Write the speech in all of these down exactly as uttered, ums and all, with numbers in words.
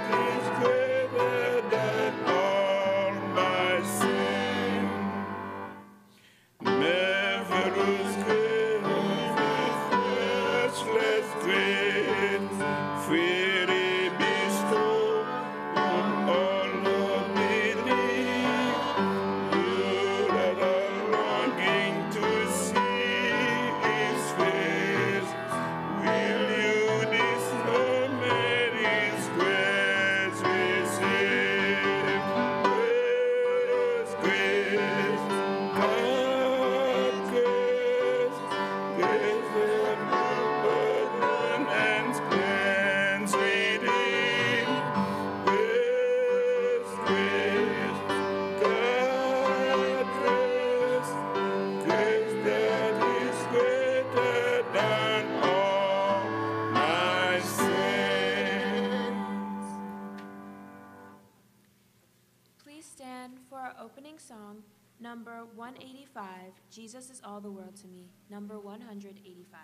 Song, number one eighty-five, Jesus is All the World to Me, number one hundred eighty-five.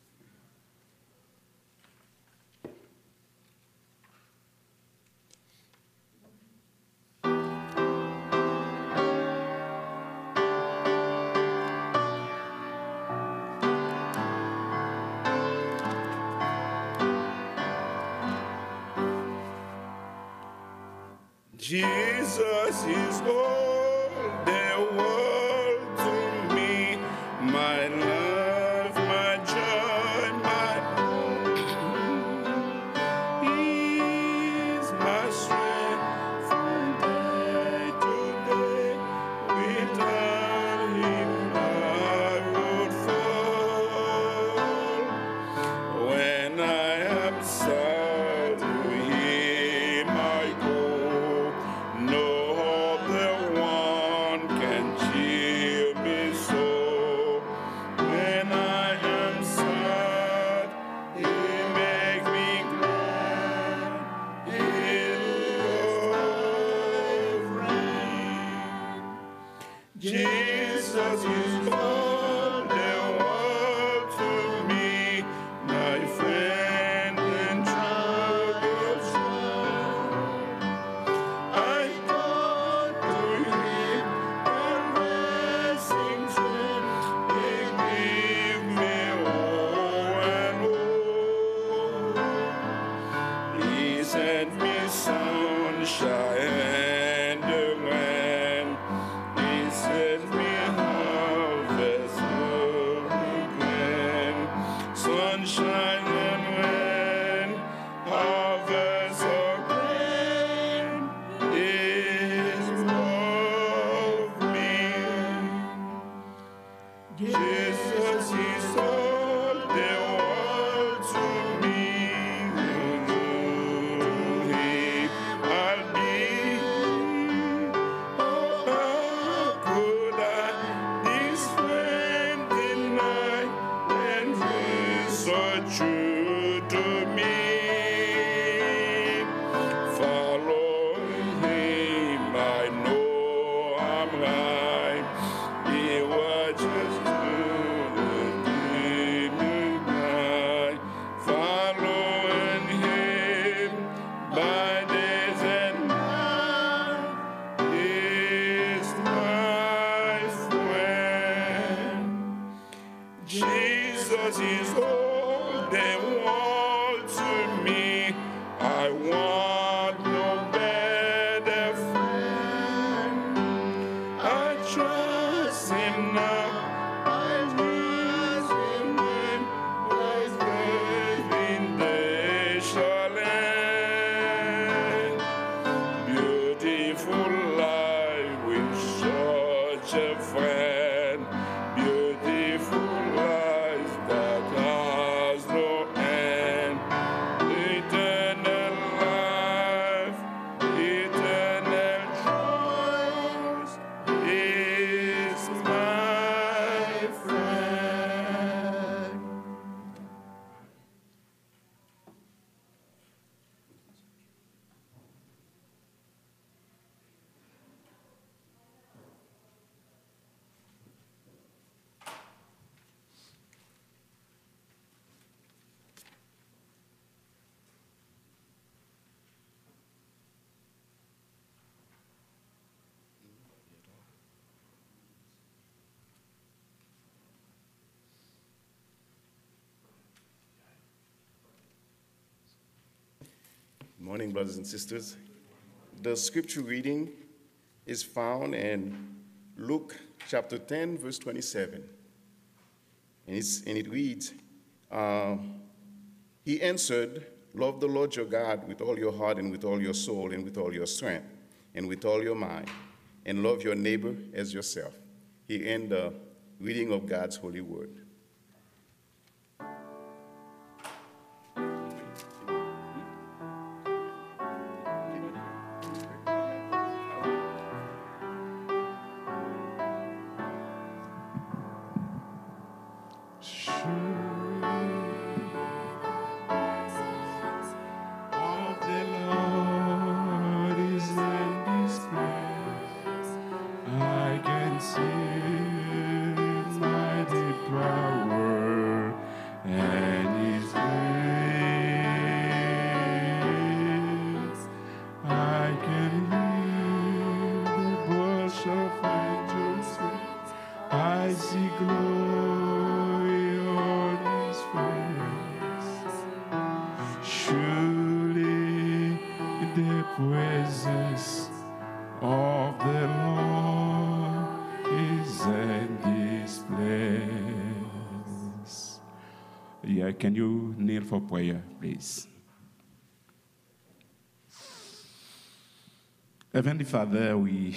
Jesus is all the world to me, my love, my joy, my He's my strength from day to day. Without Him I would fall. When I am sad, to Him I go. No other one can cheer me so. When I am sad, He make me glad. He love me. Jesus is all the world to me, my friend in troubles. I go to Him and blessings when He give me all and all. He sent me sunshine and the rain. He sent me harvest again. Sunshine and rain, harvest again. Is of me. Jesus is all the world to me. To Him I'll be Good morning, brothers and sisters. The scripture reading is found in Luke chapter ten, verse twenty-seven. And, it's, and it reads, uh, He answered, Love the Lord your God with all your heart and with all your soul and with all your strength and with all your mind, and love your neighbor as yourself. He ended the reading of God's holy word. Can you kneel for prayer, please? Heavenly Father, we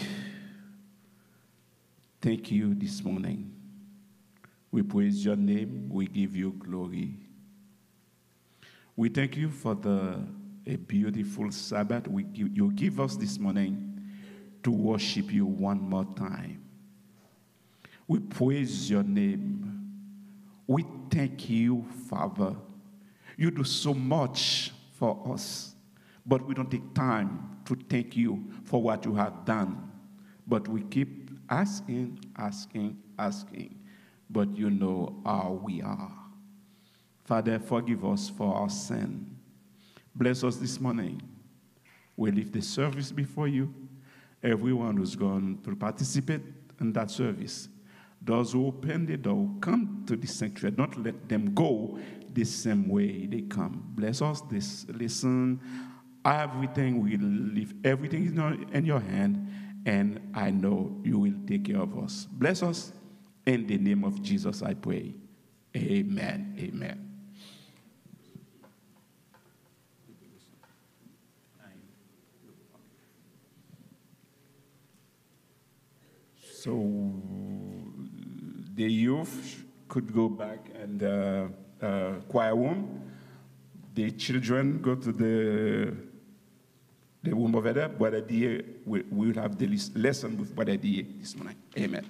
thank you this morning. We praise your name. We give you glory. We thank you for the a beautiful Sabbath we give, you give us this morning to worship you one more time. We praise your name. We thank you, Father. You do so much for us, but we don't take time to thank you for what you have done. But we keep asking, asking, asking, but you know how we are. Father, forgive us for our sin. Bless us this morning. We leave the service before you. Everyone who's going to participate in that service, those who open the door, come to the sanctuary. Don't let them go the same way they come. Bless us this listen. Everything we leave, everything is in your hand, and I know you will take care of us. Bless us. In the name of Jesus, I pray. Amen. Amen. So the youth could go back and uh, uh, choir room. The children go to the the room over there. Brother D A, we will have the lesson with Brother D A this morning. Amen.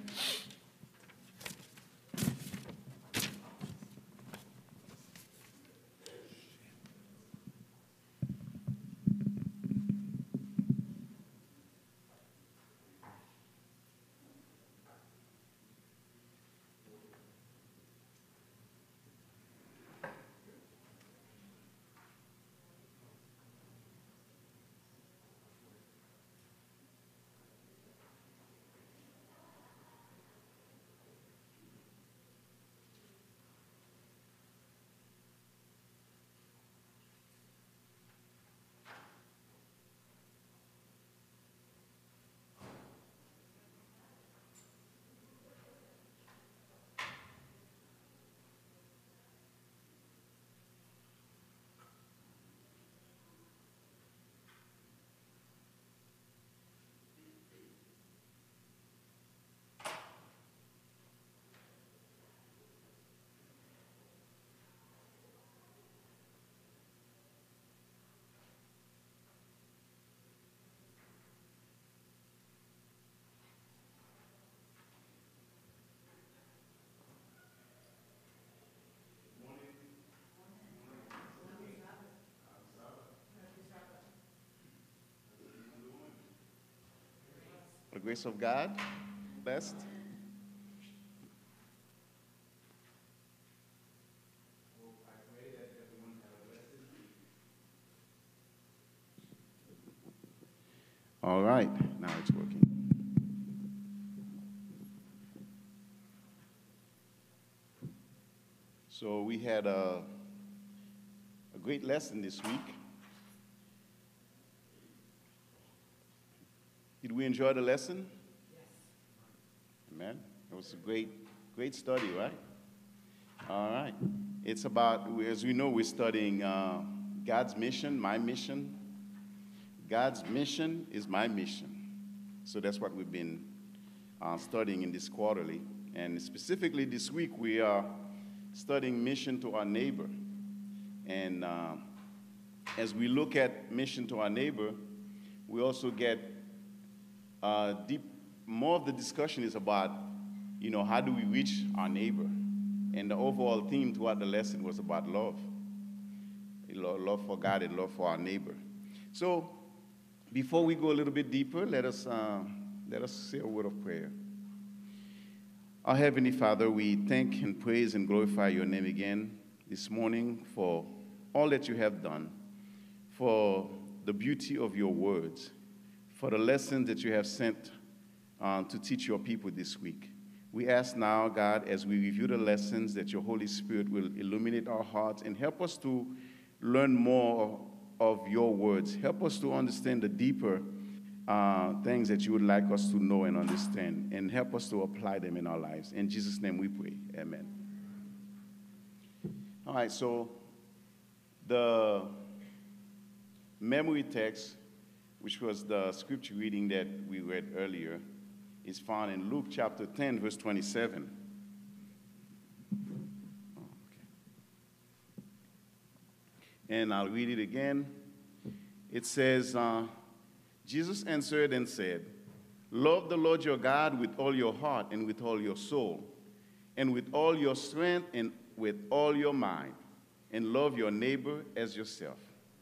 The grace of God, best. All right, now it's working. So we had a, a great lesson this week. Did we enjoy the lesson? Yes. Amen. It was a great, great study, right? All right. It's about, as we know, we're studying uh, God's mission, my mission. God's mission is my mission. So that's what we've been uh, studying in this quarterly. And specifically this week, we are studying mission to our neighbor. And uh, as we look at mission to our neighbor, we also get uh, deep, more of the discussion is about, you know, how do we reach our neighbor? And the overall theme throughout the lesson was about love. Love for God and love for our neighbor. So before we go a little bit deeper, let us, uh, let us say a word of prayer. Our Heavenly Father, we thank and praise and glorify your name again this morning for all that you have done, for the beauty of your words, for the lessons that you have sent uh, to teach your people this week. We ask now, God, as we review the lessons, that your Holy Spirit will illuminate our hearts and help us to learn more of your words. Help us to understand the deeper uh, things that you would like us to know and understand, and help us to apply them in our lives. In Jesus' name we pray. Amen. All right, so the memory text, which was the scripture reading that we read earlier, is found in Luke chapter ten, verse twenty-seven. Oh, okay. And I'll read it again. It says, uh, Jesus answered and said, love the Lord your God with all your heart and with all your soul, and with all your strength and with all your mind, and love your neighbor as yourself.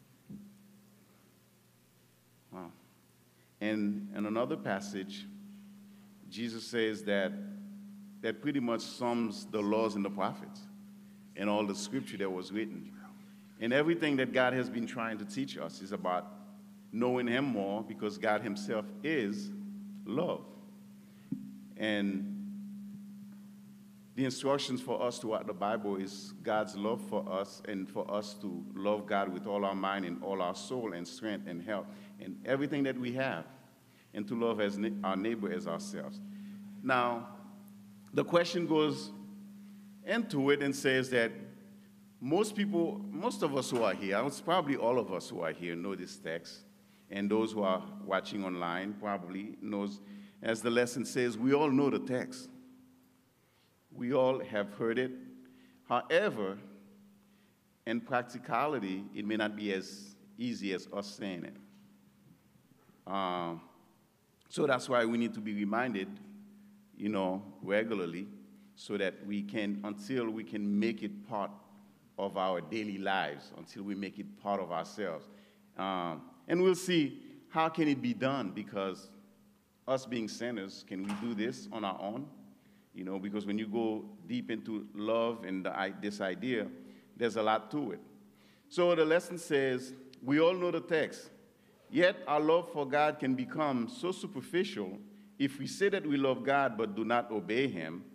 Wow. And in another passage, Jesus says that that pretty much sums the laws and the prophets and all the scripture that was written. And everything that God has been trying to teach us is about knowing him more, because God himself is love. And the instructions for us throughout the Bible is God's love for us, and for us to love God with all our mind and all our soul and strength and health and everything that we have, and to love as our neighbor as ourselves. Now, the question goes into it and says that most people, most of us who are here, it's probably all of us who are here know this text, and those who are watching online probably knows, as the lesson says, we all know the text. We all have heard it. However, in practicality, it may not be as easy as us saying it. Um, so that's why we need to be reminded, you know, regularly, so that we can, until we can make it part of our daily lives, until we make it part of ourselves. Um, and we'll see how can it be done, because us being sinners, can we do this on our own? You know, because when you go deep into love and the, this idea, there's a lot to it. So the lesson says, we all know the text, yet our love for God can become so superficial if we say that we love God but do not obey him.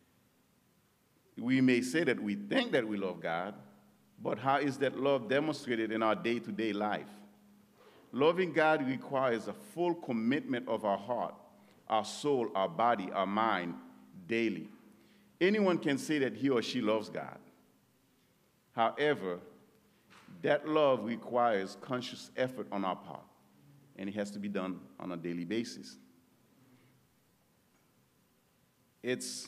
We may say that we think that we love God, but how is that love demonstrated in our day-to-day life? Loving God requires a full commitment of our heart, our soul, our body, our mind, daily. Anyone can say that he or she loves God. However, that love requires conscious effort on our part, and it has to be done on a daily basis. It's,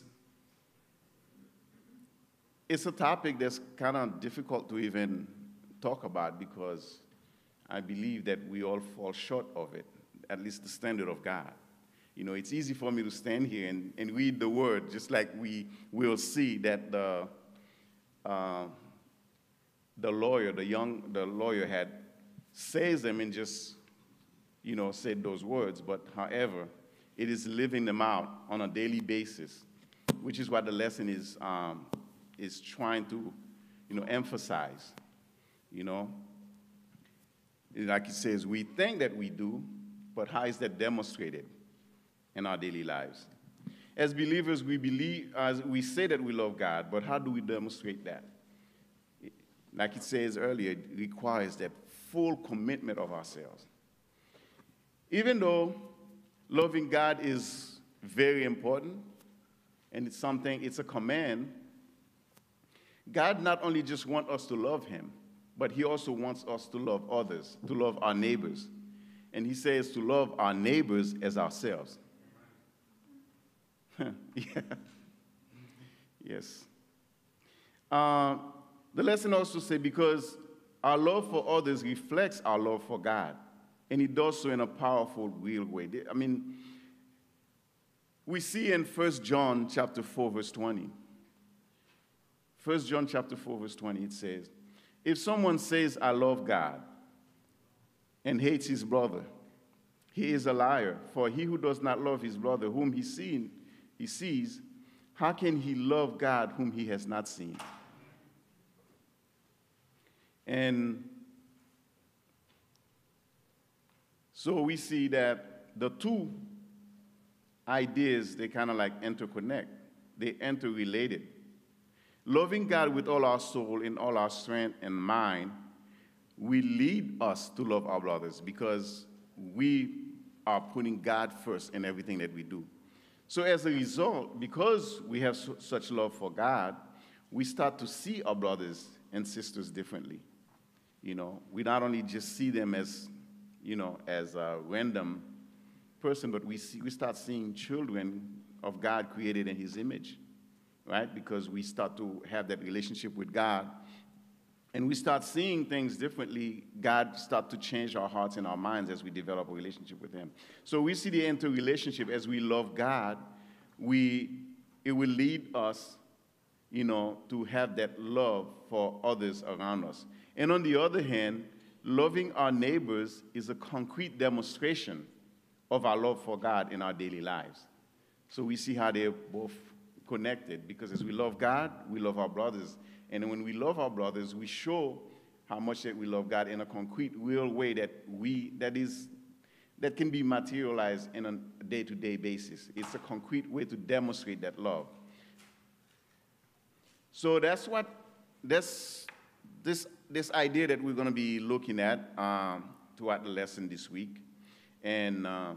it's a topic that's kind of difficult to even talk about, because I believe that we all fall short of it, at least the standard of God. You know, it's easy for me to stand here and, and read the word, just like we will see that the uh, the lawyer, the young the lawyer had says them and just, you know, said those words. But however, it is living them out on a daily basis, which is what the lesson is um, is trying to, you know, emphasize. You know, like it says, we think that we do, but how is that demonstrated in our daily lives? As believers, we believe, as we say that we love God, but how do we demonstrate that? Like it says earlier, it requires that full commitment of ourselves. Even though loving God is very important, and it's something, it's a command. God not only just wants us to love him, but he also wants us to love others, to love our neighbors. And he says to love our neighbors as ourselves. Yeah. Yes. Uh, the lesson also says because our love for others reflects our love for God, and it does so in a powerful, real way. I mean, we see in First John chapter four, verse twenty. First John chapter four, verse twenty, it says, if someone says, I love God, and hates his brother, he is a liar. For he who does not love his brother whom he, seen, he sees, how can he love God whom he has not seen? And so we see that the two ideas, they kind of like interconnect. They interrelated. Loving God with all our soul, in all our strength and mind, will lead us to love our brothers because we are putting God first in everything that we do. So as a result, because we have su- such love for God, we start to see our brothers and sisters differently. You know, we not only just see them as, you know, as a random person, but we see, we start seeing children of God created in his image, right? Because we start to have that relationship with God, and we start seeing things differently. God start to change our hearts and our minds as we develop a relationship with him. So we see the interrelationship. As we love God, we it will lead us, you know, to have that love for others around us. And on the other hand, loving our neighbors is a concrete demonstration of our love for God in our daily lives. So we see how they're both connected, because as we love God, we love our brothers. And when we love our brothers, we show how much that we love God in a concrete, real way that we that is that can be materialized in a day-to-day basis. It's a concrete way to demonstrate that love. So that's what that's this this idea that we're going to be looking at um, throughout the lesson this week, and uh,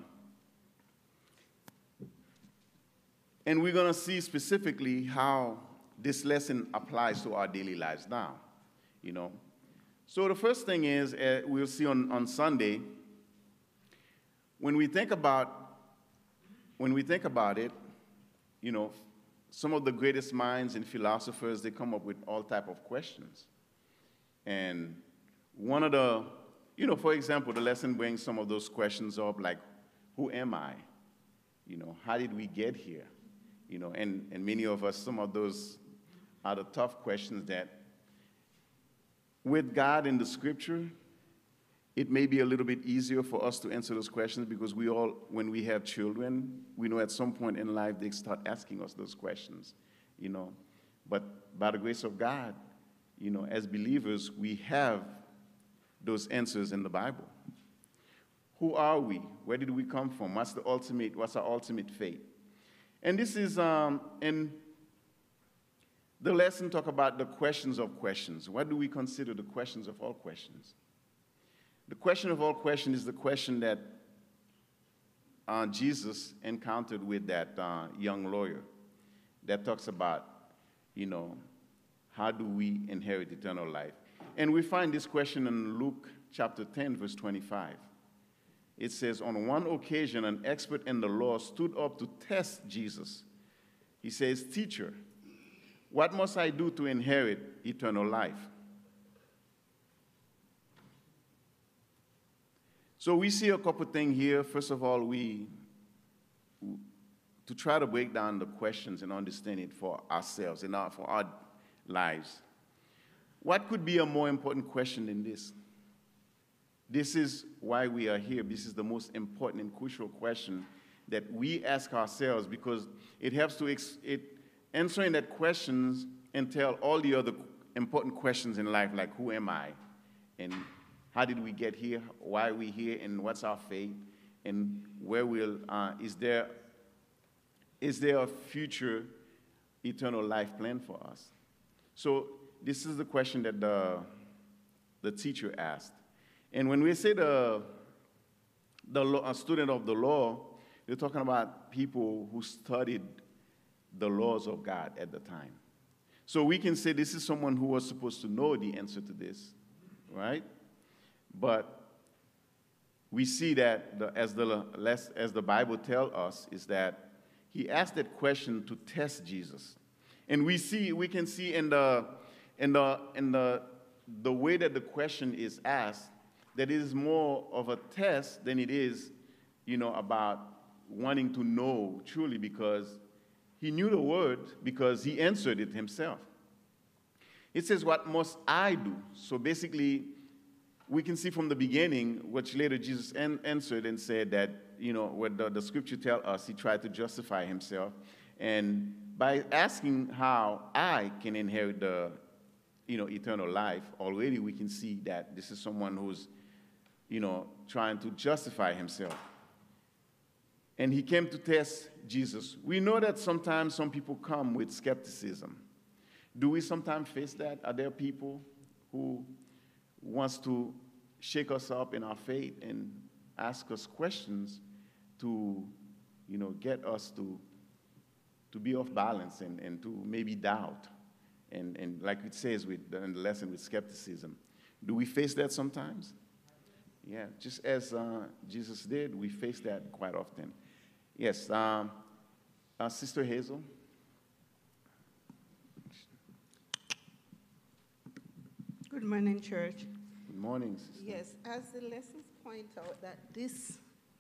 and we're going to see specifically how this lesson applies to our daily lives now, you know. So the first thing is, uh, we'll see on, on Sunday, when we think about, when we think about it, you know, some of the greatest minds and philosophers, they come up with all type of questions. And one of the, you know, for example, the lesson brings some of those questions up, like, who am I? You know, how did we get here? You know, and, and many of us, some of those are the tough questions that, with God in the scripture, it may be a little bit easier for us to answer those questions, because we all, when we have children, we know at some point in life they start asking us those questions, you know. But by the grace of God, you know, as believers, we have those answers in the Bible. Who are we? Where did we come from? What's the ultimate, what's our ultimate fate? And this is, um, and the lesson talk about the questions of questions. What do we consider the questions of all questions? The question of all questions is the question that uh, Jesus encountered with that uh, young lawyer that talks about, you know, how do we inherit eternal life? And we find this question in Luke chapter ten, verse twenty-five. It says, on one occasion, an expert in the law stood up to test Jesus. He says, "Teacher, what must I do to inherit eternal life?" So we see a couple things here. First of all, we, to try to break down the questions and understand it for ourselves and our, for our lives. What could be a more important question than this? This is why we are here. This is the most important and crucial question that we ask ourselves, because it helps to, ex- it, answering that questions entail all the other important questions in life, like who am I? And how did we get here? Why are we here? And what's our fate? And where will, uh, is there, is there a future eternal life plan for us? So this is the question that the, the teacher asked. And when we say the, the law, a student of the law, They're talking about people who studied the laws of God at the time. So we can say this is someone who was supposed to know the answer to this, right? But we see that the, as, the, as the Bible tells us is that he asked that question to test Jesus. And we see, we can see in the, in the, in the, the way that the question is asked, that it is more of a test than it is, you know, about wanting to know truly, because he knew the word because he answered it himself. It says, what must I do? So basically, we can see from the beginning, which later Jesus an- answered and said that, you know, what the, the scripture tells us, he tried to justify himself. And by asking how I can inherit the, you know, eternal life, already we can see that this is someone who's, you know, trying to justify himself. And he came to test Jesus. We know that sometimes some people come with skepticism. Do we sometimes face that? Are there people who wants to shake us up in our faith and ask us questions to, you know, get us to, to be off balance and, and to maybe doubt? And, and like it says with the, in the lesson with skepticism. Do we face that sometimes? Yeah, just as uh, Jesus did, we face that quite often. Yes, um, uh, Sister Hazel. Good morning, church. Good morning, Sister. Yes, as the lessons point out that this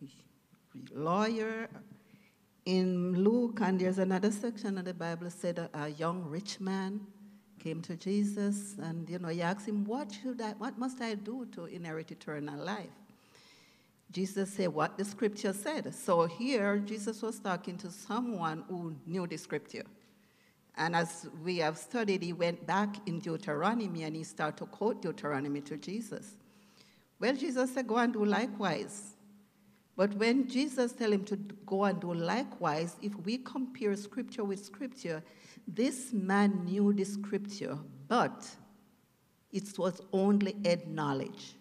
lawyer in Luke, and there's another section of the Bible said a, a young rich man came to Jesus, and you know he asked him, "What should I? What must I do to inherit eternal life?" Jesus said what the scripture said. So here, Jesus was talking to someone who knew the scripture. And as we have studied, he went back in Deuteronomy and he started to quote Deuteronomy to Jesus. Well, Jesus said, go and do likewise. But when Jesus told him to go and do likewise, if we compare scripture with scripture, this man knew the scripture, but it was only head knowledge.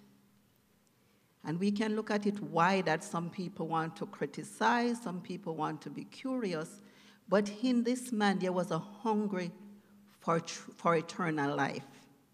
And we can look at it why that some people want to criticize, some people want to be curious, but in this man there was a hunger for, for eternal life.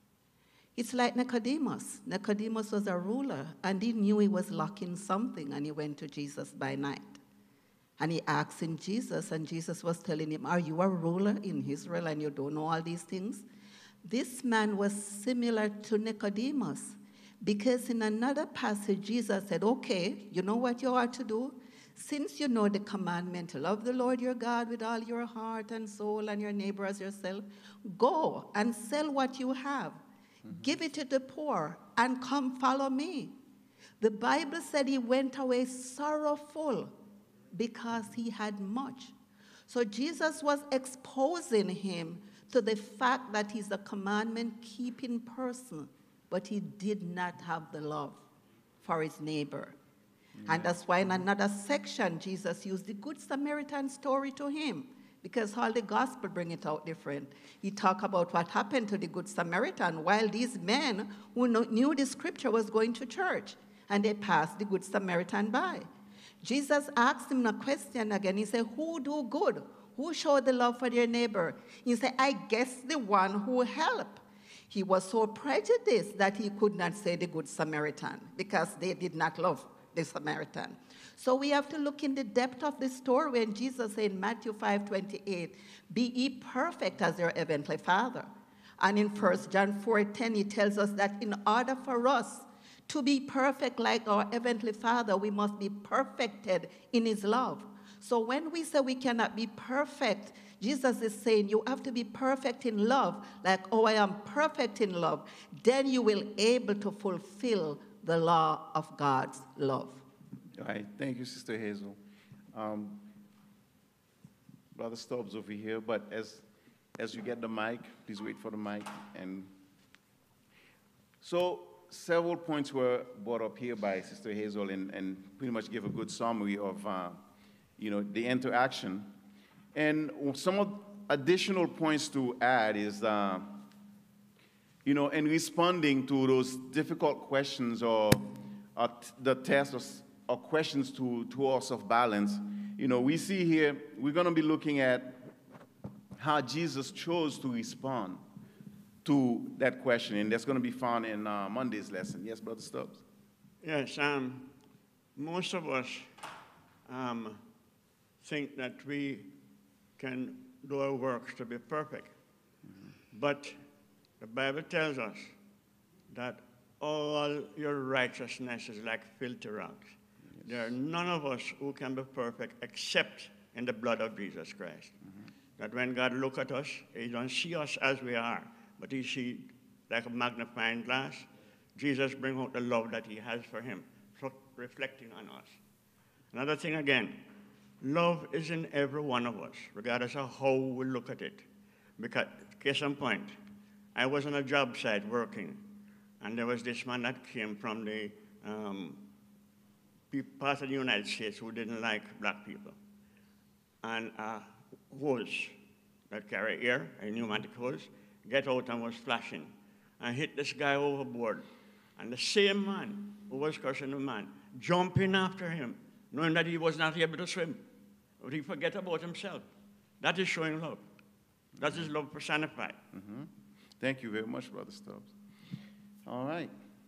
It's like Nicodemus. Nicodemus was a ruler, and he knew he was lacking something, and he went to Jesus by night. And he asked him Jesus, and Jesus was telling him, are you a ruler in Israel and you don't know all these things? This man was similar to Nicodemus. Because in another passage, Jesus said, okay, you know what you ought to do? Since you know the commandment to love the Lord your God with all your heart and soul and your neighbor as yourself, go and sell what you have. Mm-hmm. Give it to the poor and come follow me. The Bible said he went away sorrowful because he had much. So Jesus was exposing him to the fact that he's a commandment-keeping person, but he did not have the love for his neighbor. Yeah. And that's why in another section, Jesus used the Good Samaritan story to him, because all the gospel bring it out different. He talked about what happened to the Good Samaritan while these men who knew the scripture was going to church, and they passed the Good Samaritan by. Jesus asked him a question again. He said, who do good? Who showed the love for their neighbor? He said, I guess the one who helped. He was so prejudiced that he could not say the Good Samaritan because they did not love the Samaritan. So we have to look in the depth of the story when Jesus said in Matthew five twenty-eight, be ye perfect as your heavenly Father. And in First John four ten, he tells us that in order for us to be perfect like our heavenly Father, we must be perfected in his love. So when we say we cannot be perfect, Jesus is saying you have to be perfect in love, like, oh, I am perfect in love. Then you will be able to fulfill the law of God's love. All right. Thank you, Sister Hazel. Um, Brother Stubbs over here, but as, as you get the mic, please wait for the mic. And so several points were brought up here by Sister Hazel and, and pretty much gave a good summary of, uh, you know, the interaction. And some of additional points to add is, uh, you know, in responding to those difficult questions or uh, the test of, or questions to, to us of balance. You know, we see here, we're going to be looking at how Jesus chose to respond to that question, and that's going to be found in uh, Monday's lesson. Yes, Brother Stubbs? Yes, um, most of us um, think that we can do our works to be perfect. Mm-hmm. But the Bible tells us that all your righteousness is like filthy rags. Yes. There are none of us who can be perfect except in the blood of Jesus Christ. Mm-hmm. That when God looks at us, he don't see us as we are, but he sees like a magnifying glass. Jesus brings out the love that he has for him, reflecting on us. Another thing again, love is in every one of us, regardless of how we look at it. Because, case in point, I was on a job site working, and there was this man that came from the um, part of the United States who didn't like black people. And a hose that carry air, a pneumatic hose, get out and was flashing, and hit this guy overboard. And the same man who was cursing the man, jumping after him, knowing that he was not able to swim. But he forget about himself. That is showing love. That is love personified. Mm-hmm. Thank you very much, Brother Stubbs. All right.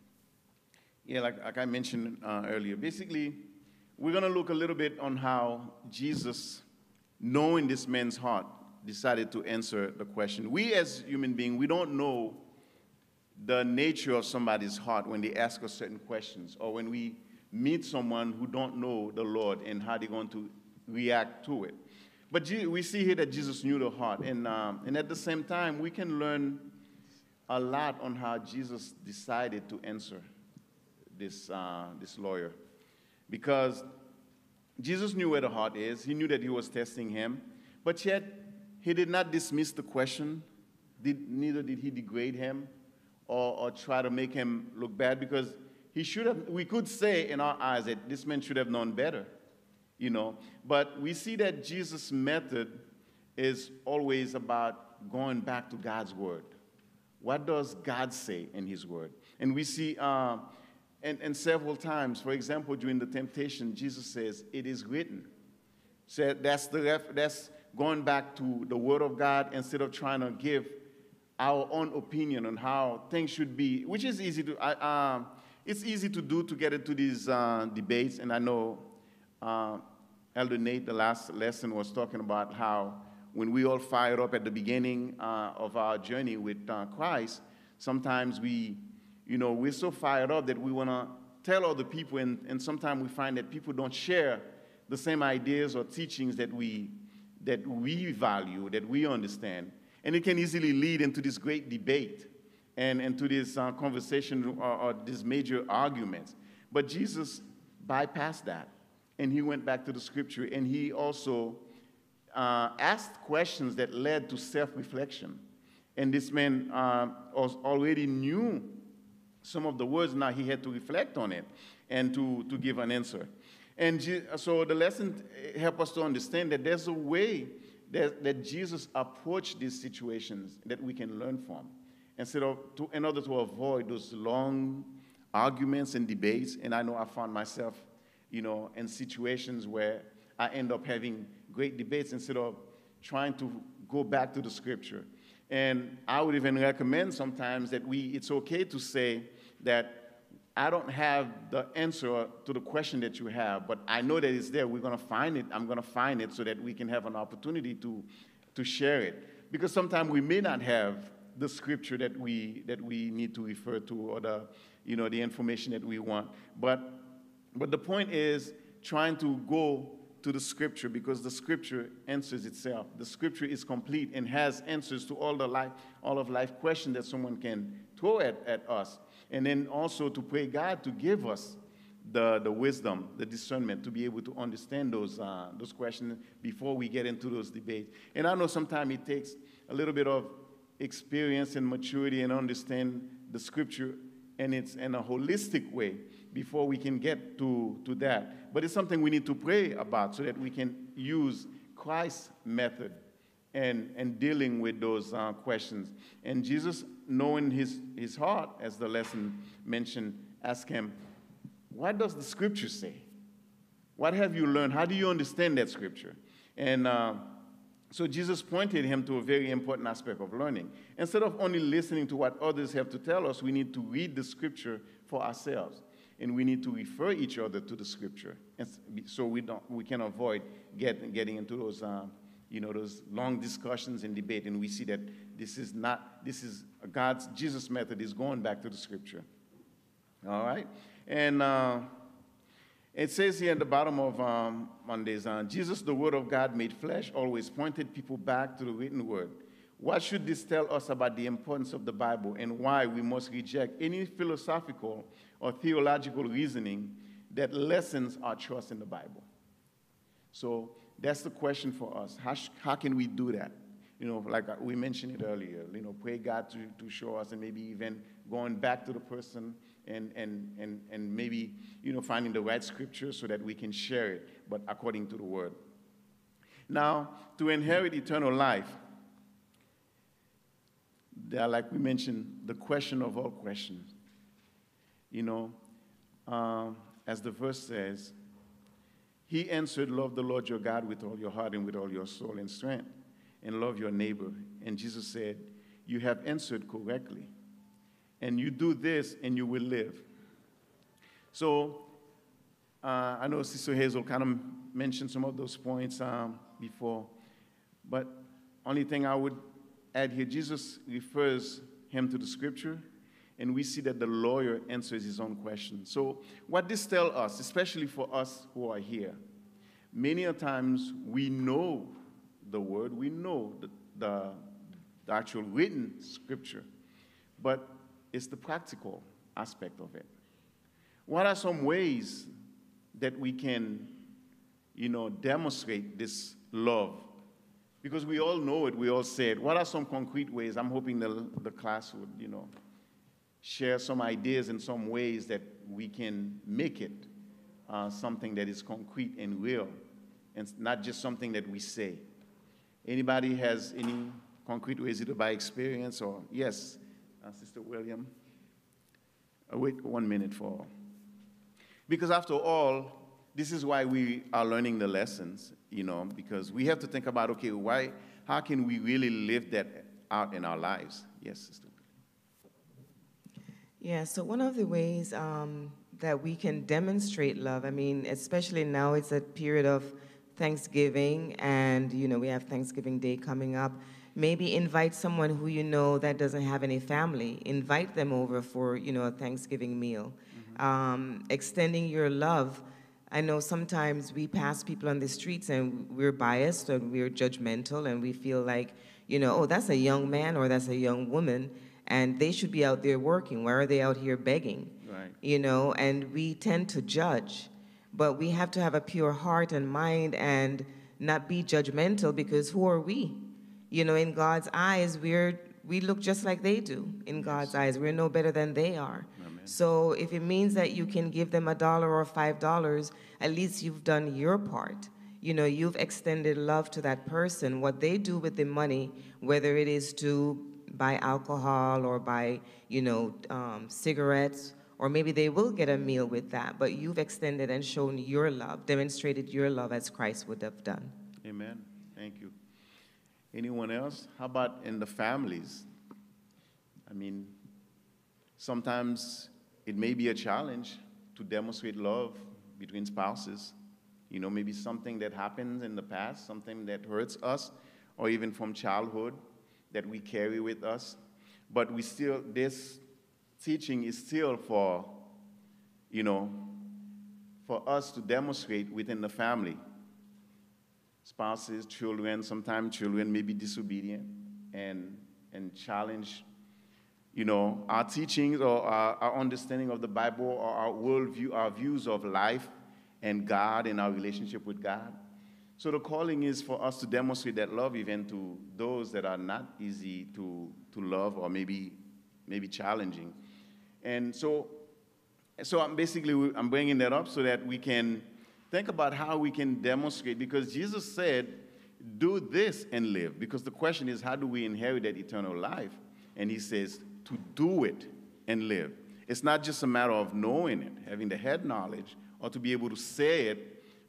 Yeah, like, like I mentioned uh, earlier, basically, we're going to look a little bit on how Jesus, knowing this man's heart, decided to answer the question. We as human beings, we don't know the nature of somebody's heart when they ask us certain questions, or when we meet someone who don't know the Lord and how they're going to react to it. But we see here that Jesus knew the heart, and, um, and at the same time, we can learn a lot on how Jesus decided to answer this, uh, this lawyer. Because Jesus knew where the heart is. He knew that he was testing him, but yet he did not dismiss the question. Did, neither did he degrade him or, or try to make him look bad, because he should have, we could say in our eyes that this man should have known better, you know. But we see that Jesus' method is always about going back to God's word. What does God say in his word? And we see, uh, and, and several times, for example, during the temptation, Jesus says, it is written. So that's, the ref, that's going back to the word of God instead of trying to give our own opinion on how things should be, which is easy to, uh, it's easy to do to get into these uh, debates. And I know uh, Elder Nate, the last lesson, was talking about how when we all fired up at the beginning uh, of our journey with uh, Christ, sometimes we, you know, we're so fired up that we want to tell other people, and, and sometimes we find that people don't share the same ideas or teachings that we, that we value, that we understand. And it can easily lead into this great debate and into this uh, conversation or, or these major arguments. But Jesus bypassed that, and he went back to the scripture, and he also uh, asked questions that led to self-reflection. And this man uh, already knew some of the words. Now he had to reflect on it and to, to give an answer. And Je- so the lesson helps us to understand that there's a way that, that Jesus approached these situations that we can learn from, instead of to, in order to avoid those long arguments and debates. And I know I found myself, you know, in situations where I end up having great debates instead of trying to go back to the scripture. And I would even recommend sometimes that we, it's okay to say that I don't have the answer to the question that you have, but I know that it's there. We're going to find it. I'm going to find it so that we can have an opportunity to, to share it. Because sometimes we may not have the scripture that we, that we need to refer to, or the, you know, the information that we want. But, but the point is trying to go to the scripture, because the scripture answers itself. The scripture is complete and has answers to all the life, all of life questions that someone can throw at, at us. And then also to pray God to give us the, the wisdom, the discernment to be able to understand those, uh, those questions before we get into those debates. And I know sometimes it takes a little bit of experience and maturity and understand the scripture and it's in a holistic way before we can get to, to that. But it's something we need to pray about so that we can use Christ's method and, and dealing with those uh, questions. And Jesus, knowing his, his heart, as the lesson mentioned, asked him, what does the scripture say? What have you learned? How do you understand that scripture? And uh, so Jesus pointed him to a very important aspect of learning. Instead of only listening to what others have to tell us, we need to read the scripture for ourselves. And we need to refer each other to the scripture, and so we don't, we can avoid get, getting into those, uh, you know, those long discussions and debate. And we see that this is not, this is God's, Jesus' method is going back to the scripture. All right, and uh, it says here at the bottom of um, Mondays, uh, Jesus, the Word of God made flesh, always pointed people back to the written word. What should this tell us about the importance of the Bible and why we must reject any philosophical or theological reasoning that lessens our trust in the Bible? So that's the question for us. How, sh- how can we do that? You know, like we mentioned it earlier, you know, pray God to, to show us, and maybe even going back to the person and, and, and, and maybe, you know, finding the right scripture so that we can share it, but according to the word. Now, to inherit eternal life, there, like we mentioned, the question of all questions. You know, uh, as the verse says, he answered, love the Lord your God with all your heart and with all your soul and strength, and love your neighbor. And Jesus said, you have answered correctly. And you do this and you will live. So uh, I know Sister Hazel kind of mentioned some of those points um, before, but only thing I would add here, Jesus refers him to the scripture, and we see that the lawyer answers his own question. So what this tells us, especially for us who are here, many a times we know the word, we know the, the, the actual written scripture, but it's the practical aspect of it. What are some ways that we can, you know, demonstrate this love? Because we all know it, we all say it. What are some concrete ways? I'm hoping the, the class would, you know, share some ideas and some ways that we can make it uh, something that is concrete and real, and not just something that we say. Anybody has any concrete ways, either by experience or, yes, uh, Sister William? Uh, wait one minute for, because after all, this is why we are learning the lessons, you know, because we have to think about, okay, why, how can we really live that out in our lives? Yes, Sister. Yeah, so one of the ways um, that we can demonstrate love, I mean, especially now it's a period of Thanksgiving, and, you know, we have Thanksgiving Day coming up. Maybe invite someone who you know that doesn't have any family. Invite them over for, you know, a Thanksgiving meal. Mm-hmm. Um, extending your love. I know sometimes we pass people on the streets and we're biased or we're judgmental and we feel like, you know, oh, that's a young man or that's a young woman and they should be out there working. Why are they out here begging? Right. You know, and we tend to judge. But we have to have a pure heart and mind and not be judgmental, because who are we? You know, in God's eyes, we're we look just like they do. In yes. God's eyes, we're no better than they are. Amen. So if it means that you can give them a dollar or five dollars, at least you've done your part. You know, you've extended love to that person. What they do with the money, whether it is to buy alcohol or buy, you know, um, cigarettes, or maybe they will get a meal with that, but you've extended and shown your love, demonstrated your love as Christ would have done. Amen. Thank you. Anyone else? How about in the families? I mean, sometimes it may be a challenge to demonstrate love between spouses. You know, maybe something that happens in the past, something that hurts us, or even from childhood that we carry with us. But we still, this teaching is still for, you know, for us to demonstrate within the family. Spouses, children, sometimes children may be disobedient and, and challenge, you know, our teachings or our, our understanding of the Bible or our worldview, our views of life and God and our relationship with God. So the calling is for us to demonstrate that love even to those that are not easy to, to love or maybe, maybe challenging. And so, so I'm basically, I'm bringing that up so that we can think about how we can demonstrate, because Jesus said, do this and live. Because the question is, how do we inherit that eternal life? And he says, to do it and live. It's not just a matter of knowing it, having the head knowledge, or to be able to say it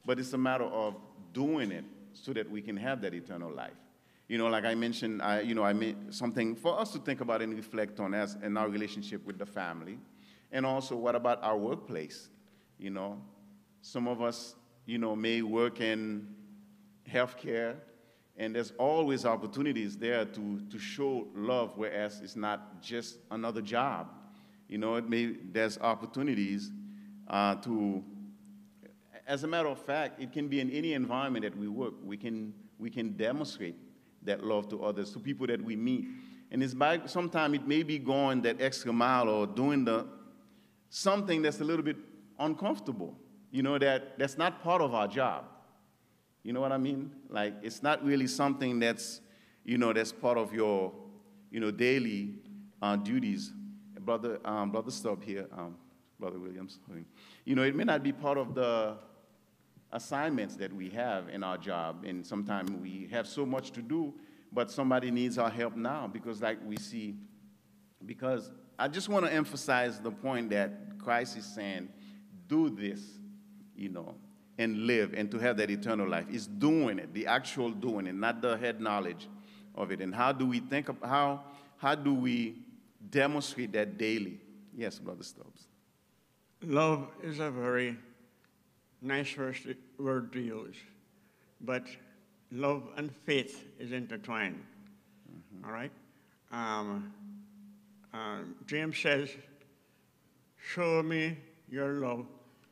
but it's a matter of doing it so that we can have that eternal life. You know, like I mentioned, I, you know, I made something for us to think about and reflect on as in our relationship with the family. And also, what about our workplace? You know, some of us, you know, may work in healthcare, and there's always opportunities there to, to show love, whereas it's not just another job. You know, it may, there's opportunities uh, to, as a matter of fact, it can be in any environment that we work. We can, we can demonstrate that love to others, to people that we meet. And it's by, sometimes it may be going that extra mile or doing the, something that's a little bit uncomfortable, you know, that, that's not part of our job. You know what I mean? Like, it's not really something that's, you know, that's part of your, you know, daily uh, duties. Brother, um, Brother Stubb here, um, Brother Williams, you know, it may not be part of the assignments that we have in our job, and sometimes we have so much to do, but somebody needs our help now, because like we see, because I just want to emphasize the point that Christ is saying, do this, you know, and live, and to have that eternal life. It's doing it, the actual doing it, not the head knowledge of it. And how do we think of, how, how do we demonstrate that daily? Yes, Brother Stubbs. Love is a very nice word to use, but love and faith is intertwined, mm-hmm. All right? Um, uh, James says, show me your love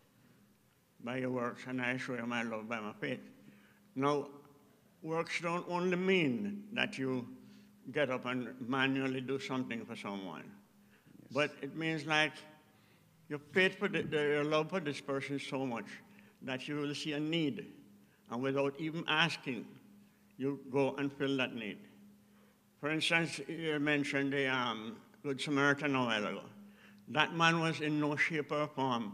by your works, and I show you my love by my faith. Now, works don't only mean that you get up and manually do something for someone, yes. But it means like your faith for the, your love for this person is so much that you will see a need, and without even asking, you go and fill that need. For instance, you mentioned the um, Good Samaritan a while ago. That man was in no shape or form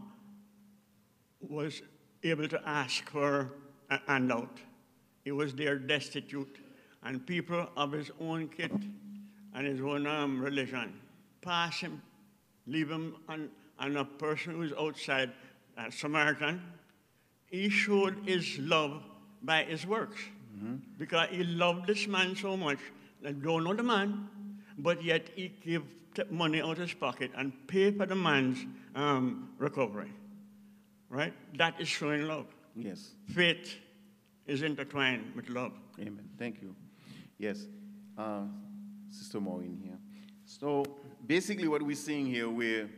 was able to ask for a handout. He was there destitute, and people of his own kit and his own um, religion pass him, leave him, and, and a person who's outside, a Samaritan, he showed his love by his works, mm-hmm. because he loved this man so much that don't know the man, but yet he gave money out of his pocket and paid for the man's um, recovery. Right? That is showing love. Yes. Faith is intertwined with love. Amen. Thank you. Yes. Uh, Sister Maureen here. So basically what we're seeing here, we're,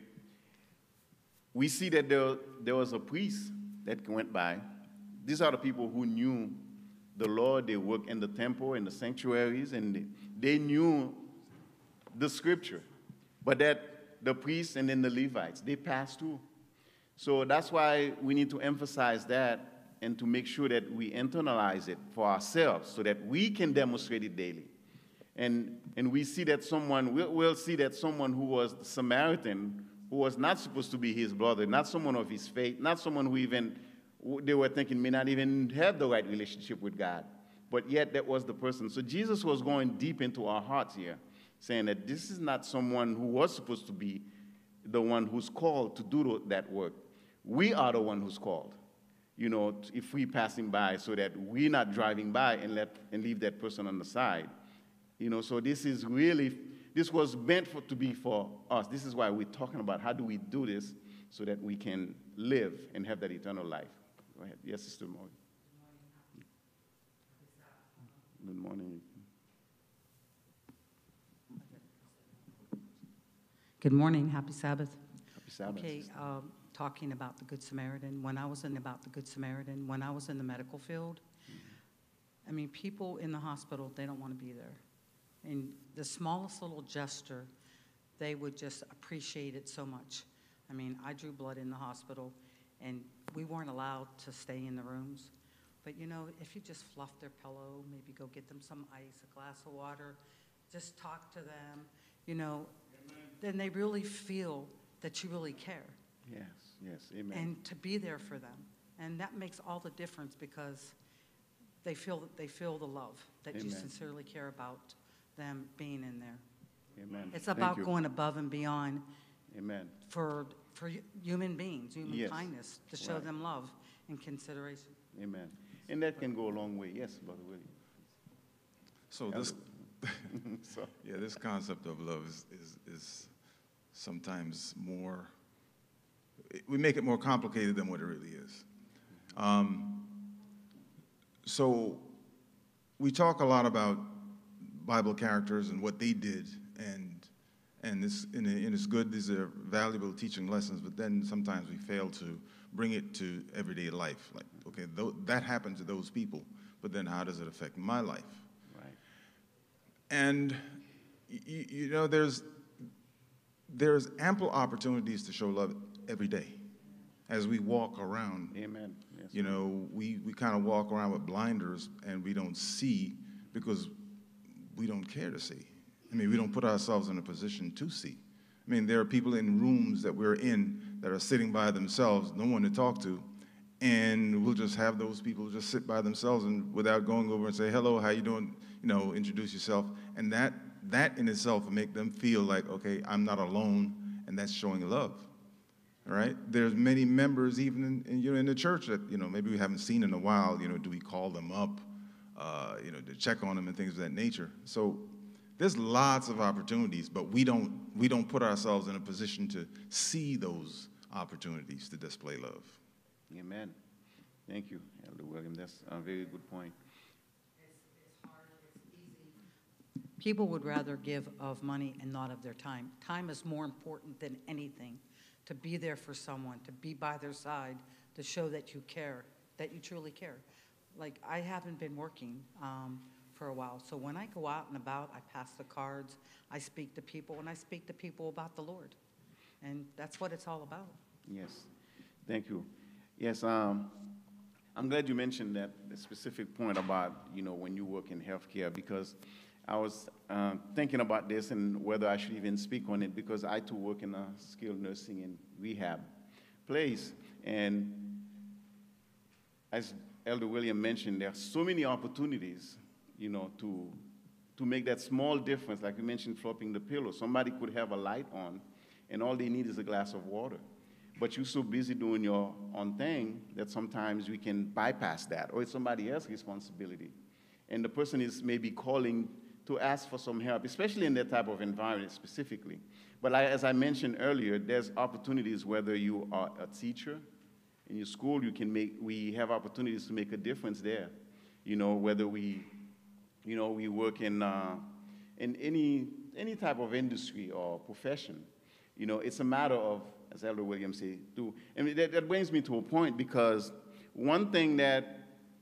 we see that there, there was a priest that went by. These are the people who knew the Lord. They worked in the temple, in the sanctuaries, and they, they knew the scripture. But that the priests and then the Levites, they passed through. So that's why we need to emphasize that and to make sure that we internalize it for ourselves so that we can demonstrate it daily. And, and we see that someone, we'll, we'll see that someone who was the Samaritan, who was not supposed to be his brother, not someone of his faith, not someone who even, they were thinking may not even have the right relationship with God, but yet that was the person. So Jesus was going deep into our hearts here, saying that this is not someone who was supposed to be the one who's called to do that work. We are the one who's called, you know, if we passing by, so that we're not driving by and let and leave that person on the side. You know, so this is really, this was meant for, to be for us. This is why we're talking about how do we do this so that we can live and have that eternal life. Go ahead. Yes, Sister Morgan. Good morning. Good morning. Happy Sabbath. Happy Sabbath. Okay, um, talking about the Good Samaritan. When I was in about the Good Samaritan, when I was in the medical field, I mean, people in the hospital, they don't want to be there. And the smallest little gesture, they would just appreciate it so much. I mean, I drew blood in the hospital, and we weren't allowed to stay in the rooms. But, you know, if you just fluff their pillow, maybe go get them some ice, a glass of water, just talk to them, you know, then they really feel that you really care. Yes, yes, amen. And to be there for them. And that makes all the difference because they feel that they feel the love, that Amen. You sincerely care about them being in there. Amen. It's Thank about you. going above and beyond Amen. for for human beings, human Yes. kindness, to show Right. them love and consideration. Amen. And that can go a long way. Yes, Brother William. So this, So, yeah, this concept of love is, is, is sometimes more, we make it more complicated than what it really is. Um, so we talk a lot about Bible characters and what they did, and and this and, and it's good. These are valuable teaching lessons, but then sometimes we fail to bring it to everyday life. Like, okay, th- that happened to those people, but then how does it affect my life? right. And you, you know, there's there's ample opportunities to show love every day as we walk around. Amen. Yes. You know, we, we kind of walk around with blinders and we don't see because we don't care to see. I mean, we don't put ourselves in a position to see. I mean, there are people in rooms that we're in that are sitting by themselves, no one to talk to, and we'll just have those people just sit by themselves and without going over and say, hello, how you doing? You know, introduce yourself. And that that in itself will make them feel like, okay, I'm not alone, and that's showing love. All right? There's many members even in, in, you know, in the church that, you know, maybe we haven't seen in a while. You know, do we call them up, uh, you know, to check on them and things of that nature? So there's lots of opportunities, but we don't we don't put ourselves in a position to see those opportunities to display love. Amen. Thank you, Elder William. That's a very good point. People would rather give of money and not of their time. Time is more important than anything. To be there for someone, to be by their side, to show that you care, that you truly care. Like, I haven't been working um, for a while, so when I go out and about, I pass the cards, I speak to people, and I speak to people about the Lord. And that's what it's all about. Yes. Thank you. Yes, um, I'm glad you mentioned that the specific point about, you know, when you work in healthcare, because I was uh, thinking about this and whether I should even speak on it, because I too work in a skilled nursing and rehab place. And as Elder William mentioned, there are so many opportunities, you know, to to make that small difference. Like you mentioned, flopping the pillow. Somebody could have a light on, and all they need is a glass of water. But you're so busy doing your own thing that sometimes we can bypass that, or it's somebody else's responsibility. And the person is maybe calling to ask for some help, especially in that type of environment specifically. But like, as I mentioned earlier, there's opportunities whether you are a teacher in your school, you can make, we have opportunities to make a difference there. You know, whether we, you know, we work in, uh, in any, any type of industry or profession. You know, it's a matter of, as Elder Williams said, do, and that, that brings me to a point, because one thing that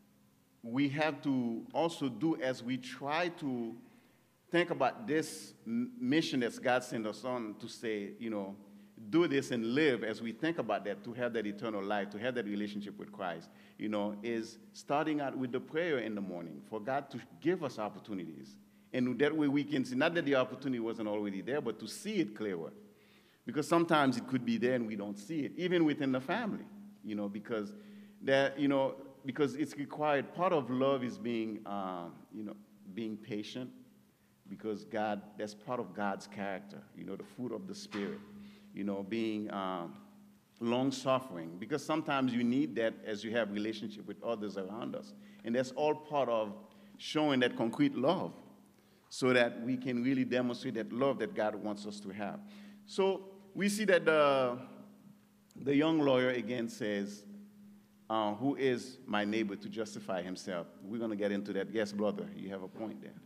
we have to also do as we try to think about this mission that God sent us on to say, you know, do this and live, as we think about that, to have that eternal life, to have that relationship with Christ, you know, is starting out with the prayer in the morning for God to give us opportunities. And that way we can see, not that the opportunity wasn't already there, but to see it clearer. Because sometimes it could be there and we don't see it, even within the family, you know, because that, you know, because it's required. Part of love is being, um, you know, being patient, because God, that's part of God's character, you know, the fruit of the Spirit, you know, being um, long-suffering, because sometimes you need that as you have relationship with others around us. And that's all part of showing that concrete love, so that we can really demonstrate that love that God wants us to have. So we see that the, the young lawyer again says, uh, who is my neighbor to justify himself? We're going to get into that. Yes, brother, you have a point there.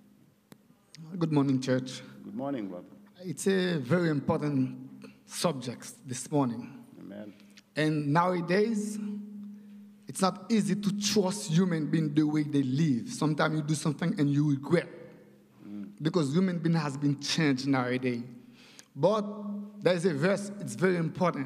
Good morning, church. Good morning, brother. It's a very important subject this morning. Amen. And nowadays, it's not easy to trust human beings the way they live. Sometimes you do something and you regret, mm. because human being has been changed nowadays. But there's a verse, it's very important.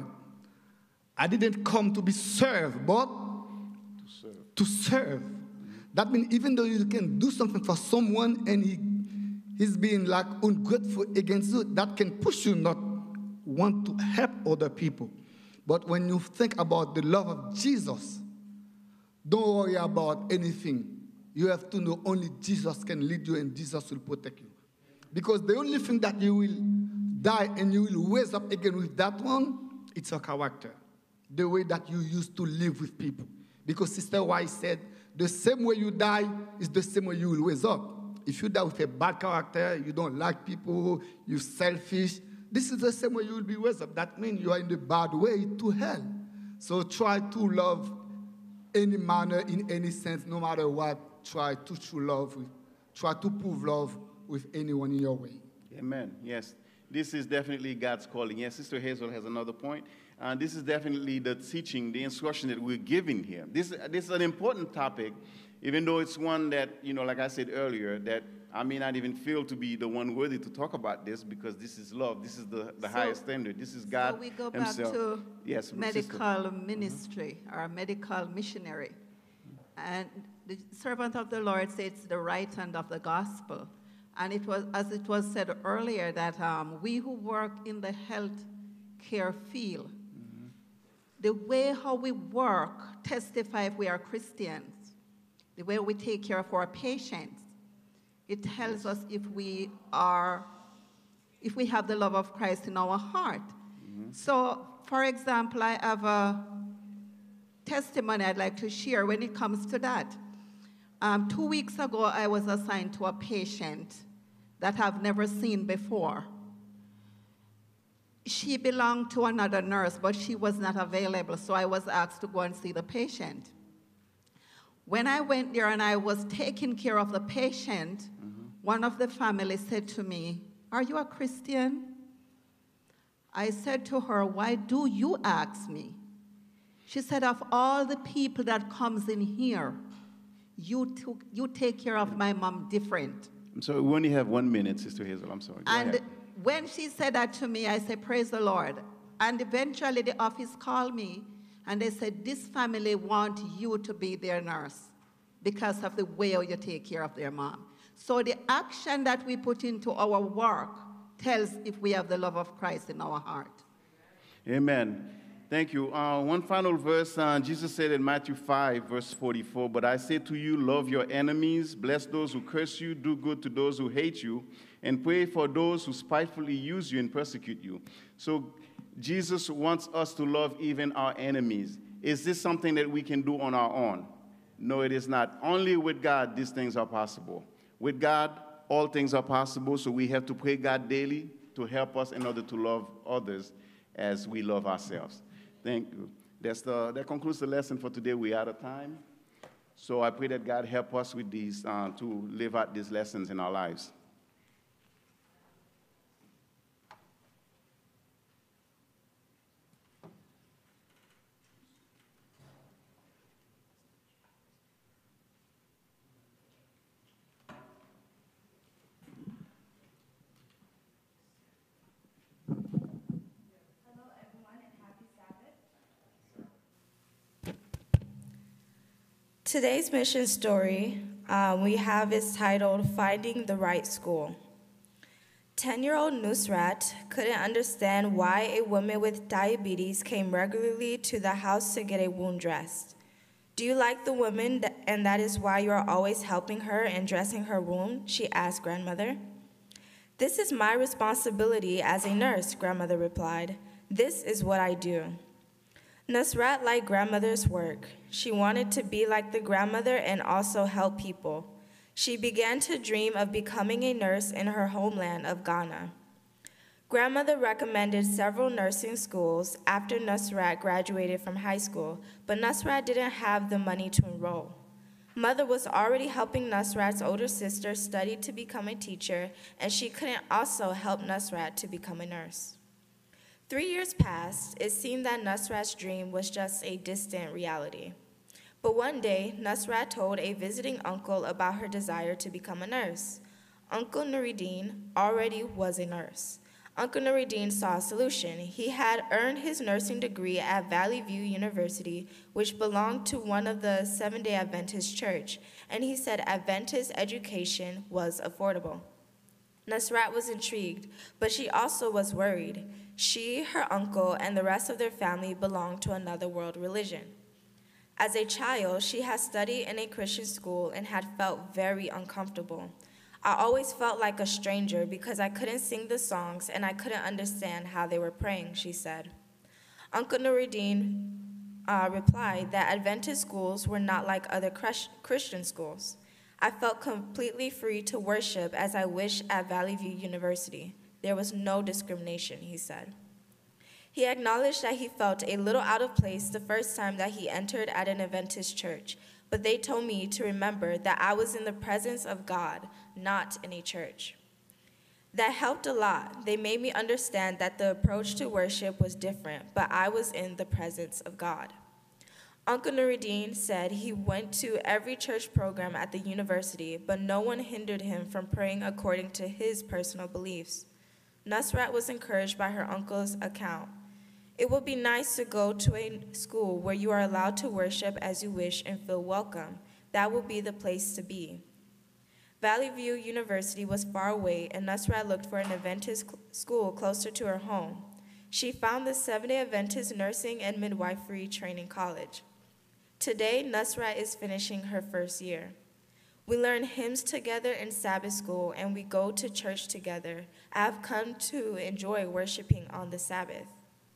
I didn't come to be served, but to serve. To serve. Mm-hmm. That means even though you can do something for someone and he he's being like ungrateful against you, that can push you not want to help other people. But when you think about the love of Jesus, don't worry about anything. You have to know only Jesus can lead you and Jesus will protect you. Because the only thing that you will die and you will raise up again with that one, it's your character. The way that you used to live with people. Because Sister White said, the same way you die is the same way you will raise up. If you die with a bad character, you don't like people, you're selfish, this is the same way you will be raised up. That means you are in the bad way to hell. So try to love any manner, in any sense, no matter what. Try to show love. With, try to prove love with anyone in your way. Amen. Yes. This is definitely God's calling. Yes, Sister Hazel has another point. Uh, this is definitely the teaching, the instruction that we're giving here. This, this is an important topic, even though it's one that, you know, like I said earlier, that I may not even feel to be the one worthy to talk about this, because this is love. This is the, the so, highest standard. This is God So we go himself. back to yes, medical sister. ministry mm-hmm. or medical missionary. And the servant of the Lord says it's the right hand of the gospel. And it was, as it was said earlier, that um, we who work in the health care field, mm-hmm. the way how we work testify if we are Christians. The way we take care of our patients, it tells us if we are, if we have the love of Christ in our heart. Mm-hmm. So, for example, I have a testimony I'd like to share when it comes to that. Um, two weeks ago, I was assigned to a patient that I've never seen before. She belonged to another nurse, but she was not available, so I was asked to go and see the patient. When I went there and I was taking care of the patient, mm-hmm. one of the family said to me, "Are you a Christian?" I said to her, "Why do you ask me?" She said, "Of all the people that comes in here, you, took, you take care of my mom different." I'm sorry, we only have one minute, Sister Hazel. I'm sorry. Go and ahead. When she said that to me, I said, "Praise the Lord." And eventually the office called me, and they said, "This family want you to be their nurse because of the way you take care of their mom." So the action that we put into our work tells if we have the love of Christ in our heart. Amen. Thank you. Uh, one final verse, uh, Jesus said in Matthew five, verse forty-four, "But I say to you, love your enemies, bless those who curse you, do good to those who hate you, and pray for those who spitefully use you and persecute you." So Jesus wants us to love even our enemies. Is this something that we can do on our own? No, it is not. Only with God these things are possible. With God, all things are possible, so we have to pray God daily to help us in order to love others as we love ourselves. Thank you. That's the, that concludes the lesson for today. We're out of time. So I pray that God help us with these, uh, to live out these lessons in our lives. Today's mission story um, we have is titled Finding the Right School. ten-year-old Nusrat couldn't understand why a woman with diabetes came regularly to the house to get a wound dressed. "Do you like the woman th- and that is why you are always helping her and dressing her wound?" she asked grandmother. "This is my responsibility as a nurse," grandmother replied. "This is what I do." Nusrat liked grandmother's work. She wanted to be like the grandmother and also help people. She began to dream of becoming a nurse in her homeland of Ghana. Grandmother recommended several nursing schools after Nusrat graduated from high school, but Nusrat didn't have the money to enroll. Mother was already helping Nusrat's older sister study to become a teacher, and she couldn't also help Nusrat to become a nurse. Three years passed. It seemed that Nusrat's dream was just a distant reality. But one day, Nusrat told a visiting uncle about her desire to become a nurse. Uncle Nuruddin already was a nurse. Uncle Nuruddin saw a solution. He had earned his nursing degree at Valley View University, which belonged to one of the Seventh-day Adventist church, and he said Adventist education was affordable. Nusrat was intrigued, but she also was worried. She, her uncle, and the rest of their family belonged to another world religion. As a child, she had studied in a Christian school and had felt very uncomfortable. "I always felt like a stranger because I couldn't sing the songs and I couldn't understand how they were praying," she said. Uncle Nuruddin, uh, replied that Adventist schools were not like other Christian schools. I felt completely free to worship as I wished at Valley View University. There was no discrimination, he said. He acknowledged that he felt a little out of place the first time that he entered at an Adventist church, but they told me to remember that I was in the presence of God, not in a church. That helped a lot. They made me understand that the approach to worship was different, but I was in the presence of God. Uncle Nuruddin said he went to every church program at the university, but no one hindered him from praying according to his personal beliefs. Nusrat was encouraged by her uncle's account. It would be nice to go to a school where you are allowed to worship as you wish and feel welcome. That would be the place to be. Valley View University was far away, and Nusrat looked for an Adventist school closer to her home. She found the Seventh-day Adventist Nursing and Midwifery Training College. Today, Nusrat is finishing her first year. We learn hymns together in Sabbath school, and we go to church together. I have come to enjoy worshiping on the Sabbath.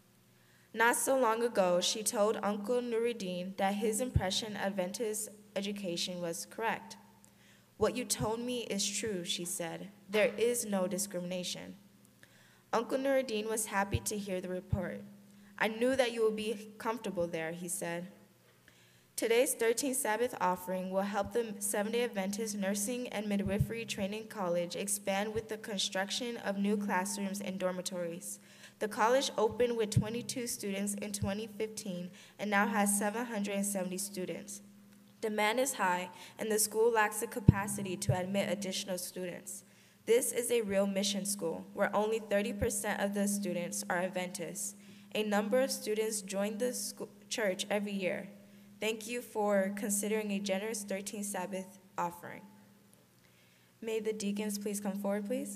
Not so long ago, she told Uncle Nuruddin that his impression of Adventist education was correct. What you told me is true, she said. There is no discrimination. Uncle Nuruddin was happy to hear the report. I knew that you would be comfortable there, he said. Today's thirteenth Sabbath offering will help the Seventh-day Adventist Nursing and Midwifery Training College expand with the construction of new classrooms and dormitories. The college opened with twenty-two students in twenty fifteen and now has seven hundred seventy students. Demand is high, and the school lacks the capacity to admit additional students. This is a real mission school, where only thirty percent of the students are Adventists. A number of students join the school, church every year. Thank you for considering a generous thirteenth Sabbath offering. May the deacons please come forward, please.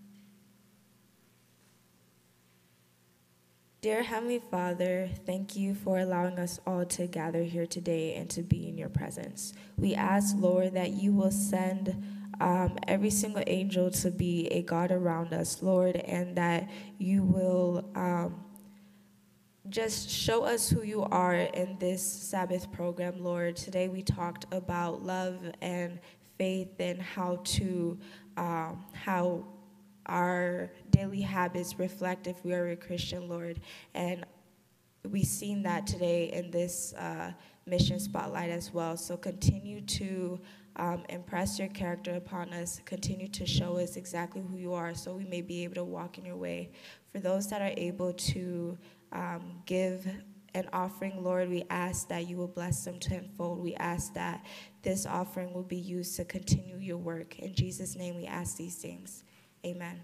Dear Heavenly Father, thank you for allowing us all to gather here today and to be in your presence. We ask, Lord, that you will send um, every single angel to be a guard around us, Lord, and that you will um, just show us who you are in this Sabbath program, Lord. Today we talked about love and faith and how to, um, how our daily habits reflect if we are a Christian, Lord. And we've seen that today in this uh, mission spotlight as well. So continue to um, impress your character upon us. Continue to show us exactly who you are so we may be able to walk in your way. For those that are able to um, give an offering, Lord, we ask that you will bless them tenfold. We ask that this offering will be used to continue your work. In Jesus' name we ask these things. Amen.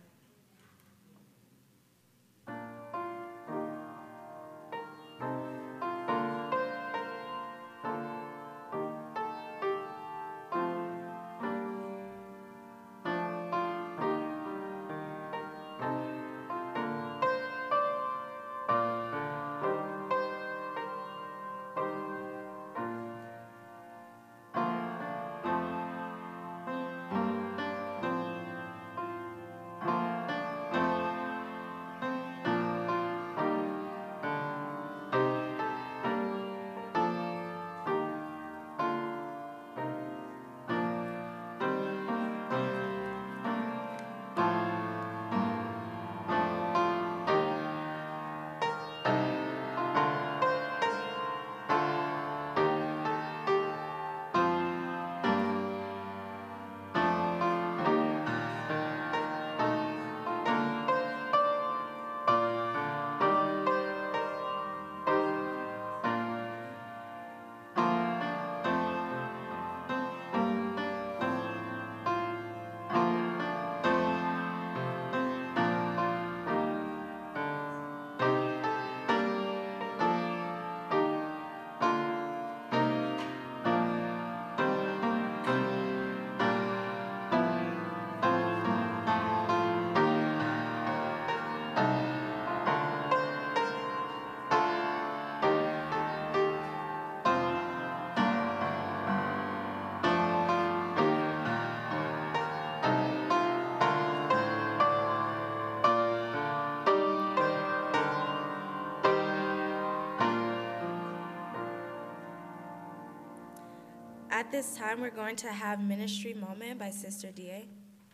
at this time, we're going to have Ministry Moment by Sister D A.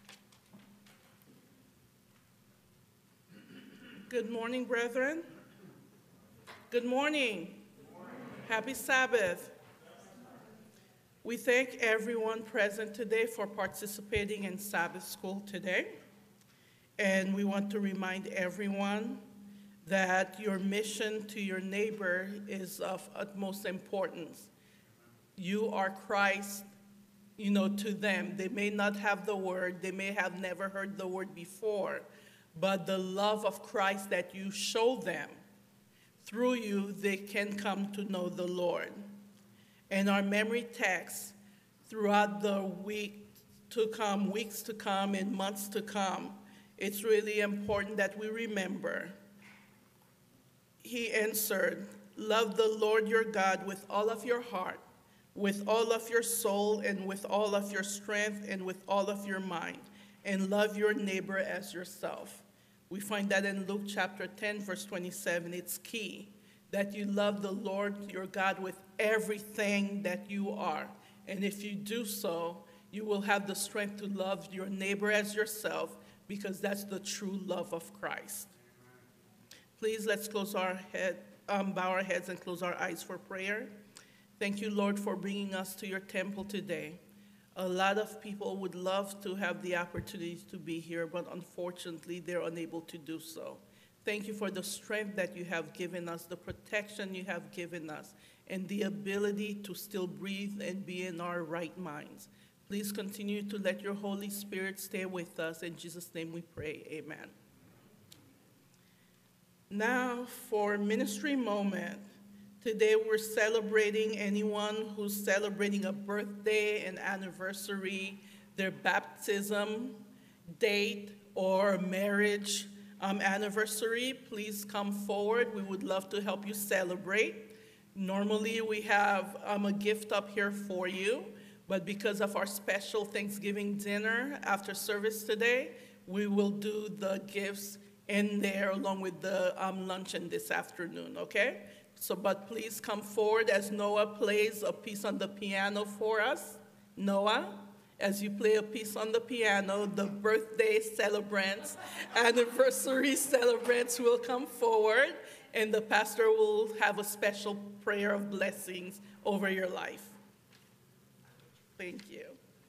Good morning, brethren. Good morning. Good morning. Happy Sabbath. We thank everyone present today for participating in Sabbath school today. And we want to remind everyone that your mission to your neighbor is of utmost importance. You are Christ, you know, to them. They may not have the word, they may have never heard the word before, but the love of Christ that you show them, through you, they can come to know the Lord. And our memory text throughout the week to come, weeks to come, and months to come, it's really important that we remember. He answered, love the Lord your God with all of your heart, with all of your soul, and with all of your strength, and with all of your mind, and love your neighbor as yourself. We find that in Luke chapter ten, verse twenty-seven. It's key that you love the Lord your God with everything that you are. And if you do so, you will have the strength to love your neighbor as yourself, because that's the true love of Christ. Please, let's close our head, um, bow our heads and close our eyes for prayer. Thank you, Lord, for bringing us to your temple today. A lot of people would love to have the opportunity to be here, but unfortunately, they're unable to do so. Thank you for the strength that you have given us, the protection you have given us, and the ability to still breathe and be in our right minds. Please continue to let your Holy Spirit stay with us. In Jesus' name we pray, amen. Now for Ministry Moment. Today we're celebrating anyone who's celebrating a birthday, an anniversary, their baptism date, or marriage um, anniversary. Please come forward. We would love to help you celebrate. Normally we have um, a gift up here for you, but because of our special Thanksgiving dinner after service today, we will do the gifts in there along with the um, luncheon this afternoon, okay? So, but please come forward as Noah plays a piece on the piano for us. Noah, as you play a piece on the piano, the birthday celebrants, anniversary celebrants will come forward, and the pastor will have a special prayer of blessings over your life. Thank you.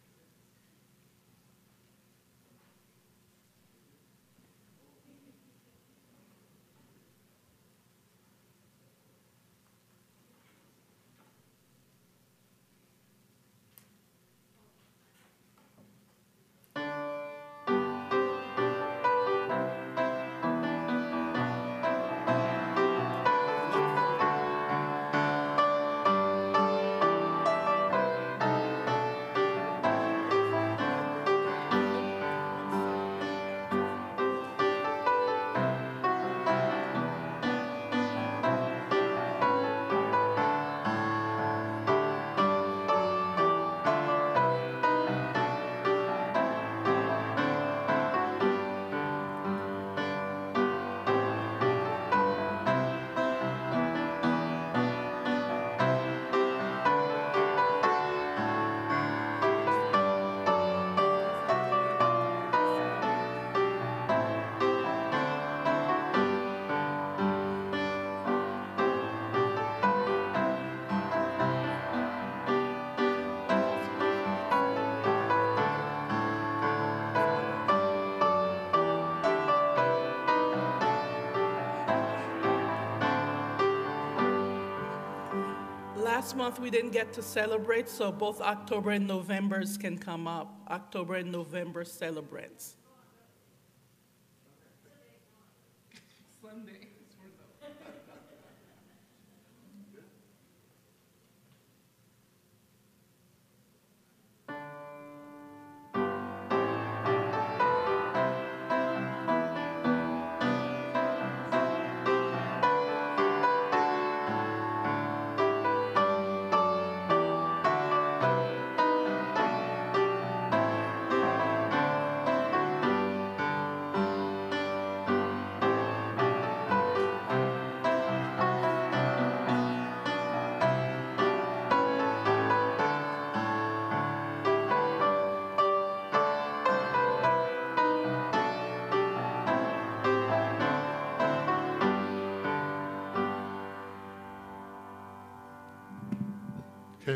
Last month we didn't get to celebrate, so both October and November's can come up. October and November celebrants. Sunday.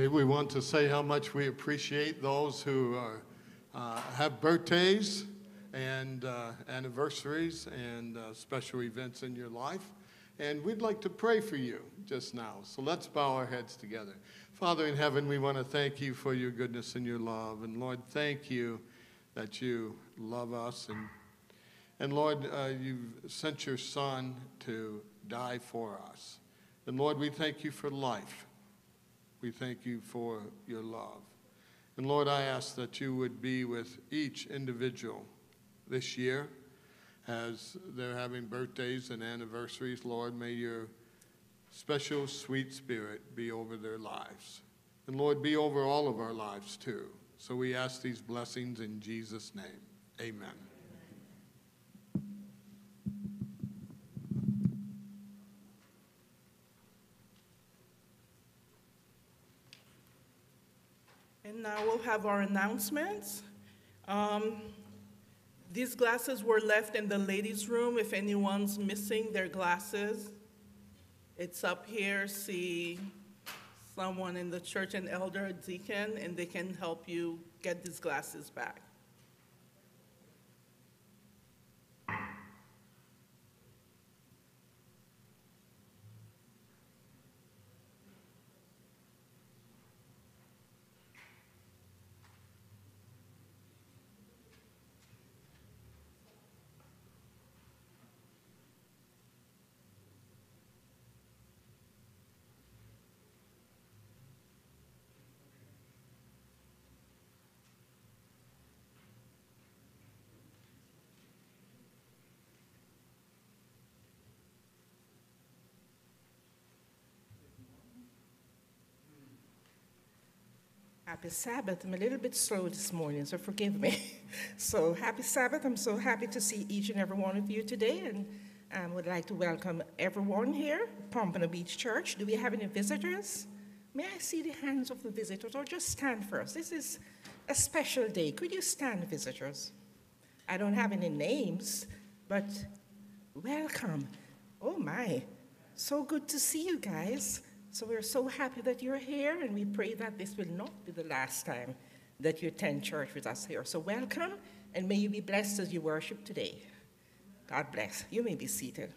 we, we want to say how much we appreciate those who are, uh, have birthdays and uh, anniversaries and uh, special events in your life. And we'd like to pray for you just now. So let's bow our heads together. Father in heaven, we want to thank you for your goodness and your love. And Lord, thank you that you love us. And, and Lord, uh, you've sent your Son to die for us. And Lord, we thank you for life. We thank you for your love. And Lord, I ask that you would be with each individual this year as they're having birthdays and anniversaries. Lord, may your special sweet spirit be over their lives. And Lord, be over all of our lives too. So we ask these blessings in Jesus' name. Amen. And now we'll have our announcements. Um, these glasses were left in the ladies' room. If anyone's missing their glasses, it's up here. See someone in the church, an elder, a deacon, and they can help you get these glasses back. Happy Sabbath. I'm a little bit slow this morning, so forgive me. So happy Sabbath. I'm so happy to see each and every one of you today, and I um, would like to welcome everyone here at Pompano Beach Church. Do we have any visitors? May I see the hands of the visitors, or just stand first? This is a special day. Could you stand, visitors? I don't have any names, but welcome. Oh my, so good to see you guys. So we're so happy that you're here, and we pray that this will not be the last time that you attend church with us here. So welcome, and may you be blessed as you worship today. God bless. You may be seated.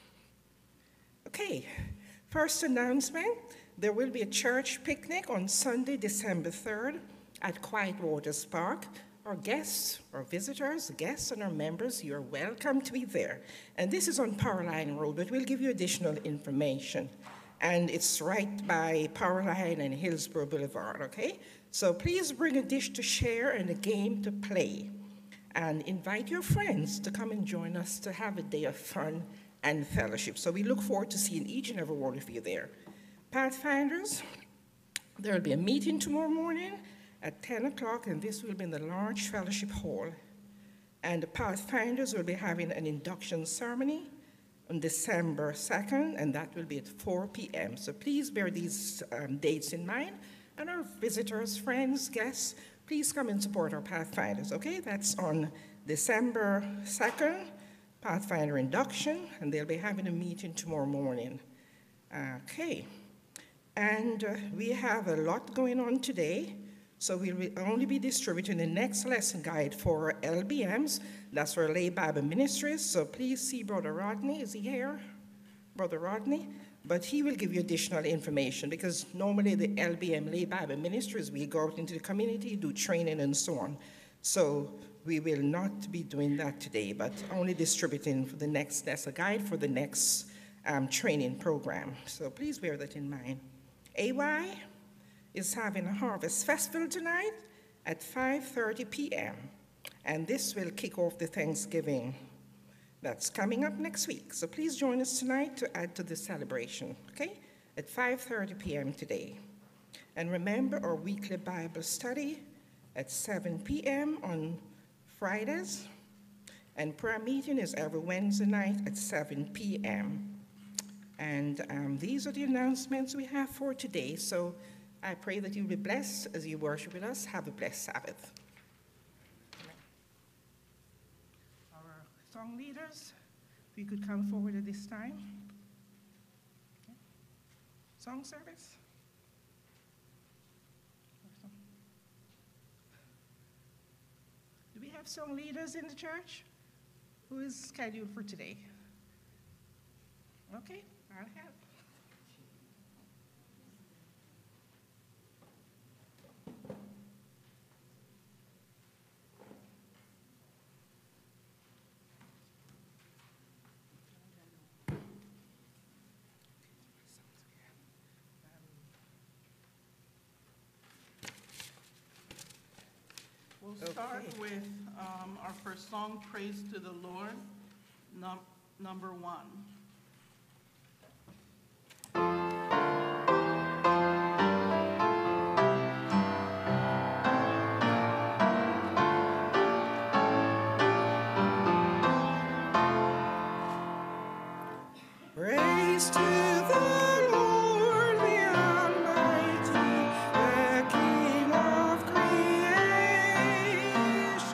Okay, first announcement. There will be a church picnic on Sunday, December third at Quiet Waters Park. Our guests, our visitors, guests, and our members, you're welcome to be there. And this is on Powerline Road, but we'll give you additional information. And it's right by Powerline and Hillsborough Boulevard, okay? So please bring a dish to share and a game to play. And invite your friends to come and join us to have a day of fun and fellowship. So we look forward to seeing each and every one of you there. Pathfinders, there will be a meeting tomorrow morning at ten o'clock, and this will be in the large fellowship hall. And the Pathfinders will be having an induction ceremony on December second, and that will be at four p m So please bear these um, dates in mind. And our visitors, friends, guests, please come and support our Pathfinders, okay? That's on December second, Pathfinder induction, and they'll be having a meeting tomorrow morning. Okay, and uh, we have a lot going on today. So we will only be distributing the next lesson guide for L B Ms. That's for Lay Bible Ministries. So please see Brother Rodney. Is he here? Brother Rodney? But he will give you additional information, because normally the L B M, Lay Bible Ministries, we go out into the community, do training and so on. So we will not be doing that today, but only distributing for the next lesson guide for the next um, training program. So please bear that in mind. A Y is having a harvest festival tonight at five thirty p m And this will kick off the Thanksgiving that's coming up next week. So please join us tonight to add to the celebration, okay? At five thirty p m today. And remember our weekly Bible study at seven p m on Fridays. And prayer meeting is every Wednesday night at seven p m And um, these are the announcements we have for today. So I pray that you'll be blessed as you worship with us. Have a blessed Sabbath. Our song leaders, if you could come forward at this time. Okay. Song service. have song leaders in the church? Who is scheduled for today? Okay, I'll have. We'll start Okay. with um, our first song, Praise to the Lord, num- number one. Praise to the Lord, the Almighty, the King of creation.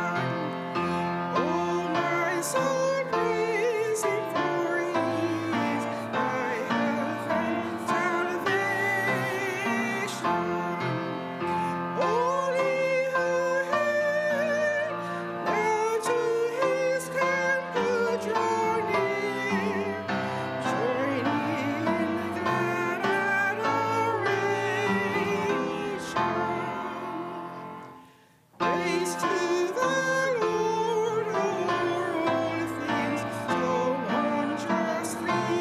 Oh, my soul, praise Him, for He is my health and salvation. Holy, hail, now to His temple draw near. Join in the glad adoration. Praise to the Lord o'er all things, so unjustly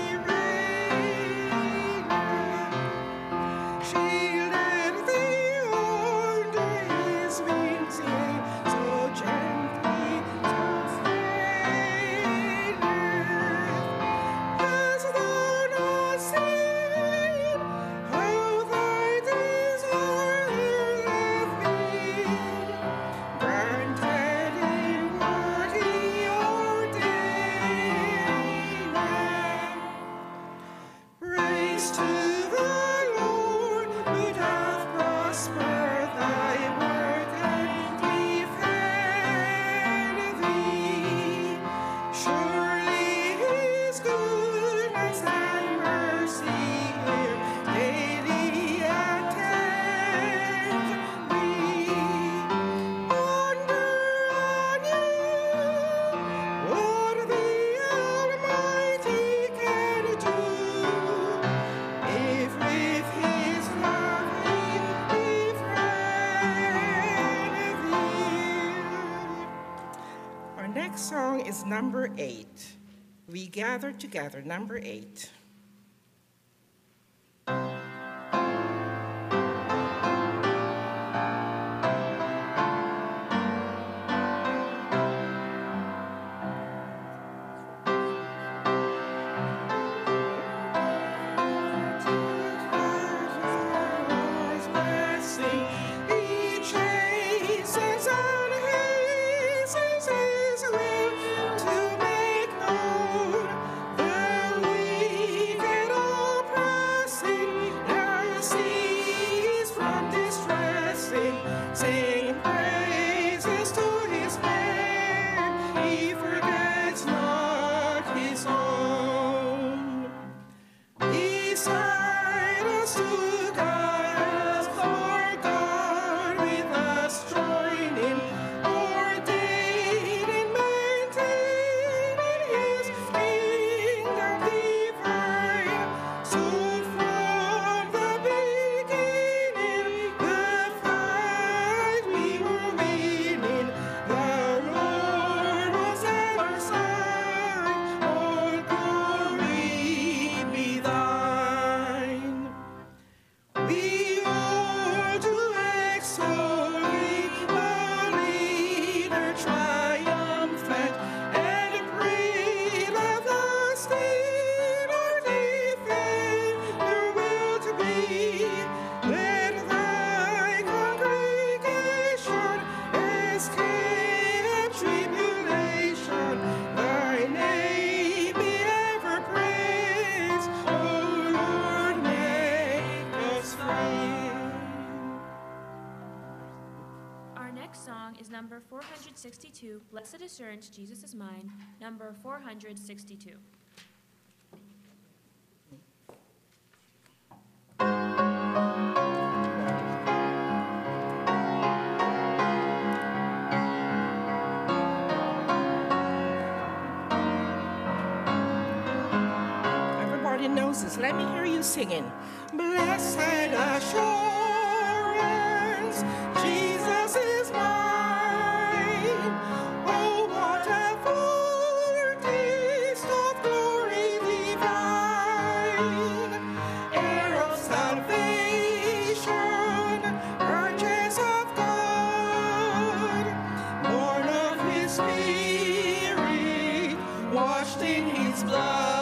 reigneth. Shielded thee under His wings, yea, so gently sustaineth. Hast thou not seen how thy desire hath been granted in what He ordaineth? Praise to the Lord, who doth prosper thy work and defend thee. Surely His goodness and mercy here daily attend thee. Wonder on you what the Almighty can do, if with His love He befriend thee. Our next song is number eight. We gather together, number eight. Blessing, He chases and hastens His will to make known the wicked oppressing, now cease from distressing. Sing praises to His name, He forgets not His own. Beside us to guide us, Lord God, with us joining, ordaining, maintaining His kingdom divine. So from the beginning, the fight we were winning, the Lord was at our side. All glory be thine. We all do extol Thee, the leader triumphant, and pray that the state our defender will to be. Let Thy congregation escape tribulation. Thy name be ever praised, O Lord, make us free. Our next song is number four hundred sixty-two, Blessed Assurance, Jesus is Mine, number four hundred sixty-two. Praise houses. Let me hear you singing. Blessed assurance, Jesus is mine. Oh, what a foretaste of glory divine. Heir of salvation, purchase of God, born of his Spirit, washed in his blood.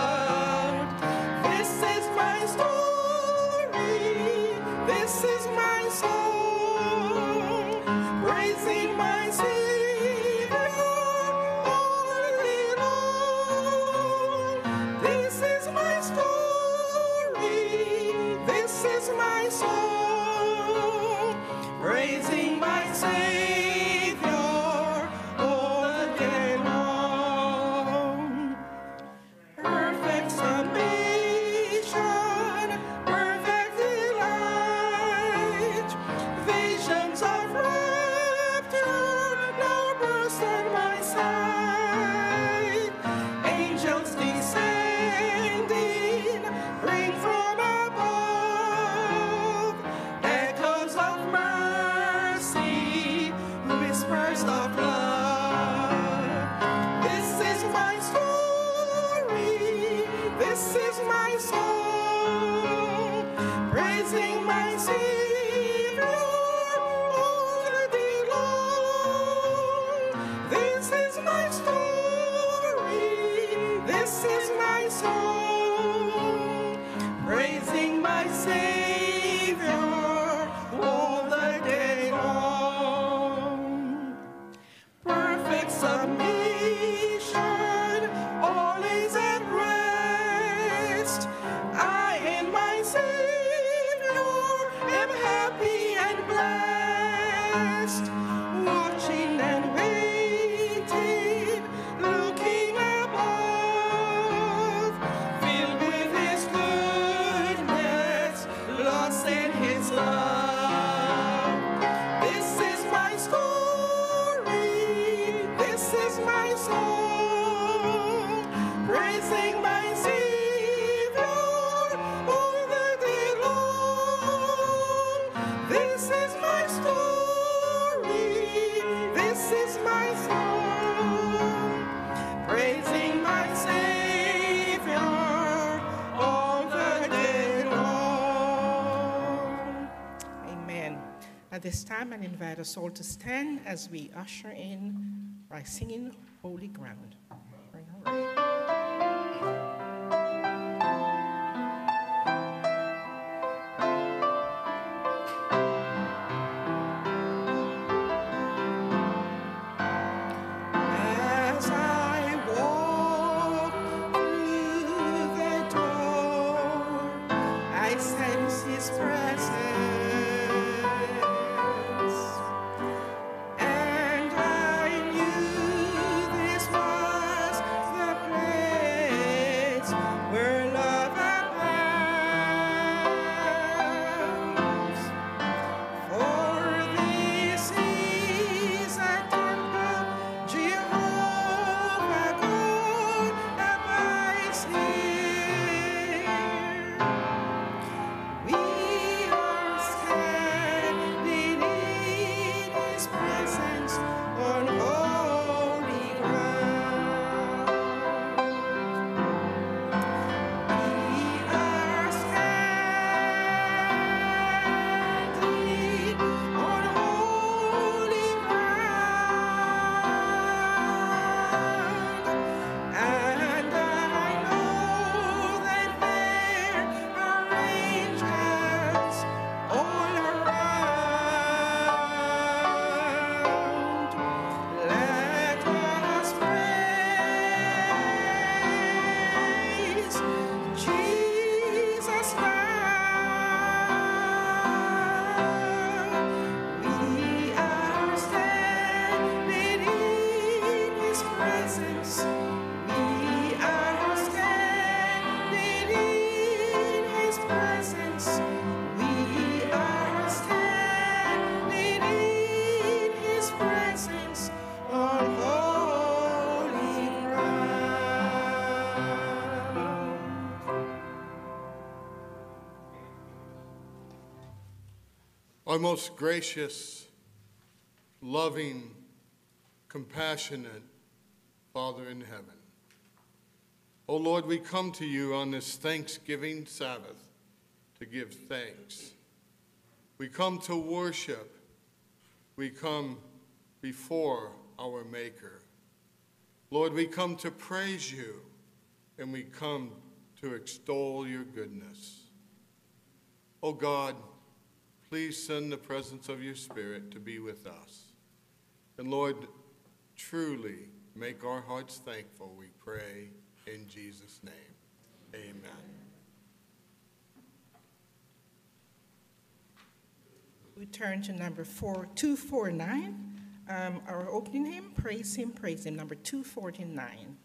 This is my story, this is my song, praising my Savior all day long. This is my story, this is my song, praising my Savior all the day long. Perfect submission, perfect delight, visions of rapture now burst on my sight. Angels descending, bring from above echoes of mercy, whispers of love. This is my story, this is my song, praising my Savior all the day long. This is my story, this is my song, praising my Savior all the day long. Perfect submission, all is at rest. I and my Savior am happy and blessed, watching and waiting, looking above, filled with his goodness, lost in his love. This is my story, this is my song, praising my Savior all the day long. This is my story, this is my song, praising my Savior all the day long. Amen. At this time, I invite us all to stand as we usher in by singing Holy Ground. Bring her right. As I walk through the door, I sense his presence, and I knew this was the place our most gracious, loving, compassionate Father in heaven. Oh Lord, we come to you on this Thanksgiving Sabbath to give thanks. We come to worship. We come before our Maker. Lord, we come to praise you, and we come to extol your goodness. Oh God, please send the presence of your Spirit to be with us. And Lord, truly make our hearts thankful, we pray in Jesus' name. Amen. We turn to number four, two forty-nine. Um, our opening hymn, Praise Him, Praise Him, number two forty-nine.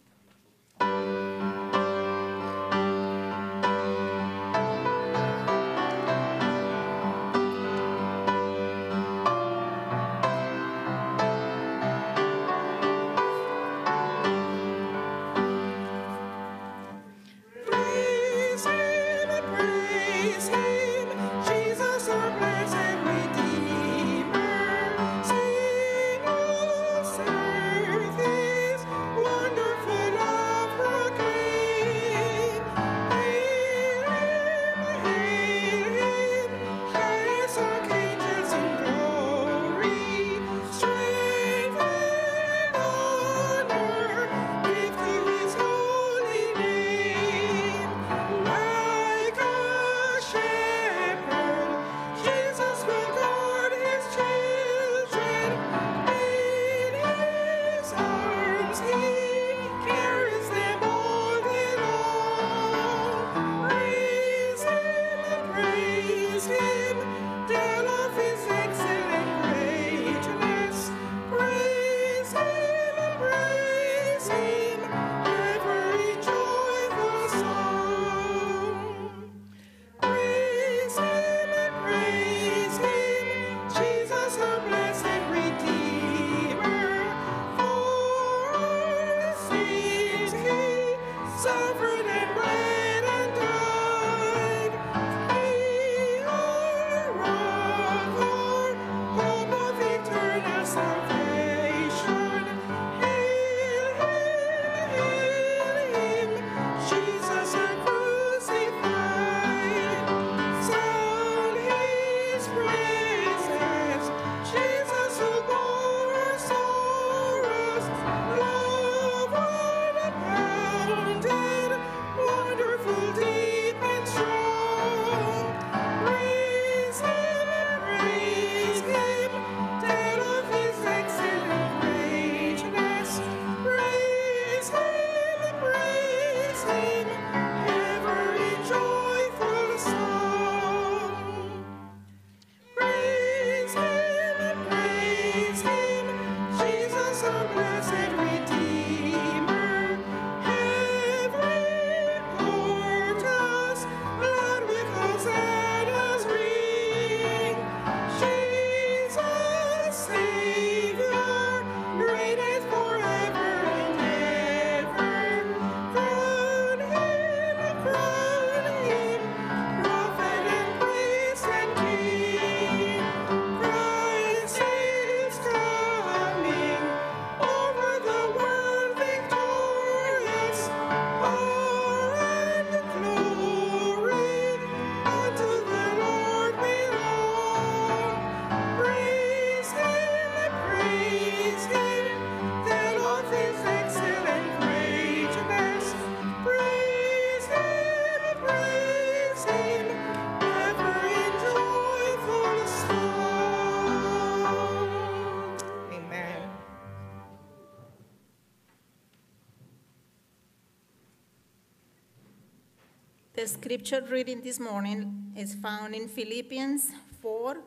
The scripture reading this morning is found in Philippians four,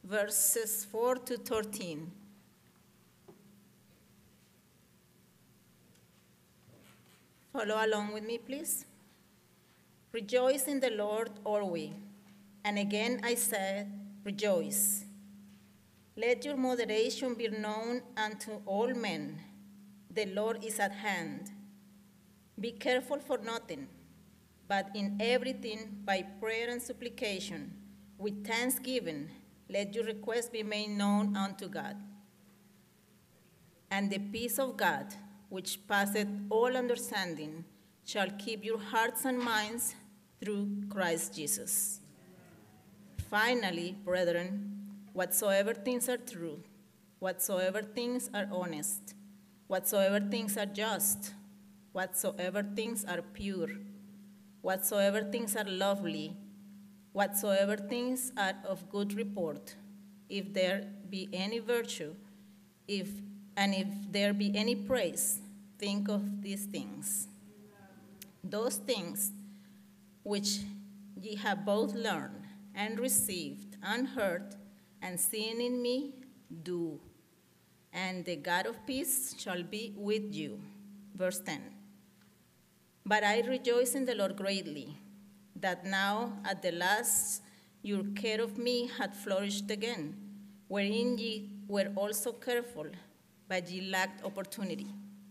verses four to thirteen. Follow along with me, please. Rejoice in the Lord always. And again I said, rejoice. Let your moderation be known unto all men. The Lord is at hand. Be careful for nothing, but in everything by prayer and supplication, with thanksgiving, let your request be made known unto God. And the peace of God, which passeth all understanding, shall keep your hearts and minds through Christ Jesus. Finally, brethren, whatsoever things are true, whatsoever things are honest, whatsoever things are just, whatsoever things are pure, whatsoever things are lovely, whatsoever things are of good report, if there be any virtue, if and if there be any praise, think of these things. Those things which ye have both learned and received and heard and seen in me, do, and the God of peace shall be with you. Verse ten. But I rejoice in the Lord greatly, that now at the last your care of me hath flourished again, wherein ye were also careful, but ye lacked opportunity.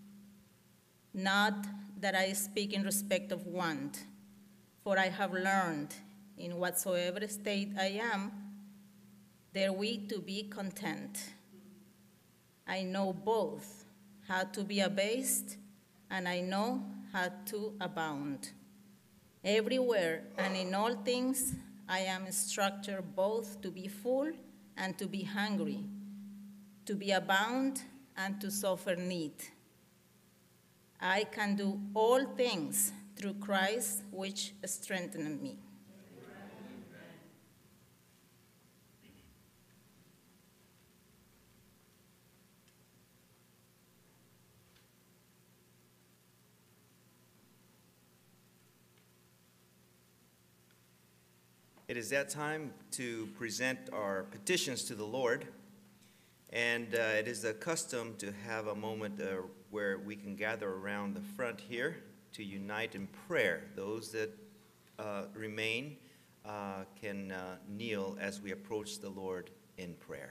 Not that I speak in respect of want, for I have learned in whatsoever state I am, therewith to be content. I know both how to be abased, and I know how to abound. Everywhere and in all things I am instructed both to be full and to be hungry, to be abound and to suffer need. I can do all things through Christ, which strengtheneth me. It is that time to present our petitions to the Lord, and uh, it is the custom to have a moment uh, where we can gather around the front here to unite in prayer. Those that uh, remain uh, can uh, kneel as we approach the Lord in prayer.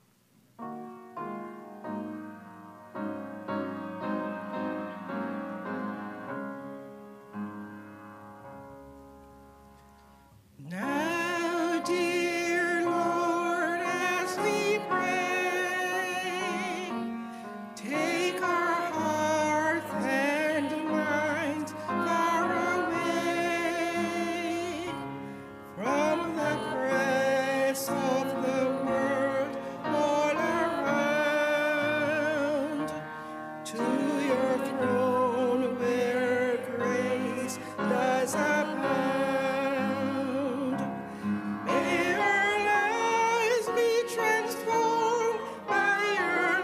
Now, dear Lord, as we pray, take our hearts and minds far away from the press of the world all around, to your throne where grace does abound. May our lives be transformed by your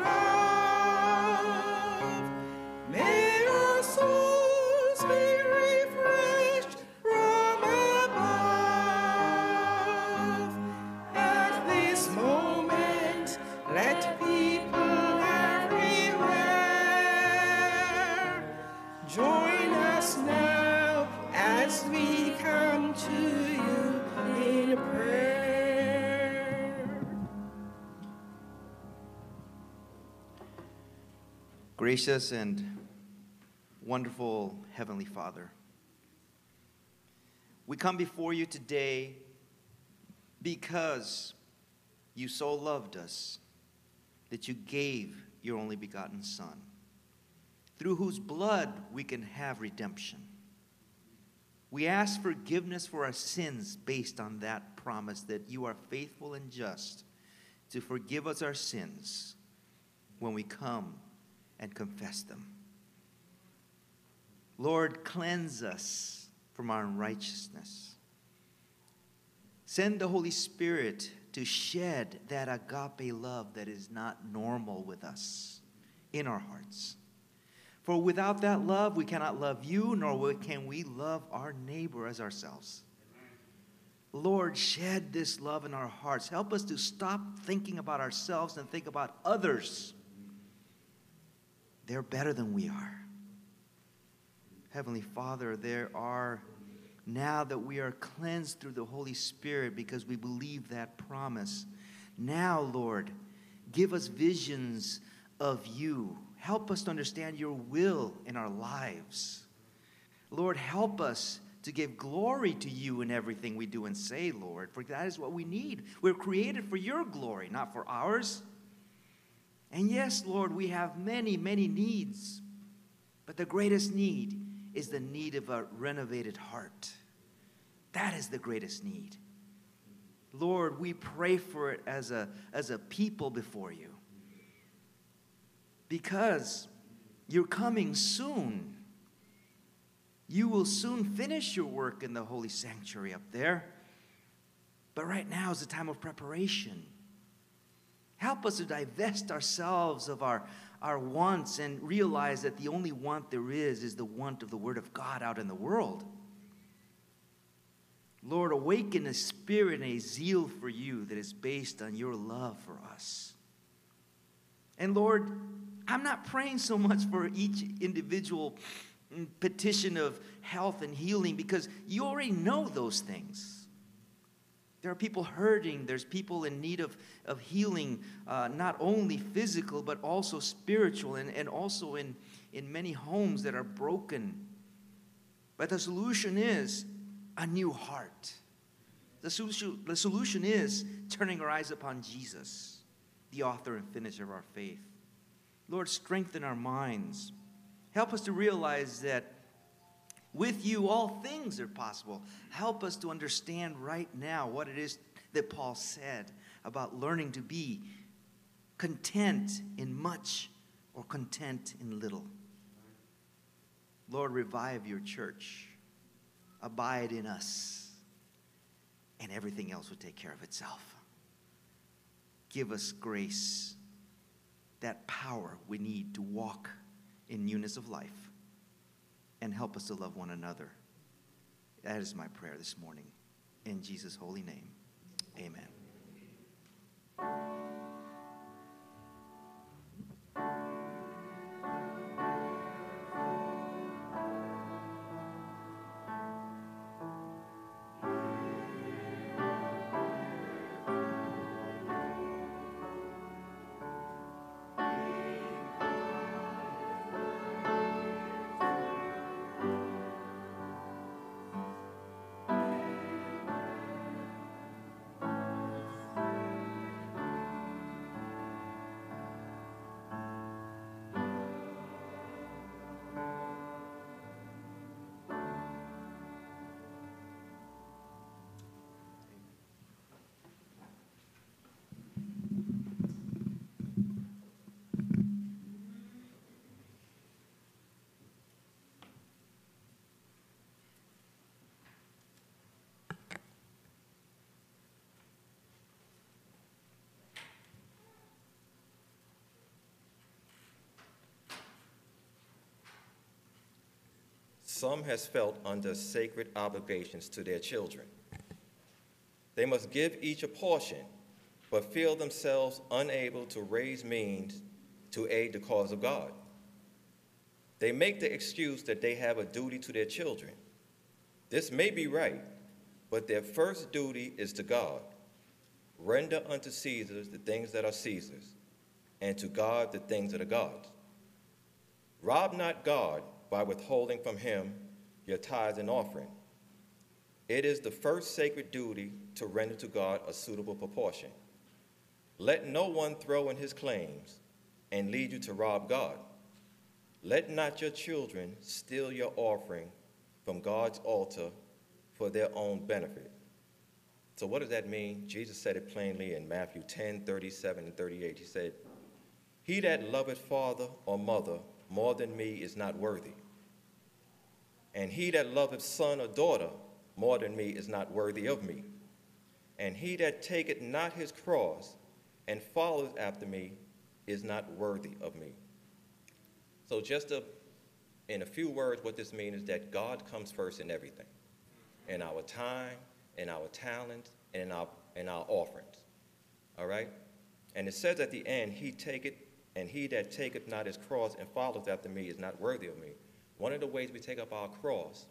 love. May our souls be refreshed from above. At this moment, let people everywhere join us now as we come to you in prayer. Gracious and wonderful Heavenly Father, we come before you today because you so loved us that you gave your only begotten Son, through whose blood we can have redemption. We ask forgiveness for our sins based on that promise that you are faithful and just to forgive us our sins when we come and confess them. Lord, cleanse us from our unrighteousness. Send the Holy Spirit to shed that agape love that is not normal with us in our hearts. For without that love, we cannot love you, nor can we love our neighbor as ourselves. Lord, shed this love in our hearts. Help us to stop thinking about ourselves and think about others. They're better than we are. Heavenly Father, there are, now that we are cleansed through the Holy Spirit because we believe that promise, now, Lord, give us visions of you. Help us to understand your will in our lives. Lord, help us to give glory to you in everything we do and say, Lord, for that is what we need. We're created for your glory, not for ours. And yes, Lord, we have many, many needs, but the greatest need is the need of a renovated heart. That is the greatest need. Lord, we pray for it as a, as a people before you, because you're coming soon. You will soon finish your work in the holy sanctuary up there. But right now is the time of preparation. Help us to divest ourselves of our, our wants and realize that the only want there is is the want of the Word of God out in the world. Lord, awaken a spirit and a zeal for you that is based on your love for us. And Lord, I'm not praying so much for each individual petition of health and healing, because you already know those things. There are people hurting. There's people in need of, of healing, uh, not only physical, but also spiritual, and, and also in, in many homes that are broken. But the solution is a new heart. The solution, the solution is turning our eyes upon Jesus, the author and finisher of our faith. Lord, strengthen our minds. Help us to realize that with you all things are possible. Help us to understand right now what it is that Paul said about learning to be content in much or content in little. Lord, revive your church. Abide in us, and everything else will take care of itself. Give us grace, that power we need to walk in newness of life, and help us to love one another. That is my prayer this morning. In Jesus' holy name, amen. Some has felt under sacred obligations to their children. They must give each a portion, but feel themselves unable to raise means to aid the cause of God. They make the excuse that they have a duty to their children. This may be right, but their first duty is to God. Render unto Caesar the things that are Caesar's, and to God the things that are God's. Rob not God by withholding from him your tithes and offering. It is the first sacred duty to render to God a suitable proportion. Let no one throw in his claims and lead you to rob God. Let not your children steal your offering from God's altar for their own benefit. So what does that mean? Jesus said it plainly in Matthew ten, thirty-seven and thirty-eight. He said, "He that loveth father or mother more than me is not worthy. And he that loveth son or daughter more than me is not worthy of me. And he that taketh not his cross and followeth after me is not worthy of me." So just to, in a few words, what this means is that God comes first in everything. In our time, in our talent, and in our, in our offerings. All right? And it says at the end, he taketh And he that taketh not his cross and followeth after me is not worthy of me. One of the ways we take up our cross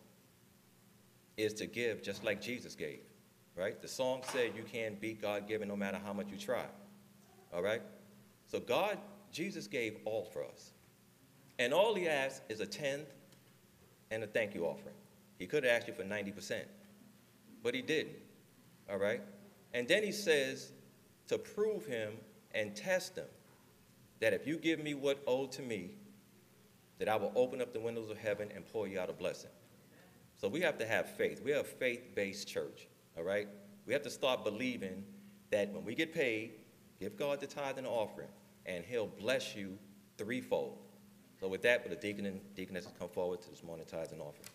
is to give just like Jesus gave, right? The song said you can't beat God given no matter how much you try, all right? So God, Jesus gave all for us. And all he asks is a tenth and a thank you offering. He could have asked you for ninety percent, but he didn't, all right? And then he says to prove him and test him, that if you give me what owed to me, that I will open up the windows of heaven and pour you out a blessing. So we have to have faith. We are a faith-based church, all right? We have to start believing that when we get paid, give God the tithe and the offering, and he'll bless you threefold. So with that, will the deacon and deaconesses come forward to this morning tithes and offering.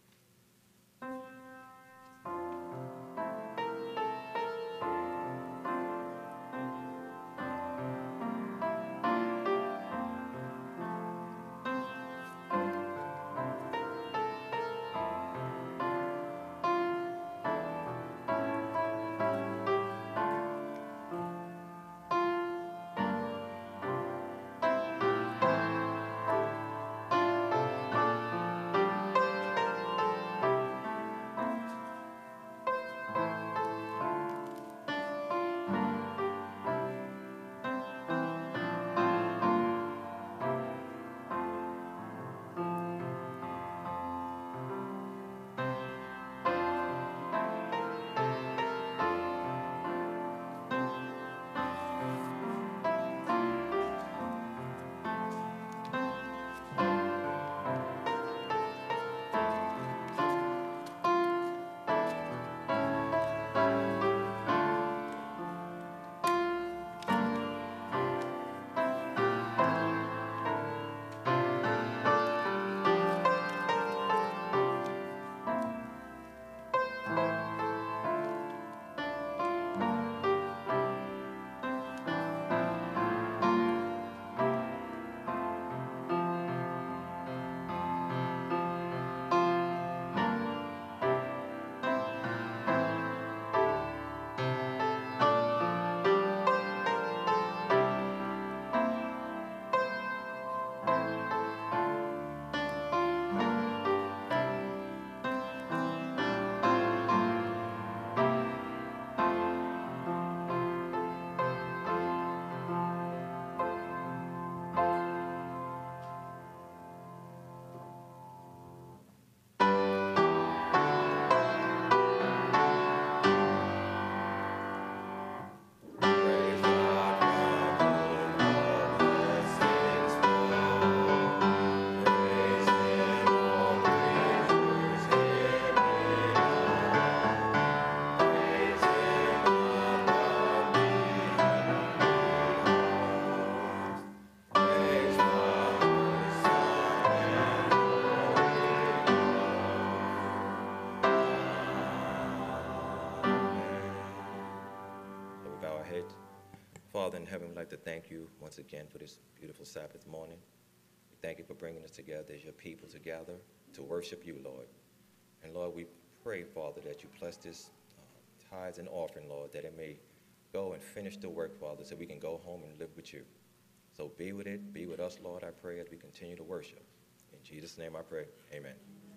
Father in heaven, we'd like to thank you once again for this beautiful Sabbath morning. We thank you for bringing us together as your people together to worship you, Lord. And Lord, we pray, Father, that you bless this uh, tithes and offering, Lord, that it may go and finish the work, Father, so we can go home and live with you. So be with it, be with us, Lord, I pray, as we continue to worship. In Jesus' name I pray, amen.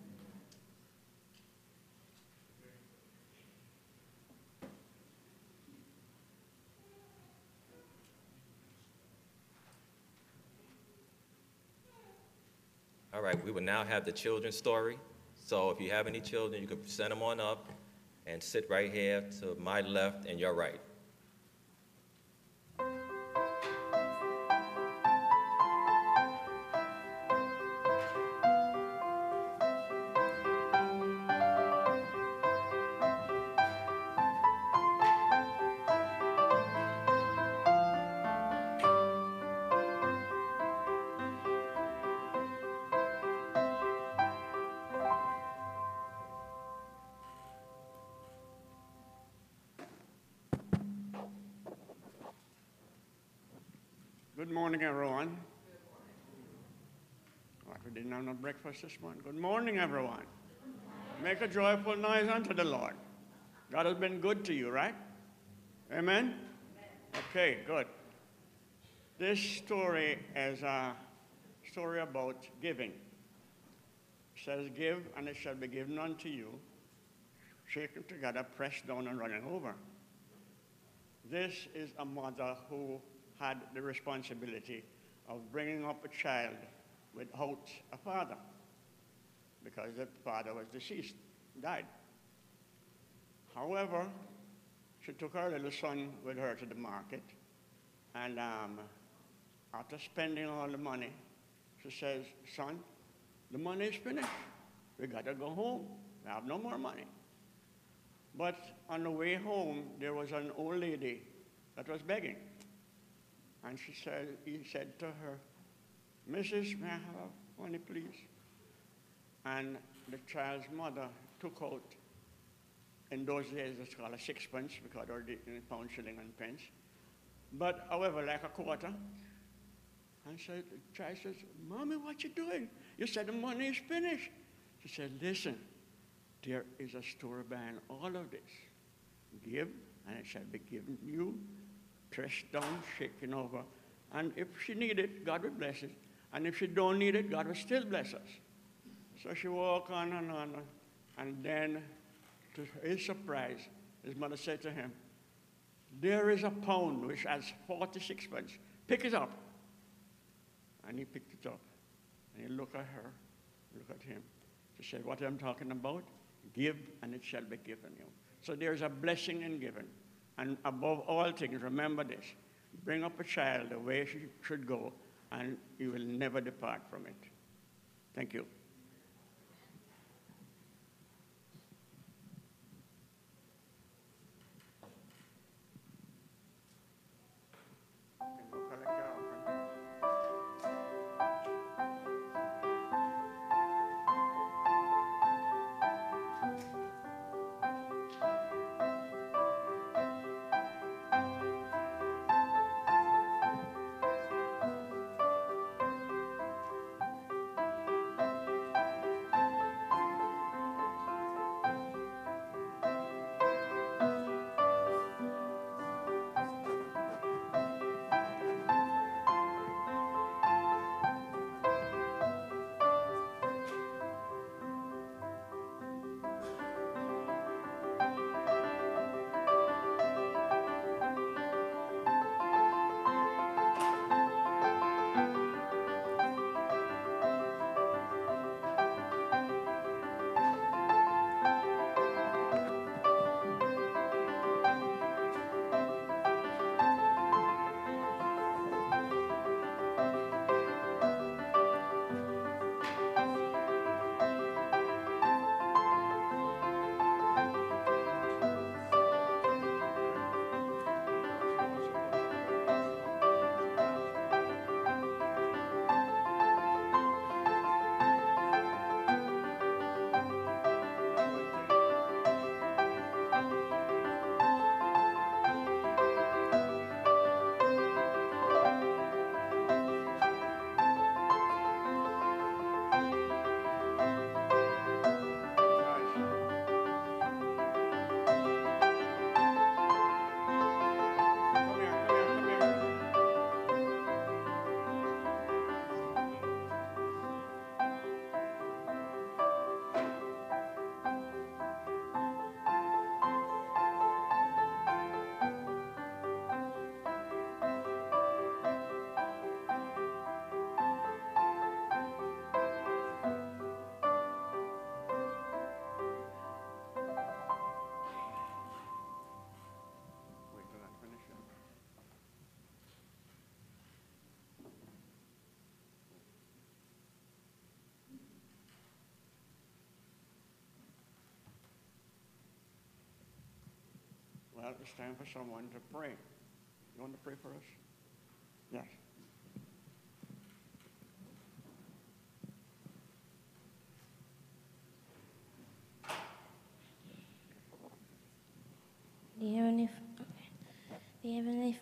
All right, we will now have the children's story. So if you have any children, you can send them on up and sit right here to my left and your right. Good morning, everyone. Oh, we didn't have no breakfast this morning. Good morning, everyone. Make a joyful noise unto the Lord. God has been good to you, right? Amen? Okay, good. This story is a story about giving. It says, give, and it shall be given unto you, shaken together, pressed down, and running over. This is a mother who had the responsibility of bringing up a child without a father. because the father was deceased, died. However, she took her little son with her to the market, and um, after spending all the money, she says, son, the money is finished. We got to go home. We have no more money. But on the way home, there was an old lady that was begging. And she said, he said to her, Missus, may I have money, please? And the child's mother took out, in those days it's called a sixpence, because they're in pound, shilling, and pence. But however, like a quarter. And so the child says, Mommy, what you doing? You said the money is finished. She said, listen, there is a story behind all of this. Give, and it shall be given you, pressed down, shaken over. And if she need it, God will bless it. And if she don't need it, God will still bless us. So she walked on and on. And then, to his surprise, his mother said to him, there is a pound which has forty-six pence. Pick it up. And he picked it up. And he looked at her, looked at him. She said, what I'm talking about, give and it shall be given you. So there's a blessing in giving. And above all things, remember this. Bring up a child the way she should go, and you will never depart from it. Thank you. Well, it's time for someone to pray. You want to pray for us? Yes. The Heavenly, the Heavenly,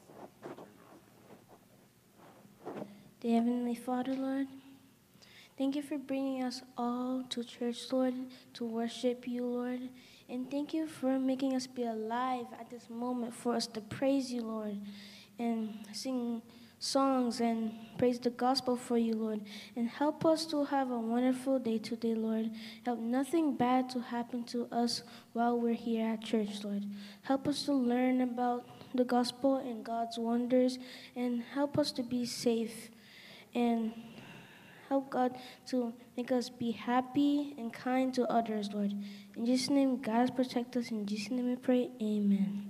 the Heavenly Father, Lord, thank you for bringing us all to church, Lord, to worship you, Lord. And thank you for making us be alive at this moment for us to praise you, Lord, and sing songs and praise the gospel for you, Lord. And help us to have a wonderful day today, Lord. Help nothing bad to happen to us while we're here at church, Lord. Help us to learn about the gospel and God's wonders, and help us to be safe. And Help, God, to make us be happy and kind to others, Lord. In Jesus' name, God protect us. In Jesus' name we pray, amen.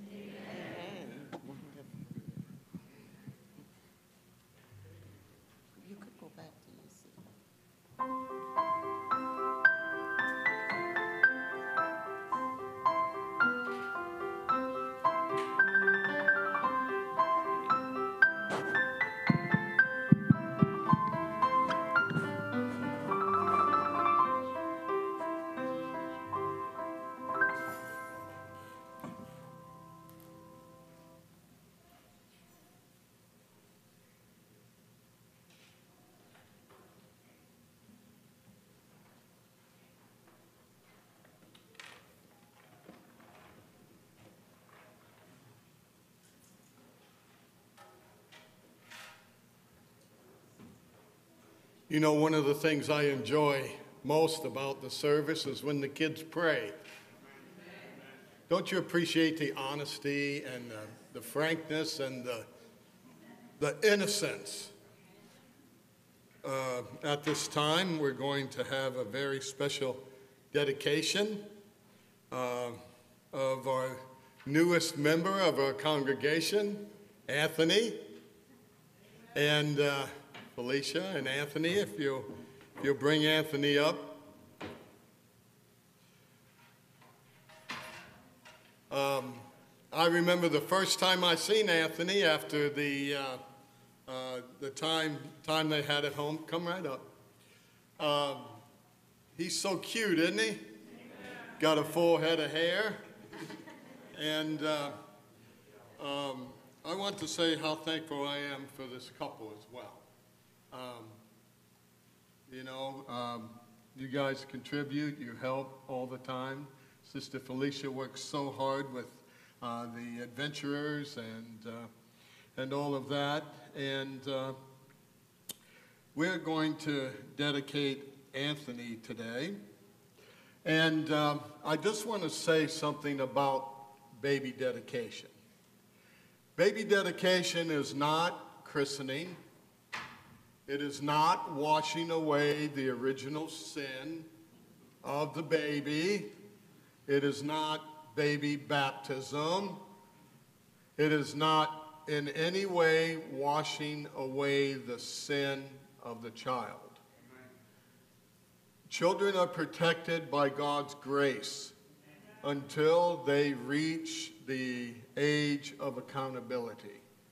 You could go back to your seat. You know, one of the things I enjoy most about the service is when the kids pray. Don't you appreciate the honesty and the, the frankness and the, the innocence? Uh, at this time, we're going to have a very special dedication uh, of our newest member of our congregation, Anthony. And uh, Felicia and Anthony, if you'll, if you'll bring Anthony up. Um, I remember the first time I seen Anthony after the, uh, uh, the time, time they had at home. Come right up. Um, he's so cute, isn't he? Got a full head of hair. And uh, um, I want to say how thankful I am for this couple as well. Um, you know, um, you guys contribute, you help all the time. Sister Felicia works so hard with uh, the adventurers and, uh, and all of that. And uh, we're going to dedicate Anthony today. And um, I just want to say something about baby dedication. Baby dedication is not christening. It is not washing away the original sin of the baby. It is not baby baptism. It is not in any way washing away the sin of the child. Children are protected by God's grace until they reach the age of accountability.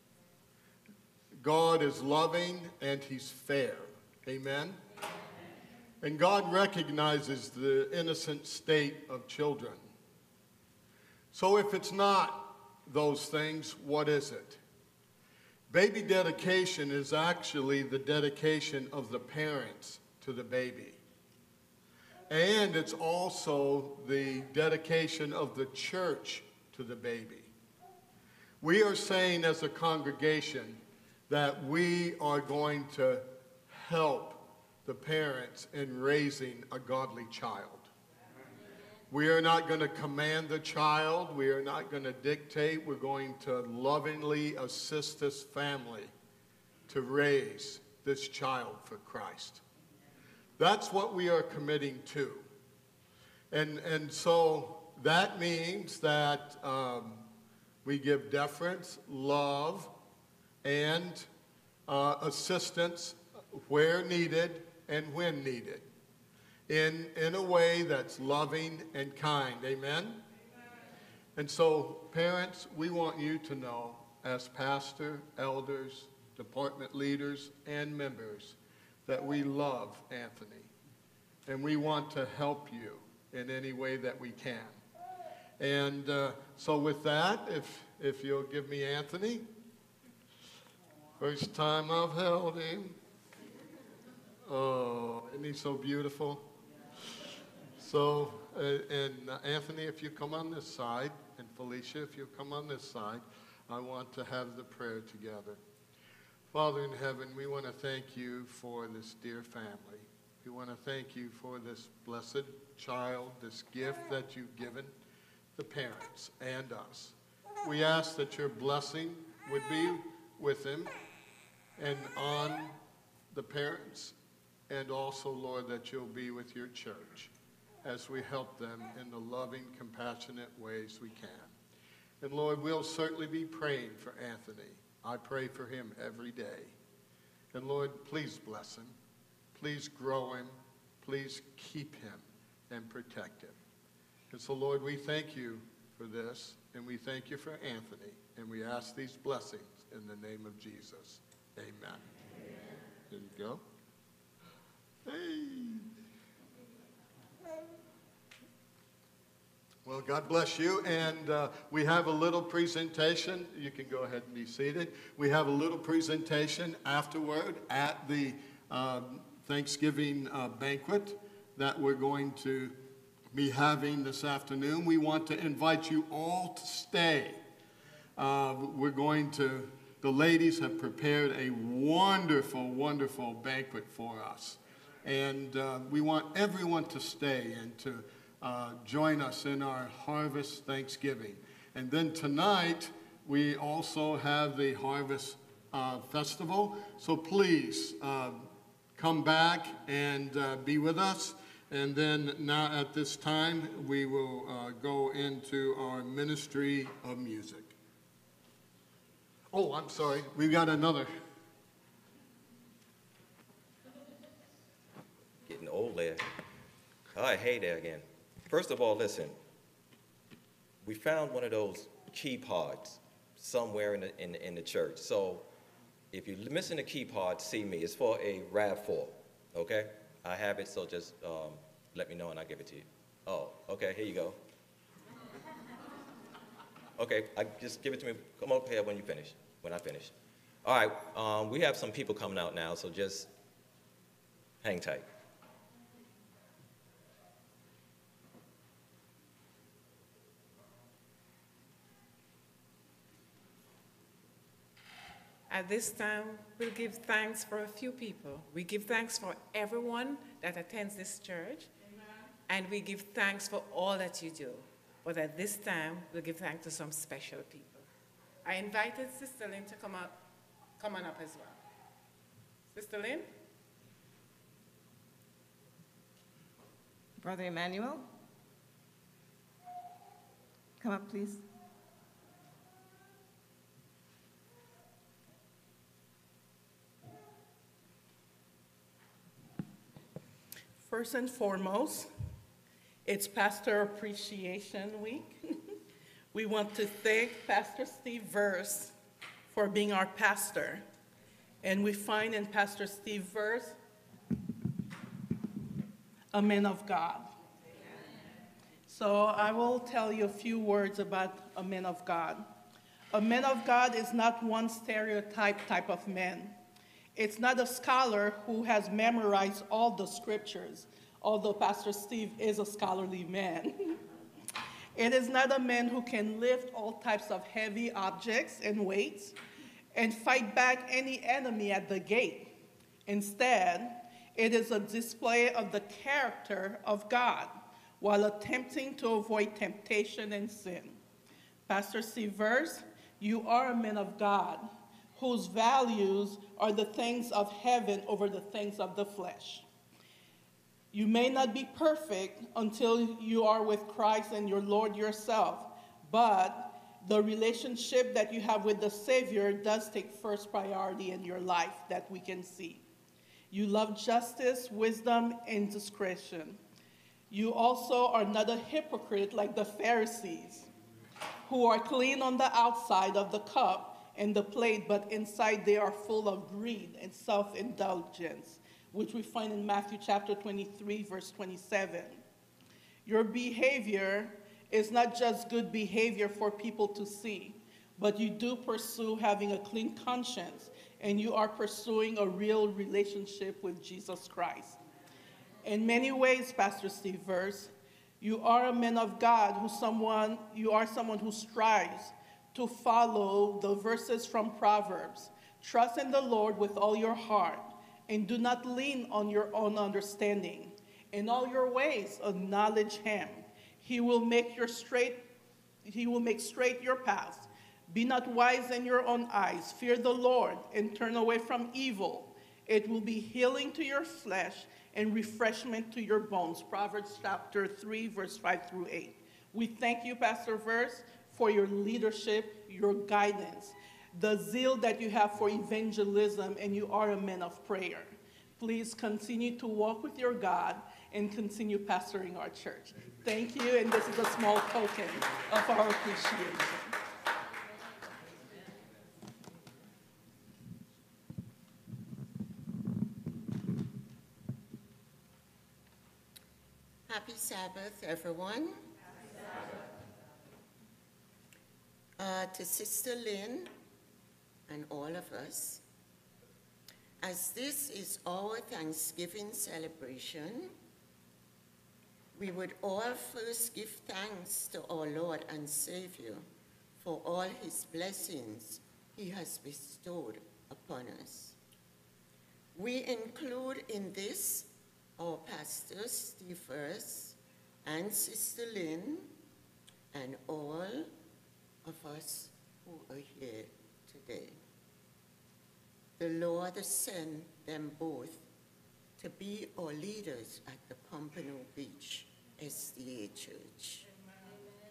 God is loving and he's fair. Amen? And God recognizes the innocent state of children. So if it's not those things, what is it? Baby dedication is actually the dedication of the parents to the baby. And it's also the dedication of the church to the baby. We are saying as a congregation that we are going to help the parents in raising a godly child. We are not going to command the child. We are not going to dictate. We're going to lovingly assist this family to raise this child for Christ. That's what we are committing to. And, and so that means that um, we give deference, love, and uh, assistance where needed and when needed, in, in a way that's loving and kind. Amen? Amen? And so, parents, we want you to know, as pastor, elders, department leaders, and members, that we love Anthony, and we want to help you in any way that we can. And uh, so with that, if, if you'll give me Anthony. First time I've held him. Oh, isn't he so beautiful? So, uh, and uh, Anthony, if you come on this side, and Felicia, if you come on this side, I want to have the prayer together. Father in heaven, we want to thank you for this dear family. We want to thank you for this blessed child, this gift that you've given the parents and us. We ask that your blessing would be with him and on the parents and also, Lord, that you'll be with your church as we help them in the loving, compassionate ways we can. And Lord, we'll certainly be praying for Anthony. I pray for him every day. And Lord, please bless him. Please grow him. Please keep him and protect him. And so, Lord, we thank you for this, and we thank you for Anthony, and we ask these blessings in the name of Jesus. Amen. Amen. There you go. Hey. Well, God bless you. And uh, we have a little presentation. You can go ahead and be seated. We have a little presentation afterward at the uh, Thanksgiving uh, banquet that we're going to be having this afternoon. We want to invite you all to stay. Uh, we're going to, the ladies have prepared a wonderful, wonderful banquet for us. And uh, we want everyone to stay and to uh, join us in our Harvest Thanksgiving. And then tonight, we also have the Harvest uh, Festival. So please uh, come back and uh, be with us. And then now at this time, we will uh, go into our ministry of music. Oh, I'm sorry. We've got another. Getting old there. Oh, hey there again. First of all, listen. We found one of those key pods somewhere in the, in, in the church. So if you're missing a key pod, see me. It's for a RAV four, okay? I have it, so just um, let me know and I'll give it to you. Oh, okay, here you go. Okay, I, just give it to me. Come up here when you finish, when I finish. All right, um, we have some people coming out now, so just hang tight. At this time, we'll give thanks for a few people. We give thanks for everyone that attends this church, Amen. And we give thanks for all that you do. But at this time, we'll give thanks to some special people. I invited Sister Lynn to come up, come on up as well. Sister Lynn? Brother Emmanuel? Come up, please. First and foremost, it's Pastor Appreciation Week. We want to thank Pastor Steve Verse for being our pastor. And we find in Pastor Steve Verse a man of God. So I will tell you a few words about a man of God. A man of God is not one stereotype type of man. It's not a scholar who has memorized all the scriptures, although Pastor Steve is a scholarly man. It is not a man who can lift all types of heavy objects and weights and fight back any enemy at the gate. Instead, it is a display of the character of God while attempting to avoid temptation and sin. Pastor Steve Verse, you are a man of God whose values are the things of heaven over the things of the flesh. You may not be perfect until you are with Christ and your Lord yourself, but the relationship that you have with the Savior does take first priority in your life that we can see. You love justice, wisdom, and discretion. You also are not a hypocrite like the Pharisees, who are clean on the outside of the cup and the plate, but inside they are full of greed and self-indulgence, which we find in Matthew chapter twenty-three, verse twenty-seven. Your behavior is not just good behavior for people to see, but you do pursue having a clean conscience, and you are pursuing a real relationship with Jesus Christ. In many ways, Pastor Steve Verse, you are a man of God who someone, you are someone who strives to follow the verses from Proverbs. Trust in the Lord with all your heart, and do not lean on your own understanding. In all your ways, acknowledge him. He will make your straight, he will make straight your paths. Be not wise in your own eyes. Fear the Lord and turn away from evil. It will be healing to your flesh and refreshment to your bones. Proverbs chapter three, verse five through eight. We thank you, Pastor Verse, for your leadership, your guidance, the zeal that you have for evangelism, and you are a man of prayer. Please continue to walk with your God and continue pastoring our church. Thank you, and this is a small token of our appreciation. Happy Sabbath, everyone. Uh, to Sister Lynn and all of us, as this is our Thanksgiving celebration, we would all first give thanks to our Lord and Savior for all his blessings he has bestowed upon us. We include in this our Pastor Steve Verse and Sister Lynn and all of us who are here today. The Lord sent them both to be our leaders at the Pompano Beach S D A Church. Amen.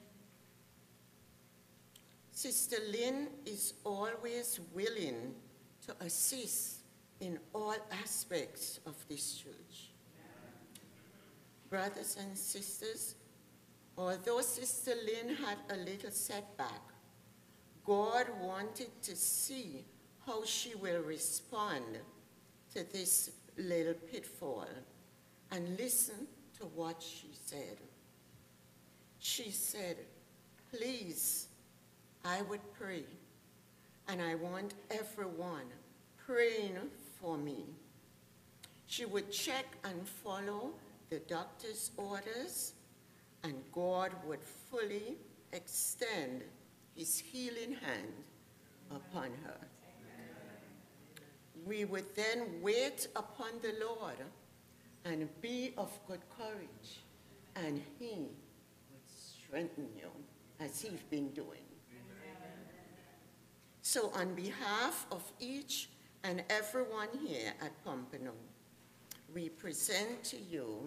Sister Lynn is always willing to assist in all aspects of this church. Brothers and sisters, although Sister Lynn had a little setback, God wanted to see how she will respond to this little pitfall, and listen to what she said. She said, please, I would pray, and I want everyone praying for me. She would check and follow the doctor's orders, and God would fully extend his healing hand upon her. We would then wait upon the Lord and be of good courage, and he would strengthen you as he's been doing. So on behalf of each and everyone here at Pompano, we present to you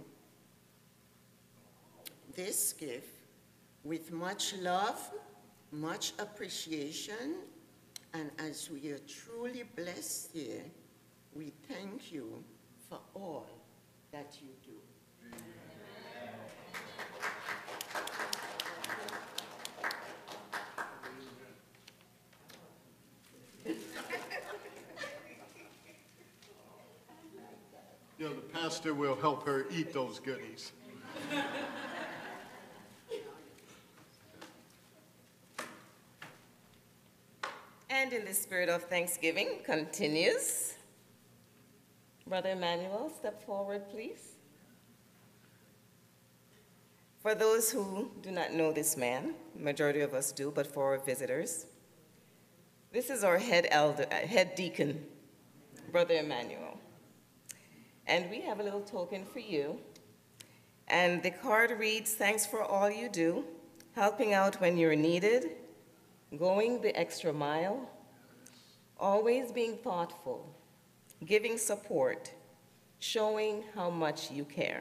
this gift with much love, much appreciation, and as we are truly blessed here, we thank you for all that you do. You know, the pastor will help her eat those goodies. And in the spirit of thanksgiving continues. Brother Emmanuel, step forward, please. For those who do not know this man, the majority of us do, but for our visitors, this is our head elder, uh, head deacon, Brother Emmanuel. And we have a little token for you. And the card reads, thanks for all you do, helping out when you're needed, going the extra mile, always being thoughtful, giving support, showing how much you care.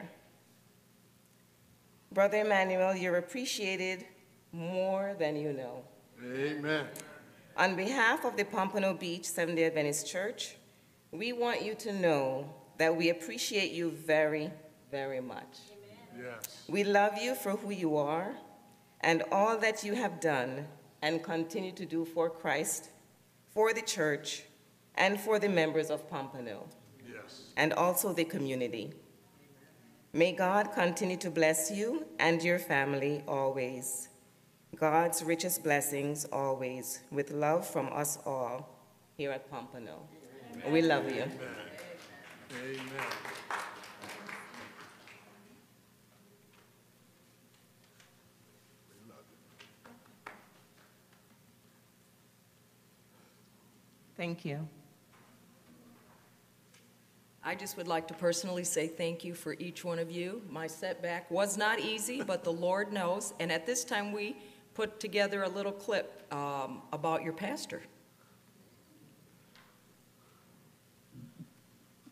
Brother Emmanuel, you're appreciated more than you know. Amen. On behalf of the Pompano Beach Seventh-day Adventist Church, we want you to know that we appreciate you very, very much. Yes. We love you for who you are and all that you have done and continue to do for Christ, for the church, and for the members of Pompano. Yes. And also the community. May God continue to bless you and your family always. God's richest blessings always, with love from us all here at Pompano. Amen. We love you. Amen. Amen. Thank you. I just would like to personally say thank you for each one of you. My setback was not easy, but the Lord knows. And at this time, we put together a little clip um, about your pastor.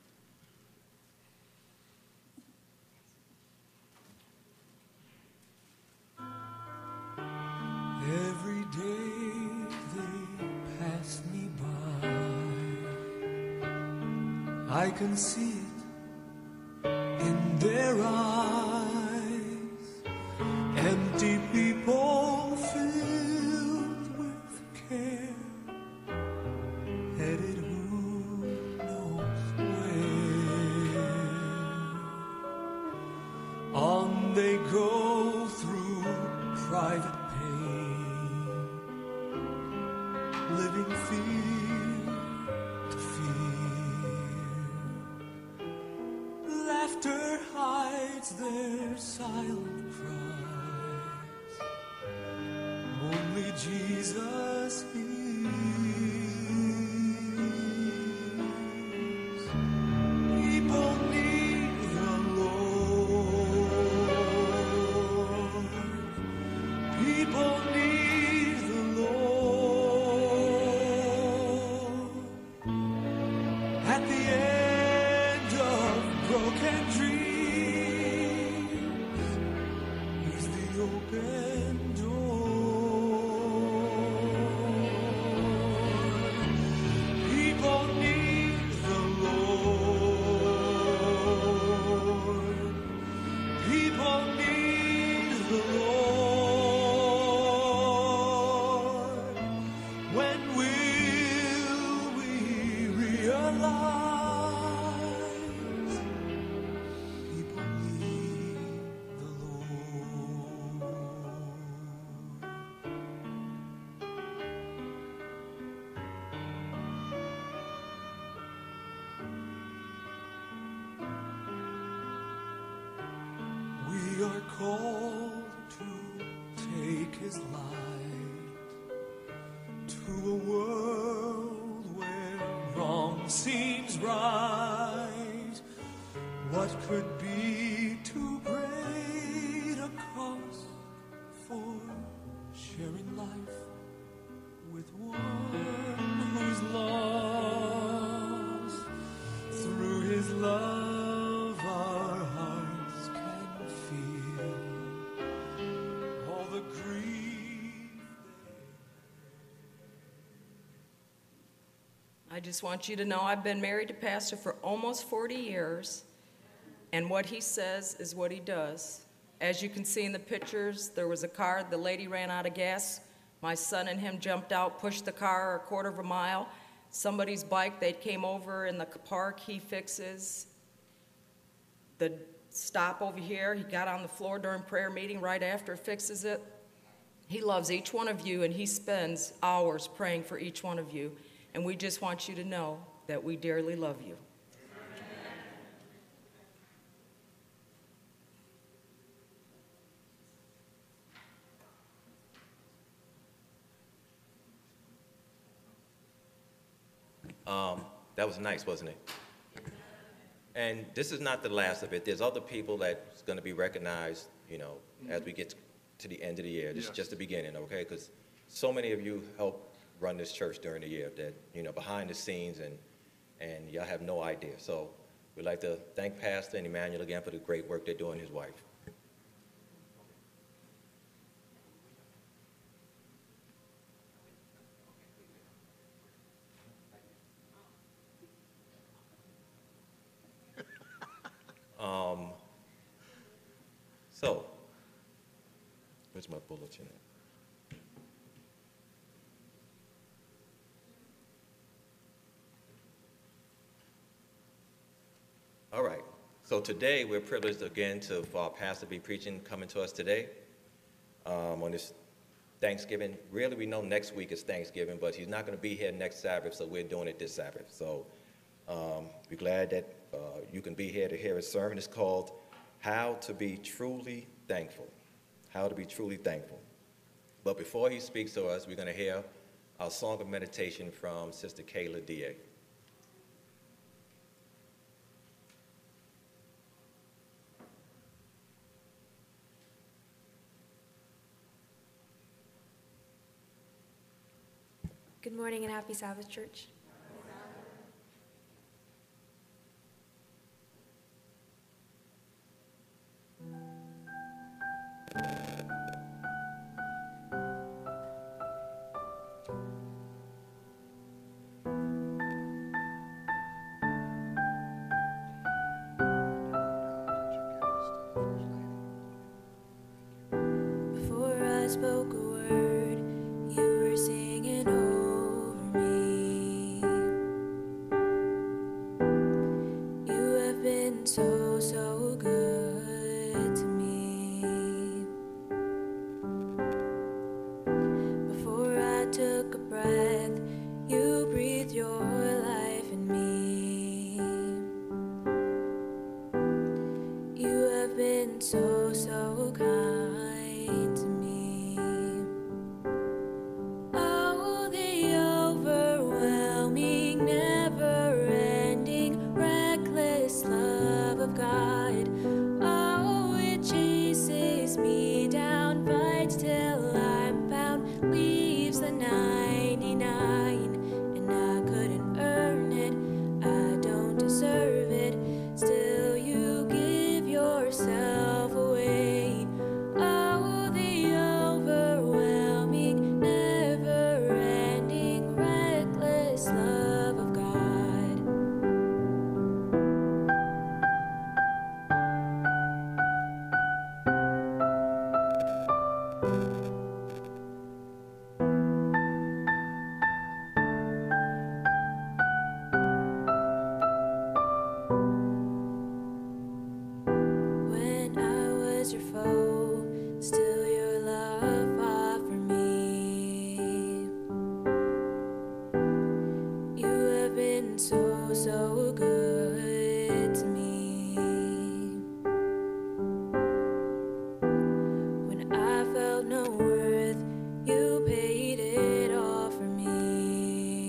I can see it in their eyes. Empty people filled with care, headed who knows where. On they go through private pain, living fear to fear. Laughter hides their silent cries. Only Jesus hears. People need the Lord. People need the Lord. At the end of broken dreams, He's the open door. People need the Lord. People need the Lord. When will we realize people need the Lord? We are called to take His light to a world where wrong seems right. What could be too great a cost for sharing life with one who's lost? Through His love, our hearts can feel all the grief. I just want you to know I've been married to Pastor for almost forty years, and what he says is what he does. As you can see in the pictures, there was a car, the lady ran out of gas. My son and him jumped out, pushed the car a quarter of a mile. Somebody's bike, they came over in the park, he fixes. The stop over here, he got on the floor during prayer meeting right after, fixes it. He loves each one of you, and he spends hours praying for each one of you. And we just want you to know that we dearly love you. Um, that was nice, wasn't it? And this is not the last of it. There's other people that's going to be recognized, you know, as we get to the end of the year. This Yes. is just the beginning, okay? Because so many of you help run this church during the year that, you know, behind the scenes, and, and y'all have no idea. So we'd like to thank Pastor and Emmanuel again for the great work they're doing, his wife. Um, so, where's my bulletin at? All right. So today we're privileged again to for our pastor be preaching, coming to us today um, on this Thanksgiving. Really, we know next week is Thanksgiving, but he's not going to be here next Sabbath, so we're doing it this Sabbath. So um, we're glad that uh, you can be here to hear his sermon. It's called How to Be Truly Thankful. How to Be Truly Thankful. But before he speaks to us, we're going to hear our song of meditation from Sister Kayla D A Good morning and happy Sabbath, church. spoke a word, you were singing over me. You have been so, so good to me. Before I took a breath, you breathed your life in me. You have been so, so kind to me. Oh, the overwhelming, never-ending, reckless love of God. Oh, it chases me down, fights till I'm found, leaves the ninety-nine, and I couldn't earn it, I don't deserve it, still you give yourself away. Oh, the overwhelming, never-ending, reckless love of God. When I was your foe, still your love fought for me. You have been so, so good to me. When I felt no worth, you paid it all for me.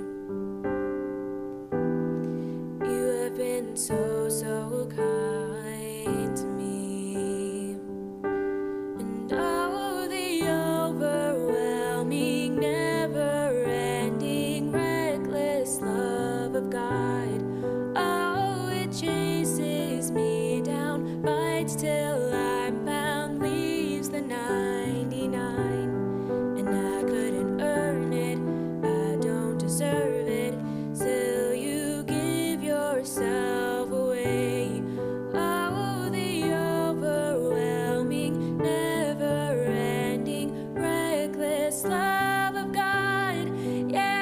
You have been so, so kind to me. And oh, the overwhelming, never-ending, reckless love of God. Oh, it chases me down, bites till I'm found, leaves the ninety-nine, and I couldn't earn it, I don't deserve it, still you give yourself away. Oh, the overwhelming, never-ending, reckless love of God. Yeah.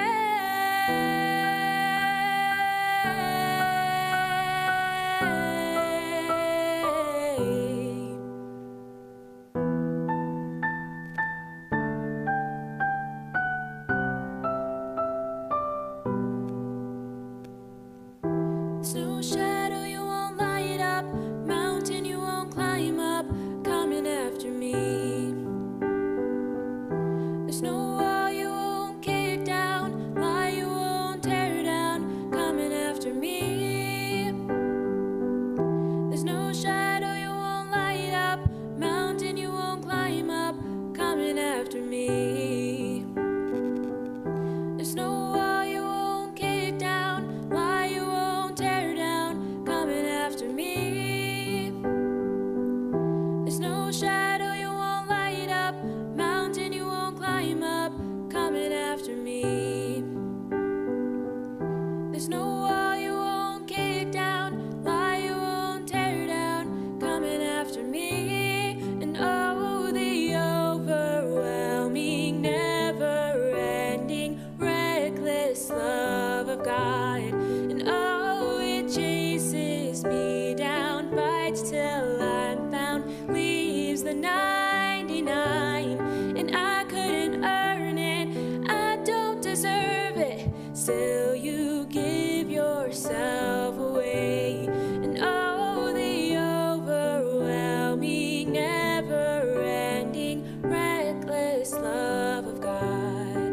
Snow shadow you won't light up, mountain you won't climb up, coming after me. There's no wall you won't kick down, lie you won't tear down, coming after me. There's no shadow you won't light up, mountain you won't climb up, coming after me. There's no wall you won't kick down, lie you won't tear down, coming after me. There's no shadow you won't light up, mountain you won't climb up, coming after me. There's no wall you won't kick down, lie you won't tear down, coming after me. And oh, the overwhelming, never-ending, reckless love of God. And oh, it chases me down, fights till I'm found, leaves the ninety-nine, and I couldn't earn it, I don't deserve it, still you give yourself away. And oh, the overwhelming, never-ending, reckless love of God.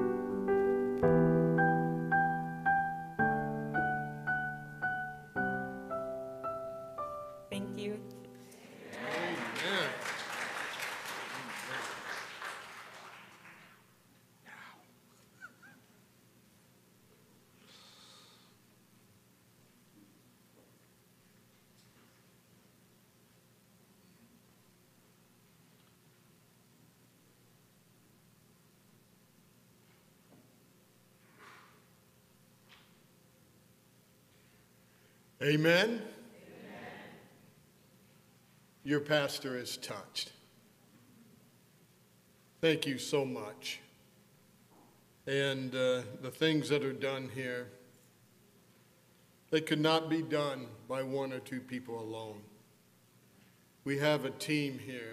Thank you. Amen. Amen. Your pastor is touched. thank you so much. And uh, the things that are done here, they could not be done by one or two people alone. We have a team here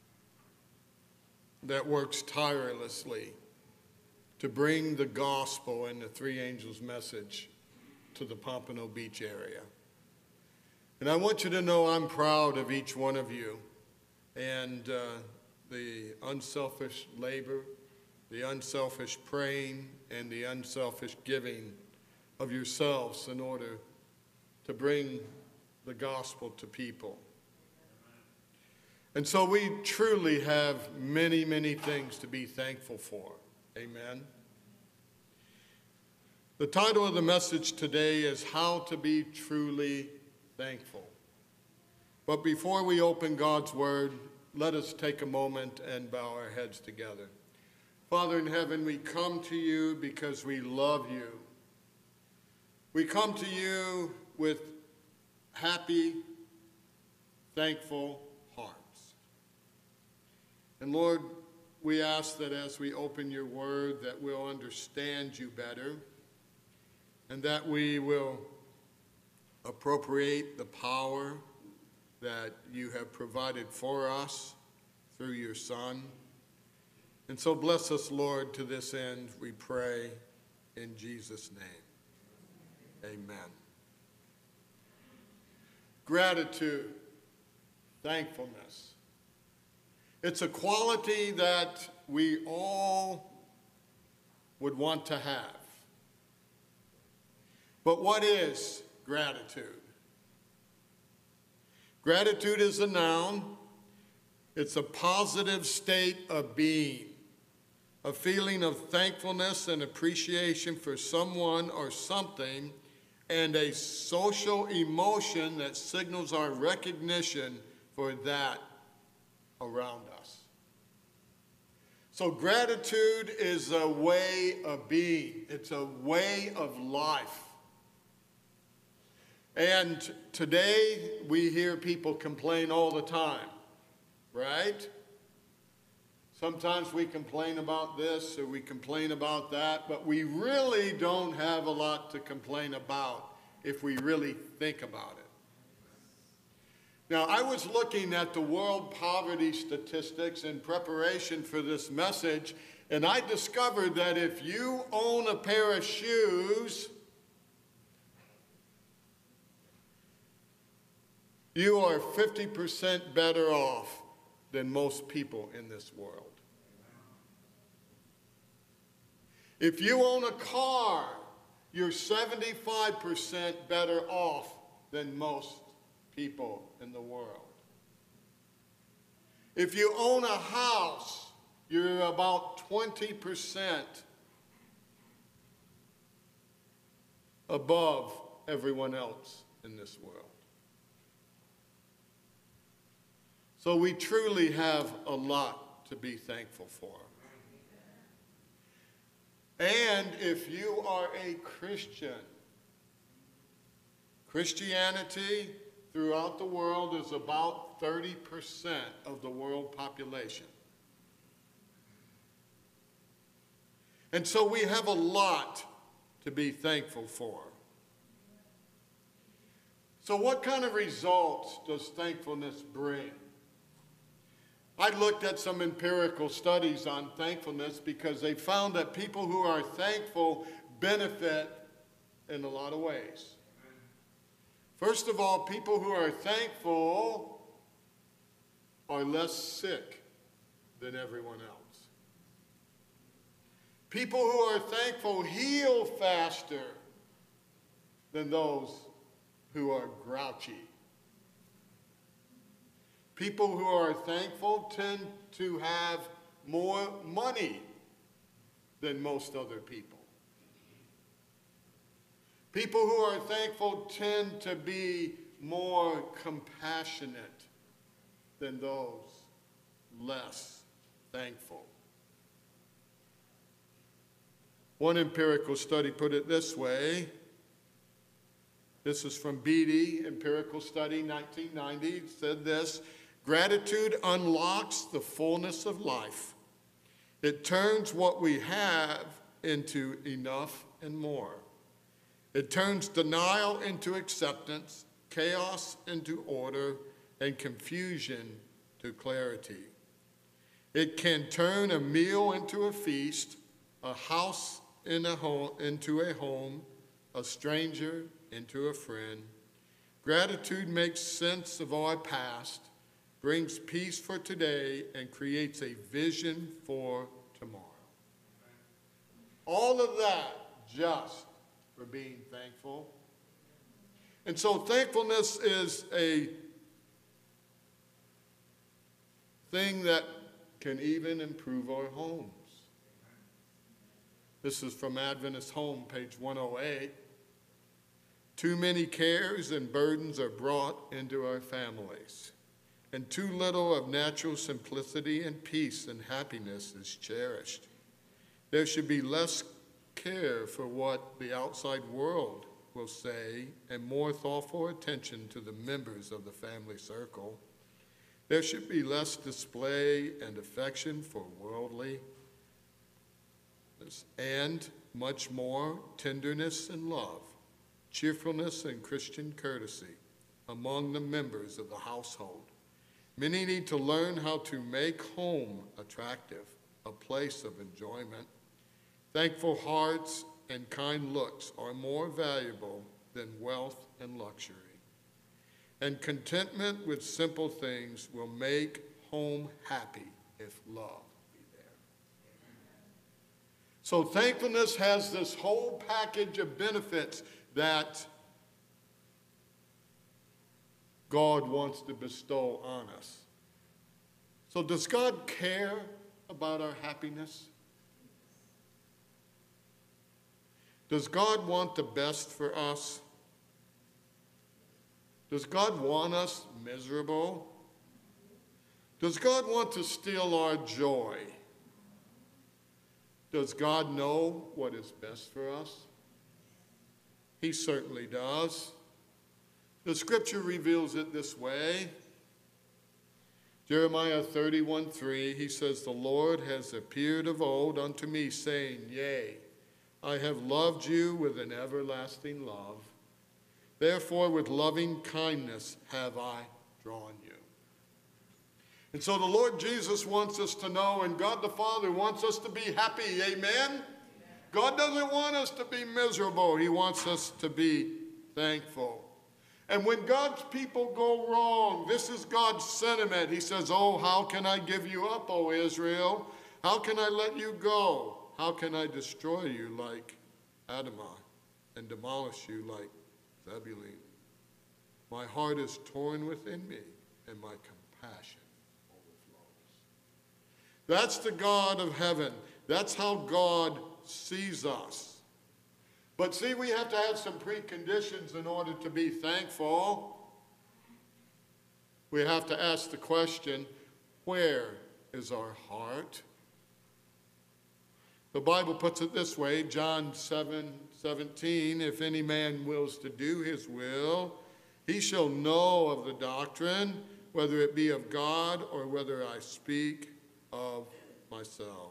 that works tirelessly to bring the gospel and the three angels' message to the Pompano Beach area. And I want you to know I'm proud of each one of you and uh, the unselfish labor, the unselfish praying, and the unselfish giving of yourselves in order to bring the gospel to people. And so we truly have many, many things to be thankful for. Amen. The title of the message today is How to Be Truly Thankful. But before we open God's Word, let us take a moment and bow our heads together. Father in heaven, we come to you because we love you. We come to you with happy, thankful hearts. And Lord, we ask that as we open your word that we'll understand you better and that we will appropriate the power that you have provided for us through your Son. And so bless us, Lord, to this end, we pray in Jesus' name. Amen. Gratitude, thankfulness. It's a quality that we all would want to have. But what is gratitude? Gratitude is a noun. It's a positive state of being, a feeling of thankfulness and appreciation for someone or something, and a social emotion that signals our recognition for that around us. So gratitude is a way of being. It's a way of life. And today we hear people complain all the time, right? Sometimes we complain about this or we complain about that, but we really don't have a lot to complain about if we really think about it. Now, I was looking at the world poverty statistics in preparation for this message, and I discovered that if you own a pair of shoes, you are fifty percent better off than most people in this world. If you own a car, you're seventy-five percent better off than most people in the world. If you own a house, you're about twenty percent above everyone else in this world. So we truly have a lot to be thankful for. And if you are a Christian, Christianity throughout the world is about thirty percent of the world population. And so we have a lot to be thankful for. So what kind of results does thankfulness bring? I looked at some empirical studies on thankfulness because they found that people who are thankful benefit in a lot of ways. First of all, people who are thankful are less sick than everyone else. People who are thankful heal faster than those who are grouchy. People who are thankful tend to have more money than most other people. People who are thankful tend to be more compassionate than those less thankful. One empirical study put it this way. This is from Beatty, Empirical Study, nineteen ninety. It said this: gratitude unlocks the fullness of life. It turns what we have into enough and more. It turns denial into acceptance, chaos into order, and confusion to clarity. It can turn a meal into a feast, a house in a home, into a home, a stranger into a friend. Gratitude makes sense of our past, brings peace for today, and creates a vision for tomorrow. All of that just for being thankful. And so thankfulness is a thing that can even improve our homes. This is from Adventist Home, page one oh eight. Too many cares and burdens are brought into our families, and too little of natural simplicity and peace and happiness is cherished. There should be less care for what the outside world will say and more thoughtful attention to the members of the family circle. There should be less display and affection for worldly and much more tenderness and love, cheerfulness and Christian courtesy among the members of the household. Many need to learn how to make home attractive, a place of enjoyment. Thankful hearts and kind looks are more valuable than wealth and luxury. And contentment with simple things will make home happy if love be there. So thankfulness has this whole package of benefits that God wants to bestow on us. So does God care about our happiness? Does God want the best for us? Does God want us miserable? Does God want to steal our joy? Does God know what is best for us? He certainly does. The scripture reveals it this way. Jeremiah thirty-one three, he says, "The Lord has appeared of old unto me, saying, Yea, I have loved you with an everlasting love. Therefore, with loving kindness have I drawn you." And so the Lord Jesus wants us to know, and God the Father wants us to be happy. Amen? God doesn't want us to be miserable. He wants us to be thankful. And when God's people go wrong, this is God's sentiment. He says, "Oh, how can I give you up, O Israel? How can I let you go? How can I destroy you like Adamah and demolish you like Zebulun? My heart is torn within me, and my compassion overflows." That's the God of heaven. That's how God sees us. But see, we have to have some preconditions in order to be thankful. We have to ask the question, where is our heart? The Bible puts it this way, John seven seventeen, "If any man wills to do his will, he shall know of the doctrine, whether it be of God or whether I speak of myself."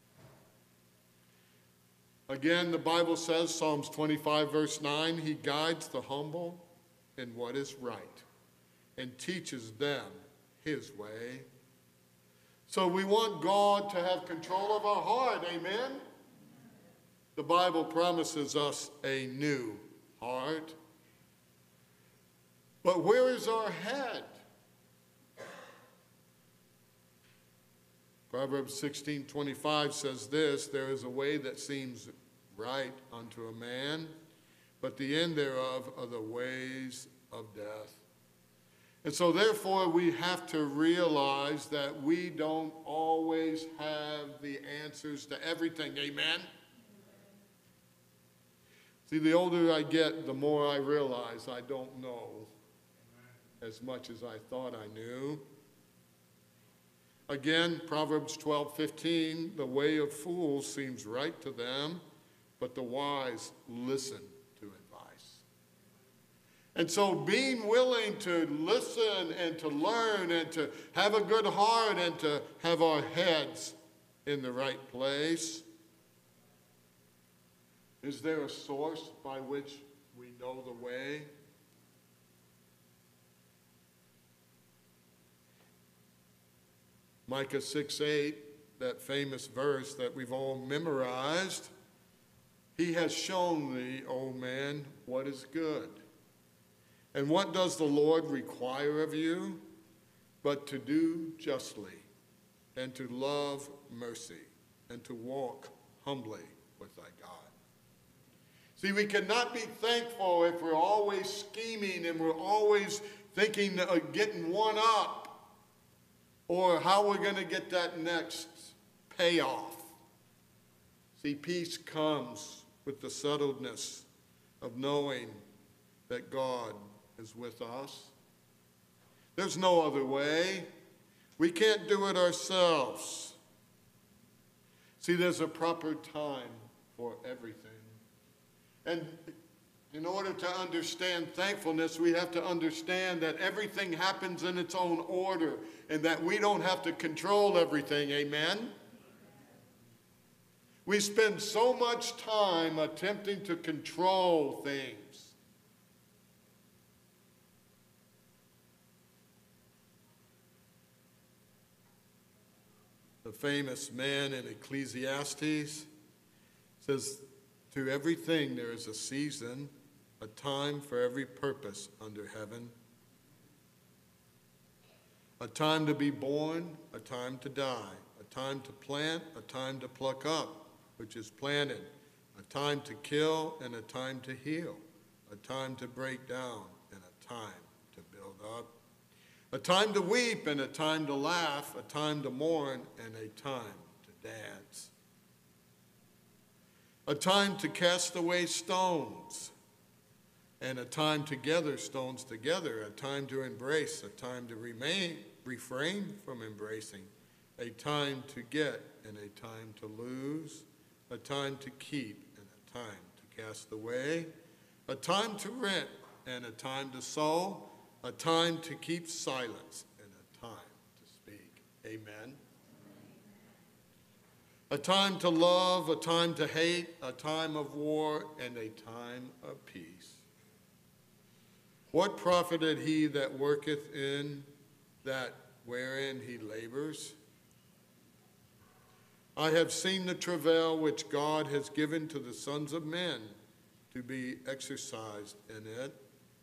Again, the Bible says, Psalms twenty-five, verse nine, "He guides the humble in what is right and teaches them his way." So we want God to have control of our heart, amen? The Bible promises us a new heart. But where is our head? Proverbs sixteen twenty-five says this, "There is a way that seems right unto a man, but the end thereof are the ways of death." And so therefore we have to realize that we don't always have the answers to everything, amen? See, the older I get, the more I realize I don't know as much as I thought I knew. Again, Proverbs twelve fifteen, "The way of fools seems right to them, but the wise listen to advice." And so being willing to listen and to learn and to have a good heart and to have our heads in the right place? Is there a source by which we know the way? Micah six eight, that famous verse that we've all memorized, he has shown thee, O man, what is good. And what does the Lord require of you? But to do justly, and to love mercy, and to walk humbly with thy God. See, we cannot be thankful if we're always scheming and we're always thinking of getting one up, or how we're going to get that next payoff. See, peace comes with the settledness of knowing that God is with us. There's no other way. We can't do it ourselves. See, there's a proper time for everything. And in order to understand thankfulness, we have to understand that everything happens in its own order and that we don't have to control everything. Amen? We spend so much time attempting to control things. The famous man in Ecclesiastes says, to everything there is a season, a time for every purpose under heaven. A time to be born, a time to die, a time to plant, a time to pluck up, which is planted, a time to kill and a time to heal, a time to break down and a time to build up, a time to weep and a time to laugh, a time to mourn and a time to dance, a time to cast away stones and a time to gather stones together, a time to embrace, a time to remain, refrain from embracing, a time to get and a time to lose, a time to keep and a time to cast away, a time to rent and a time to sow, a time to keep silence and a time to speak. Amen. A time to love, a time to hate, a time of war, and a time of peace. What profited he that worketh in that wherein he labors? I have seen the travail which God has given to the sons of men to be exercised in it.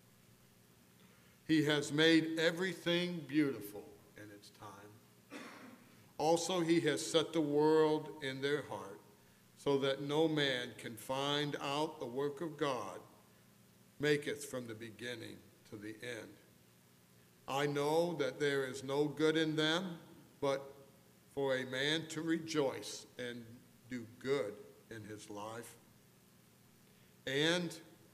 He has made everything beautiful in its time. Also, he has set the world in their heart, so that no man can find out the work of God, maketh from the beginning to the end. I know that there is no good in them, but for a man to rejoice and do good in his life. And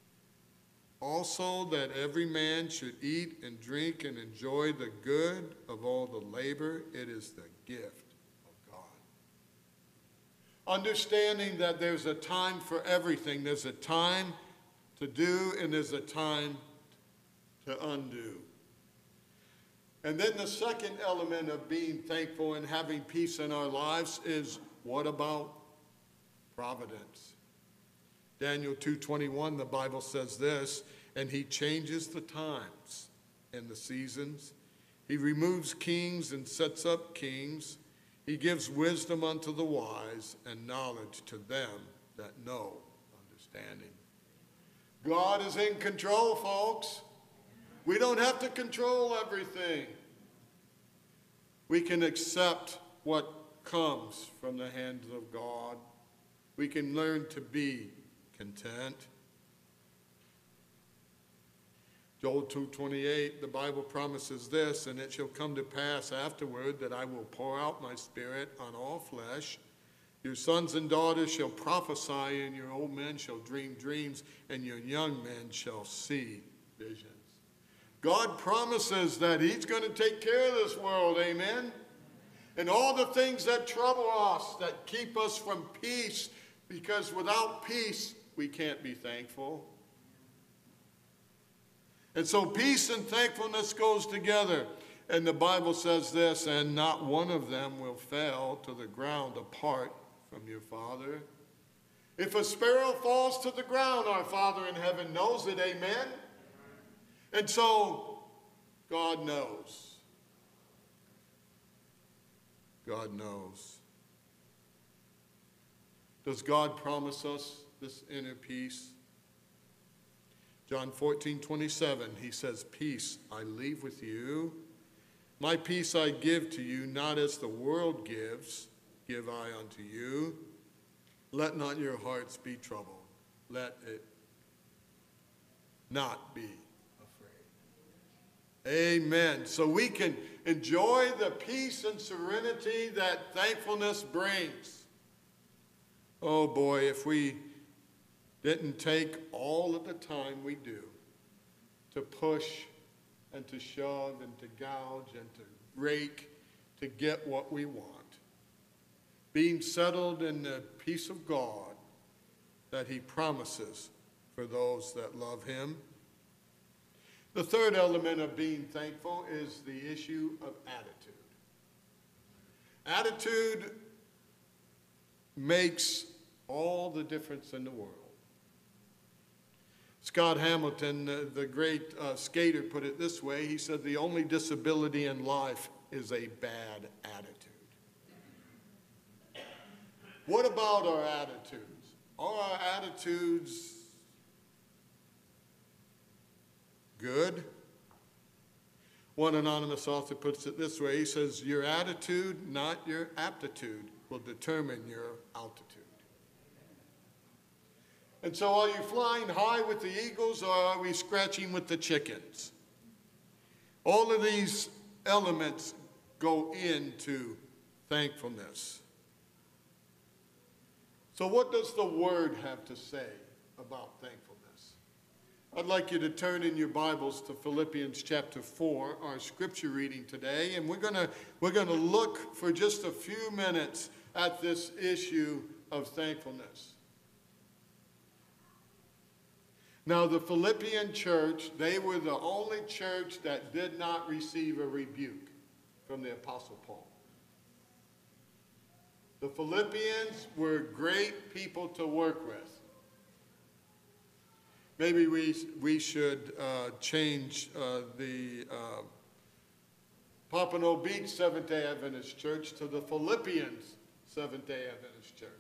also that every man should eat and drink and enjoy the good of all the labor. It is the gift of God. Understanding that there's a time for everything. There's a time to do and there's a time to undo. And then the second element of being thankful and having peace in our lives is, what about providence? Daniel two twenty-one, the Bible says this, and he changes the times and the seasons. He removes kings and sets up kings. He gives wisdom unto the wise and knowledge to them that know understanding. God is in control, folks. We don't have to control everything. We can accept what comes from the hands of God. We can learn to be content. Joel two twenty-eight, the Bible promises this, and it shall come to pass afterward that I will pour out my spirit on all flesh. Your sons and daughters shall prophesy, and your old men shall dream dreams, and your young men shall see visions. God promises that he's going to take care of this world, amen? And all the things that trouble us, that keep us from peace, because without peace, we can't be thankful. And so peace and thankfulness goes together. And the Bible says this, and not one of them will fail to the ground apart from your Father. If a sparrow falls to the ground, our Father in heaven knows it, amen? And so, God knows. God knows. Does God promise us this inner peace? John fourteen twenty-seven, he says, peace I leave with you. My peace I give to you, not as the world gives, give I unto you. Let not your hearts be troubled. Let it not be afraid. Amen. So we can enjoy the peace and serenity that thankfulness brings. Oh boy, if we didn't take all of the time we do to push and to shove and to gouge and to rake to get what we want. Being settled in the peace of God that he promises for those that love him. The third element of being thankful is the issue of attitude. Attitude makes all the difference in the world. Scott Hamilton, uh, the great uh, skater, put it this way. He said, the only disability in life is a bad attitude. What about our attitudes? Are our attitudes good? One anonymous author puts it this way. He says, your attitude, not your aptitude, will determine your altitude. And so are you flying high with the eagles, or are we scratching with the chickens? All of these elements go into thankfulness. So what does the Word have to say about thankfulness? I'd like you to turn in your Bibles to Philippians chapter four, our scripture reading today, and we're gonna, we're gonna look for just a few minutes at this issue of thankfulness. Now, the Philippian church, they were the only church that did not receive a rebuke from the Apostle Paul. The Philippians were great people to work with. Maybe we, we should uh, change uh, the uh, Pompano Beach Seventh-day Adventist Church to the Philippians Seventh-day Adventist Church.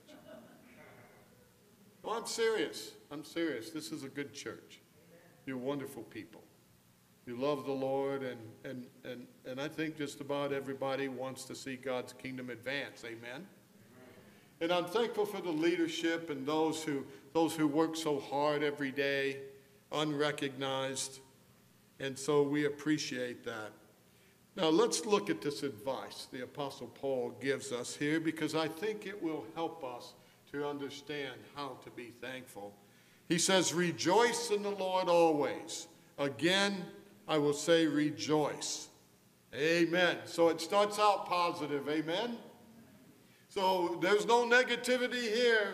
Oh, I'm serious. I'm serious. This is a good church. You're wonderful people. You love the Lord, and, and, and, and I think just about everybody wants to see God's kingdom advance. Amen? And I'm thankful for the leadership and those who, those who work so hard every day, unrecognized. And so we appreciate that. Now let's look at this advice the Apostle Paul gives us here, because I think it will help us to understand how to be thankful. He says, rejoice in the Lord always. Again, I will say rejoice. Amen. So it starts out positive. Amen. So there's no negativity here.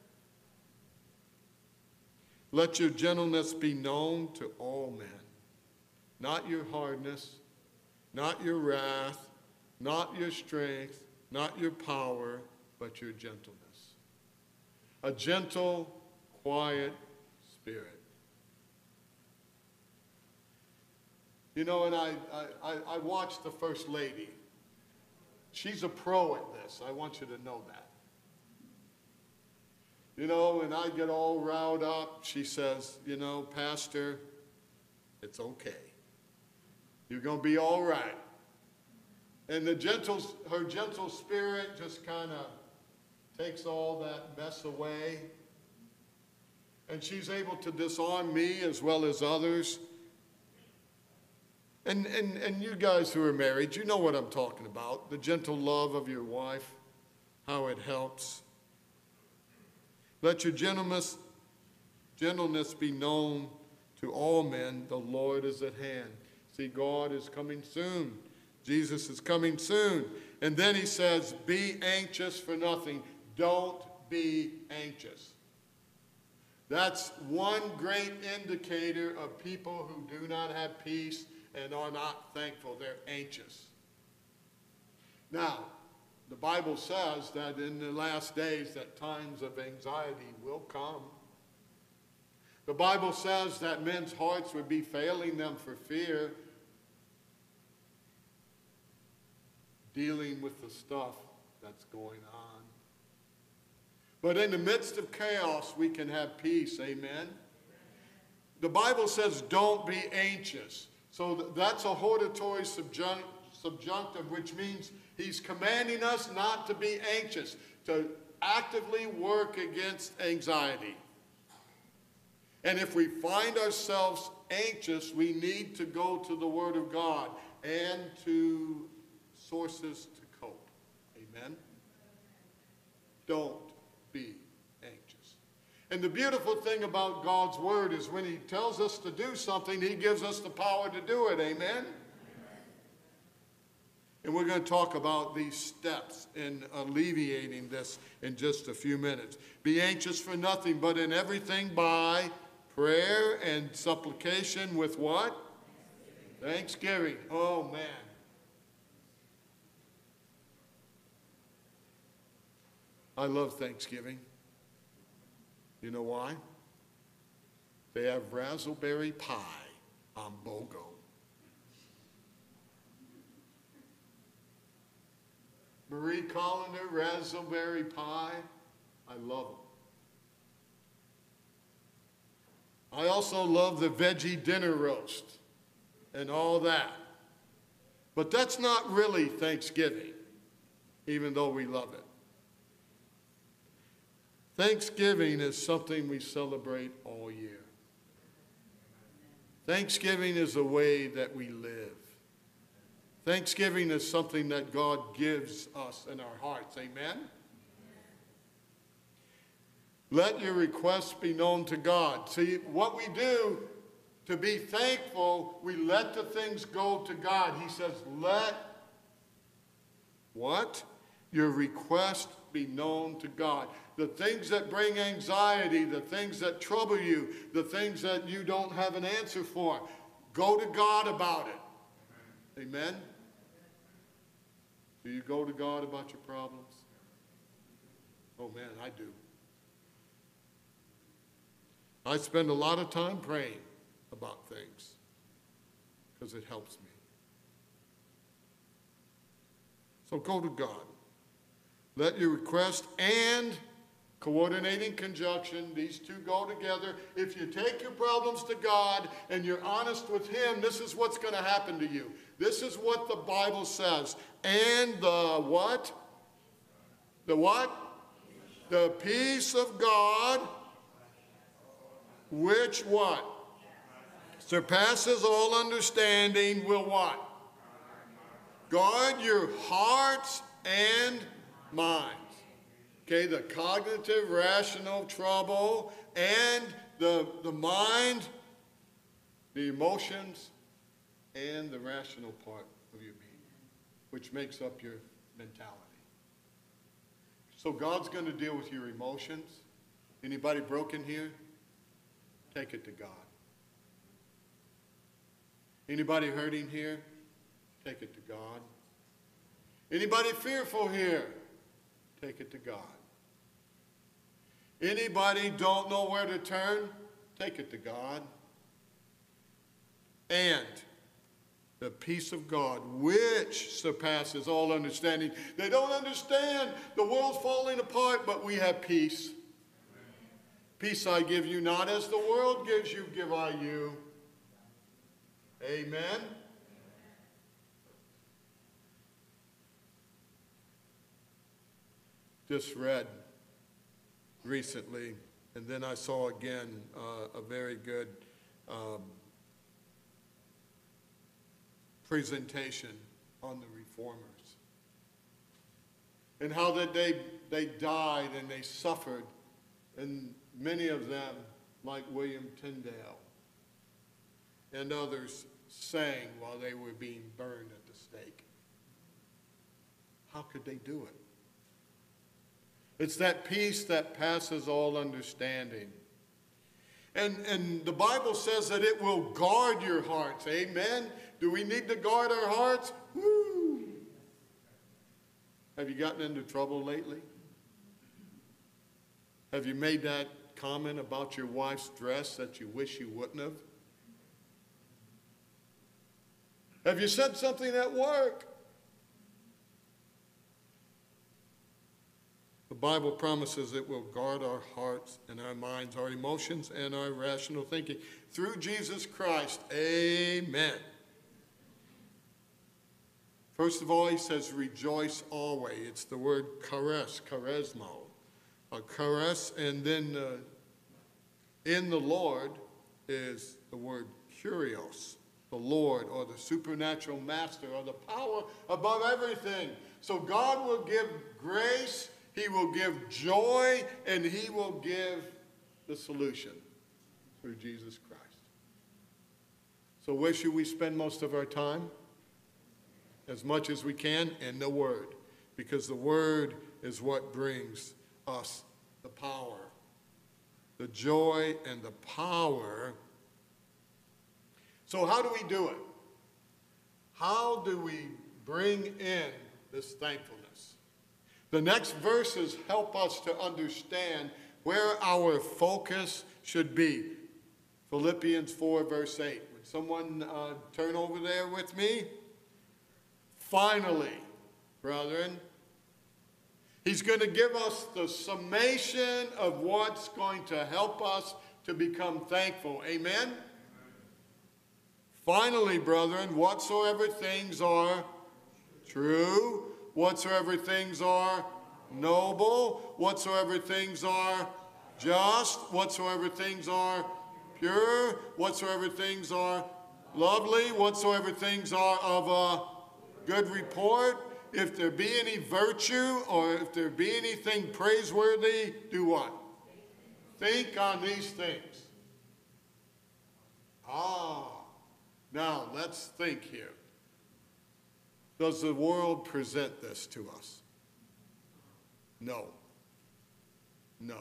Let your gentleness be known to all men. Not your hardness, not your wrath, not your strength, not your power, but your gentleness. A gentle, quiet spirit. You know, and I, I, I watched the First Lady. She's a pro at this. I want you to know that. You know, when I get all riled up, she says, you know, Pastor, it's okay. You're going to be all right. And the gentle, her gentle spirit just kind of takes all that mess away. And she's able to disarm me as well as others. And, and, and you guys who are married, you know what I'm talking about. The gentle love of your wife, how it helps. Let your gentleness, gentleness be known to all men. The Lord is at hand. See, God is coming soon. Jesus is coming soon. And then he says, be anxious for nothing. Don't be anxious. That's one great indicator of people who do not have peace and are not thankful. They're anxious. Now, the Bible says that in the last days that times of anxiety will come. The Bible says that men's hearts would be failing them for fear, dealing with the stuff that's going on. But in the midst of chaos, we can have peace. Amen? The Bible says, don't be anxious. So that's a hortatory subjunct, subjunctive, which means he's commanding us not to be anxious, to actively work against anxiety. And if we find ourselves anxious, we need to go to the Word of God and to sources to cope. Amen? Don't be anxious. And the beautiful thing about God's Word is when he tells us to do something, he gives us the power to do it. Amen? And we're going to talk about these steps in alleviating this in just a few minutes. Be anxious for nothing, but in everything by prayer and supplication with what? Thanksgiving. Oh, man. I love Thanksgiving. You know why? They have raspberry pie on BOGO. Marie Colander, raspberry pie. I love them. I also love the veggie dinner roast and all that. But that's not really Thanksgiving, even though we love it. Thanksgiving is something we celebrate all year. Thanksgiving is a way that we live. Thanksgiving is something that God gives us in our hearts. Amen? Let your requests be known to God. See, what we do to be thankful, we let the things go to God. He says, let what? Your request be known to God. The things that bring anxiety, the things that trouble you, the things that you don't have an answer for, go to God about it. Amen? Do you go to God about your problems? Oh man, I do. I spend a lot of time praying about things because it helps me. So go to God. Let your request and coordinating conjunction, these two go together. If you take your problems to God and you're honest with him, this is what's going to happen to you. This is what the Bible says. And the what? The what? The peace of God, which what? Surpasses all understanding, will what? Guard your hearts and minds. Okay, the cognitive, rational trouble, and the, the mind, the emotions, and the rational part of your being, which makes up your mentality. So God's going to deal with your emotions. Anybody broken here? Take it to God. Anybody hurting here? Take it to God. Anybody fearful here? Take it to God. Anybody don't know where to turn? Take it to God. And the peace of God, which surpasses all understanding. They don't understand. The world's falling apart, but we have peace. Peace I give you, not as the world gives you, give I you. Amen. Just read recently, and then I saw again uh, a very good um, presentation on the reformers and how that they, they died and they suffered, and many of them, like William Tyndale and others, sang while they were being burned at the stake. How could they do it? It's that peace that passes all understanding. And, and the Bible says that it will guard your hearts. Amen? Do we need to guard our hearts? Woo! Have you gotten into trouble lately? Have you made that comment about your wife's dress that you wish you wouldn't have? Have you said something at work? The Bible promises it will guard our hearts and our minds, our emotions, and our rational thinking. Through Jesus Christ, amen. First of all, he says, rejoice always. It's the word charis, charisma. A charis, and then uh, in the Lord is the word kurios, the Lord or the supernatural master or the power above everything. So God will give grace, he will give joy, and he will give the solution through Jesus Christ. So where should we spend most of our time? As much as we can in the Word, because the Word is what brings us the power, the joy and the power. So how do we do it? How do we bring in this thankfulness? The next verses help us to understand where our focus should be. Philippians four, verse eight. Would someone uh, turn over there with me? Finally, brethren, he's going to give us the summation of what's going to help us to become thankful. Amen? Finally, brethren, whatsoever things are true, whatsoever things are noble, whatsoever things are just, whatsoever things are pure, whatsoever things are lovely, whatsoever things are of a good report, if there be any virtue or if there be anything praiseworthy, do what? Think on these things. Ah, now let's think here. Does the world present this to us? No. No.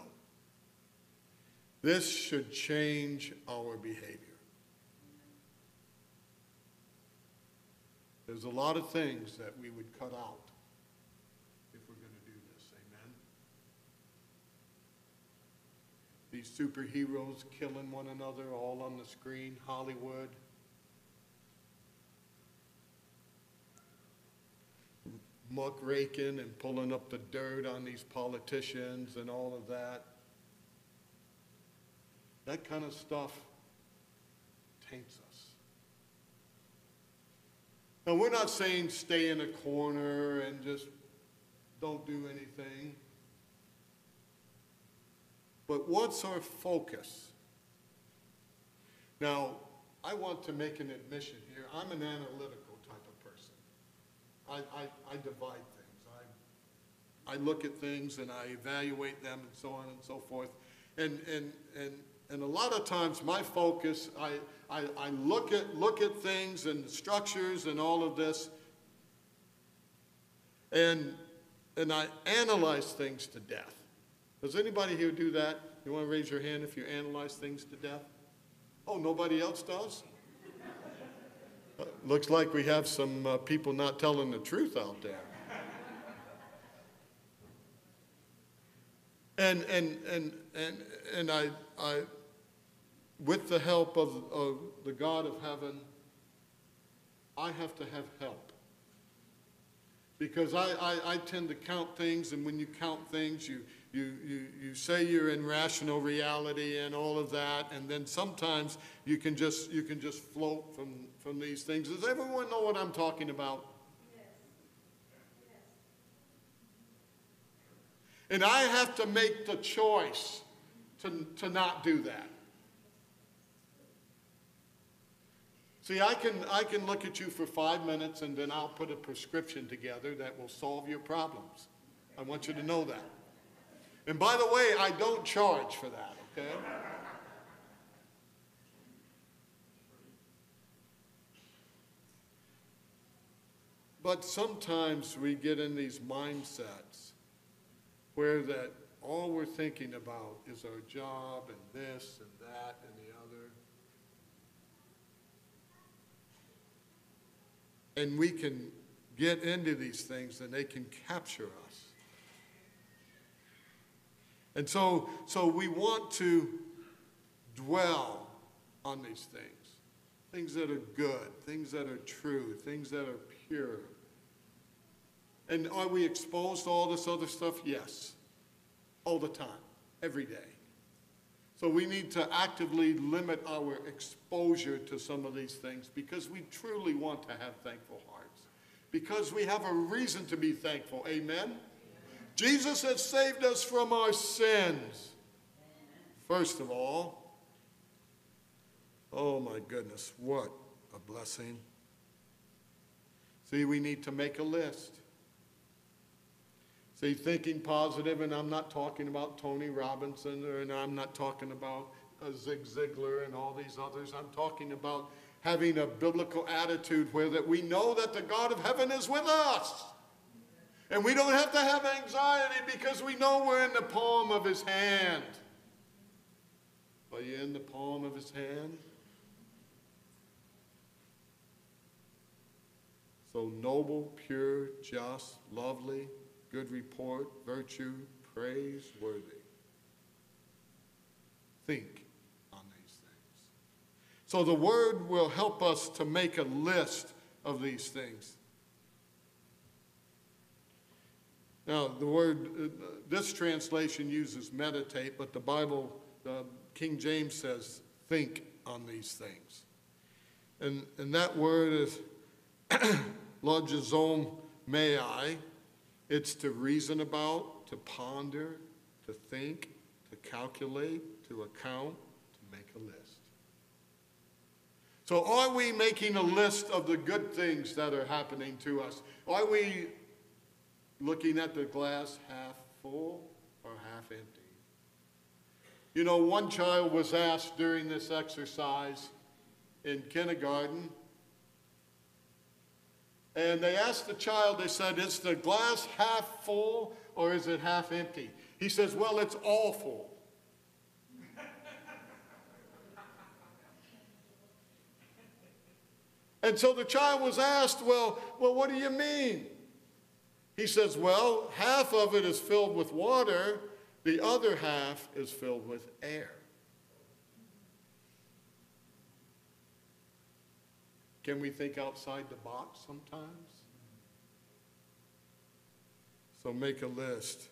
This should change our behavior. There's a lot of things that we would cut out if we're going to do this. Amen? These superheroes killing one another all on the screen, Hollywood. Muckraking and pulling up the dirt on these politicians and all of that. That kind of stuff taints us. Now, we're not saying stay in a corner and just don't do anything. But what's our focus? Now, I want to make an admission here. I'm an analytical type of person. I, I, I divide things. I, I look at things and I evaluate them and so on and so forth. And, and, and, and a lot of times my focus, I, I, I look at, look at things and structures and all of this, and, and I analyze things to death. Does anybody here do that? You want to raise your hand if you analyze things to death? Oh, nobody else does? Uh, looks like we have some uh, people not telling the truth out there. And, and, and, and, and I, I, with the help of, of the God of heaven, I have to have help. Because I, I, I tend to count things, and when you count things, you, you, you, you say you're in rational reality and all of that, and then sometimes you can just, you can just float from, from these things. Does everyone know what I'm talking about? Yes. Yes. And I have to make the choice to, to not do that. See, I can, I can look at you for five minutes and then I'll put a prescription together that will solve your problems. I want you to know that. And by the way, I don't charge for that, okay? But sometimes we get in these mindsets where that all we're thinking about is our job and this and that and the other. and we can get into these things and they can capture us. And so, so we want to dwell on these things, things that are good, things that are true, things that are pure. And are we exposed to all this other stuff? Yes, all the time, every day. So we need to actively limit our exposure to some of these things because we truly want to have thankful hearts, because we have a reason to be thankful. Amen? Amen. Jesus has saved us from our sins. First of all, oh my goodness, what a blessing. See, we need to make a list. See, thinking positive, and I'm not talking about Tony Robinson, or, and I'm not talking about uh, Zig Ziglar and all these others. I'm talking about having a biblical attitude where that we know that the God of heaven is with us. And we don't have to have anxiety because we know we're in the palm of his hand. Are you in the palm of his hand? So noble, pure, just, lovely, good report, virtue, praiseworthy. Think on these things. So the word will help us to make a list of these things. Now, the word, uh, this translation uses meditate, but the Bible, uh, King James says, think on these things. And, and that word is logizomai. It's to reason about, to ponder, to think, to calculate, to account, to make a list. So are we making a list of the good things that are happening to us? Are we looking at the glass half full or half empty? You know, one child was asked during this exercise in kindergarten, and they asked the child, they said, is the glass half full or is it half empty? He says, well, it's all full. And so the child was asked, well, well, what do you mean? He says, well, half of it is filled with water, the other half is filled with air. Can we think outside the box sometimes? So make a list.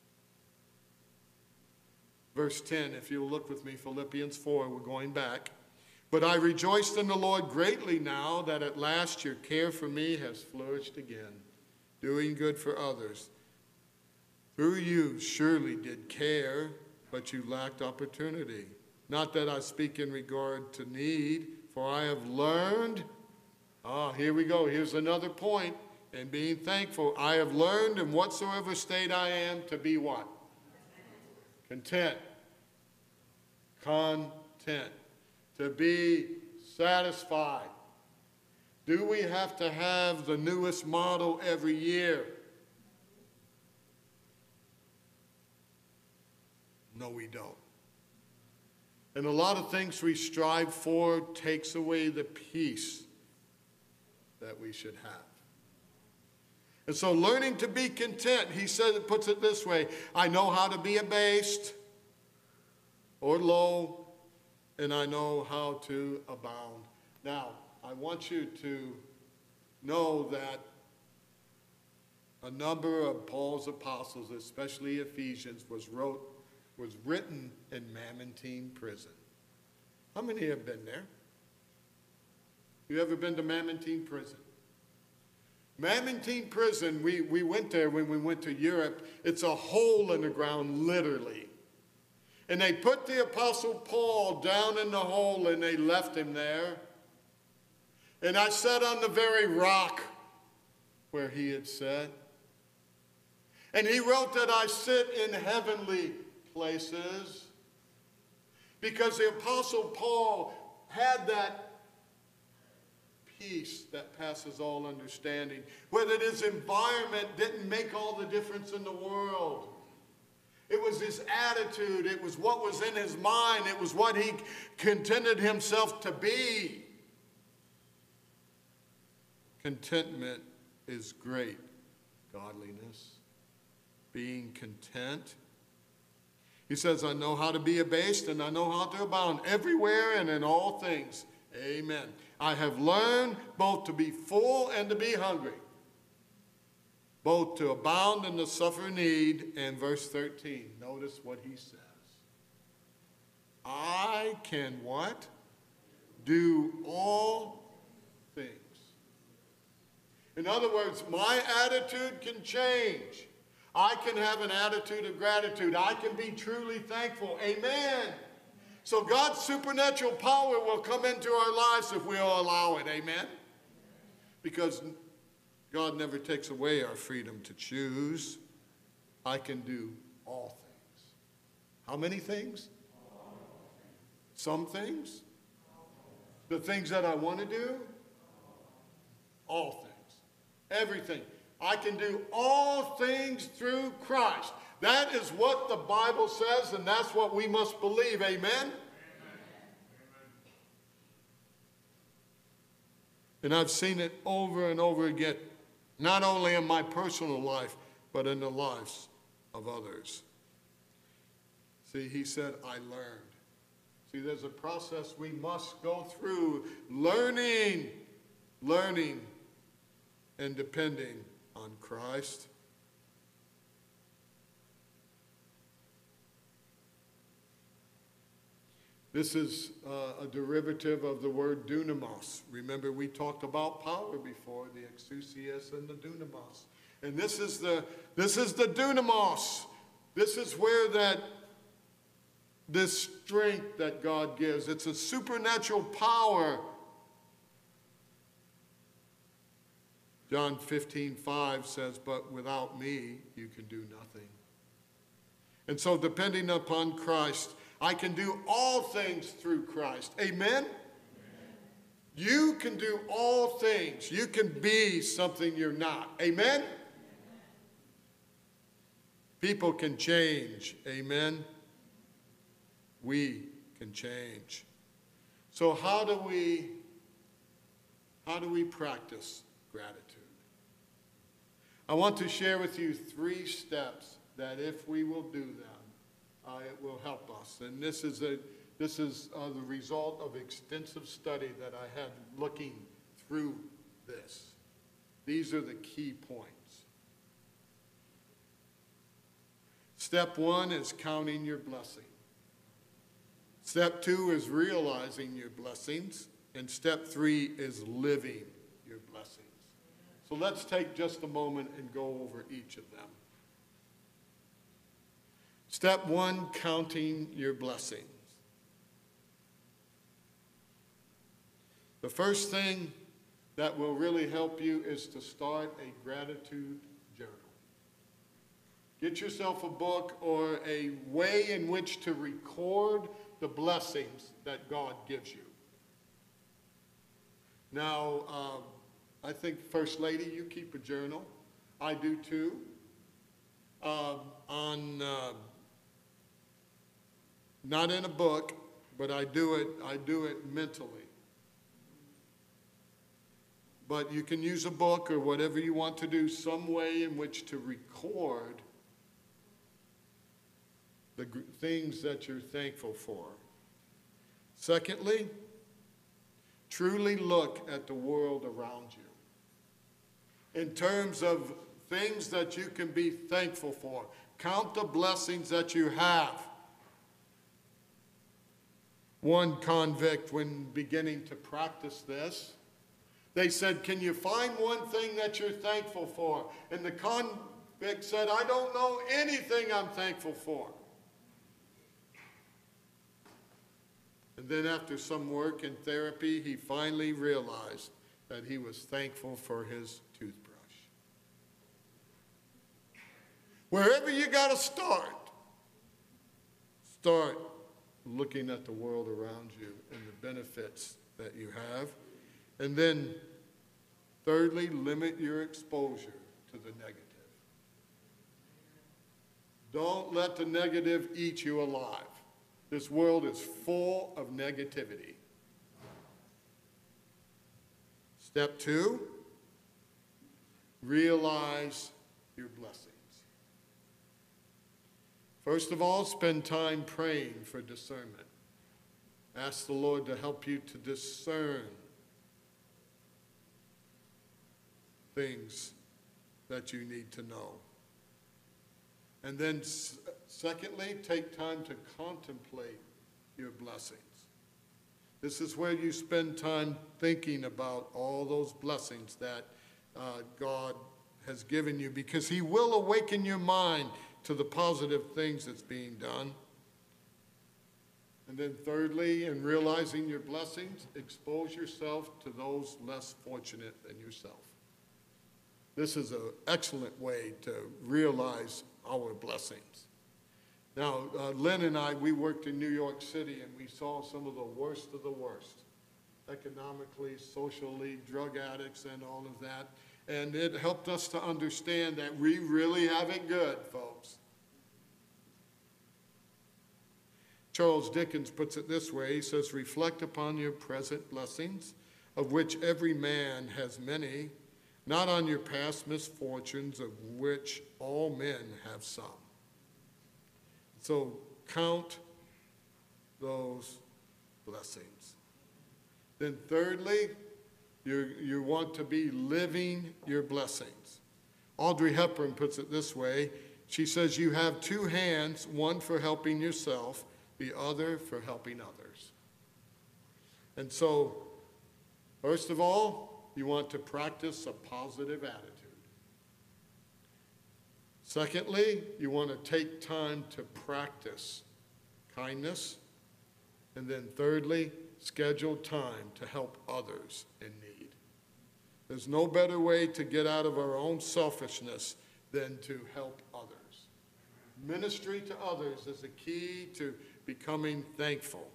Verse ten, if you'll look with me, Philippians four, we're going back. But I rejoiced in the Lord greatly now that at last your care for me has flourished again, doing good for others. Through you surely did care, but you lacked opportunity. Not that I speak in regard to need, for I have learned. Ah, here we go. Here's another point. And being thankful, I have learned in whatsoever state I am to be what? Content. Content. To be satisfied. Do we have to have the newest model every year? No, we don't. And a lot of things we strive for takes away the peace that we should have. And so learning to be content, he says, it puts it this way, I know how to be abased or low, and I know how to abound. Now, I want you to know that a number of Paul's apostles, especially Ephesians, was wrote, was written in Mamertine prison. How many have been there? You ever been to Mamertine prison? Mamertine prison, we, we went there when we went to Europe. It's a hole in the ground, literally. And they put the Apostle Paul down in the hole and they left him there. And I sat on the very rock where he had sat. And he wrote that I sit in heavenly places, because the Apostle Paul had that peace that passes all understanding, whether his environment didn't make all the difference in the world. It was his attitude, it was what was in his mind, it was what he contented himself to be. Contentment is great godliness, being content. He says, I know how to be abased and I know how to abound everywhere and in all things. Amen. I have learned both to be full and to be hungry, both to abound and to suffer need. And verse thirteen, notice what he says. I can what? Do all things. In other words, my attitude can change. I can have an attitude of gratitude. I can be truly thankful. Amen. So God's supernatural power will come into our lives if we'll allow it. Amen. Because God never takes away our freedom to choose. I can do all things. How many things? Some things? The things that I want to do? All things. Everything. I can do all things through Christ. That is what the Bible says, and that's what we must believe. Amen? Amen. And I've seen it over and over again, not only in my personal life, but in the lives of others. See, he said, I learned. See, there's a process we must go through, learning, learning, and depending on Christ. This is uh, a derivative of the word dunamos. Remember, we talked about power before, the exousias and the dunamos. And this is the this is the dunamos. This is where that this strength that God gives. It's a supernatural power. John fifteen five says, but without me, you can do nothing. And so depending upon Christ, I can do all things through Christ. Amen? Amen? You can do all things. You can be something you're not. Amen? Amen? People can change. Amen? We can change. So how do we, how do we practice gratitude? I want to share with you three steps that if we will do them, uh, it will help us. And this is, a, this is uh, the result of extensive study that I had looking through this. These are the key points. Step one is counting your blessing. Step two is realizing your blessings. And step three is living your blessings. So let's take just a moment and go over each of them. Step one, counting your blessings. The first thing that will really help you is to start a gratitude journal. Get yourself a book or a way in which to record the blessings that God gives you. Now, um, I think, First Lady, you keep a journal. I do too. Uh, on, uh, not in a book, but I do it, I do it mentally. But you can use a book or whatever you want to do, some way in which to record the g- things that you're thankful for. Secondly, truly look at the world around you. In terms of things that you can be thankful for, count the blessings that you have. One convict, when beginning to practice this, they said, can you find one thing that you're thankful for? And the convict said, I don't know anything I'm thankful for. And then after some work and therapy, he finally realized that he was thankful for his toothbrush. Wherever you got to start, start looking at the world around you and the benefits that you have. And then, thirdly, limit your exposure to the negative. Don't let the negative eat you alive. This world is full of negativity. Step two, realize your blessings. First of all, spend time praying for discernment. Ask the Lord to help you to discern things that you need to know. And then, secondly, take time to contemplate your blessings. This is where you spend time thinking about all those blessings that uh, God has given you, because he will awaken your mind to the positive things that's being done. And then thirdly, in realizing your blessings, expose yourself to those less fortunate than yourself. This is an excellent way to realize our blessings. Now, uh, Lynn and I, we worked in New York City, and we saw some of the worst of the worst, economically, socially, drug addicts and all of that. And it helped us to understand that we really have it good, folks. Charles Dickens puts it this way. He says, reflect upon your present blessings, of which every man has many, not on your past misfortunes, of which all men have some. So count those blessings. Then thirdly, you, you want to be living your blessings. Audrey Hepburn puts it this way. She says, you have two hands, one for helping yourself, the other for helping others. And so, first of all, you want to practice a positive attitude. Secondly, you want to take time to practice kindness. And then thirdly, schedule time to help others in need. There's no better way to get out of our own selfishness than to help others. Ministry to others is the key to becoming thankful.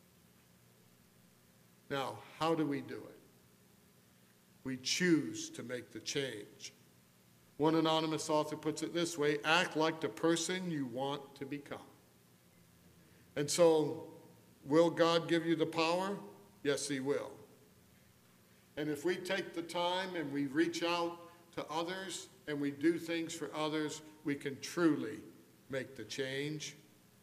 Now, how do we do it? We choose to make the change. One anonymous author puts it this way, act like the person you want to become. And so, will God give you the power? Yes, he will. And if we take the time and we reach out to others and we do things for others, we can truly make the change.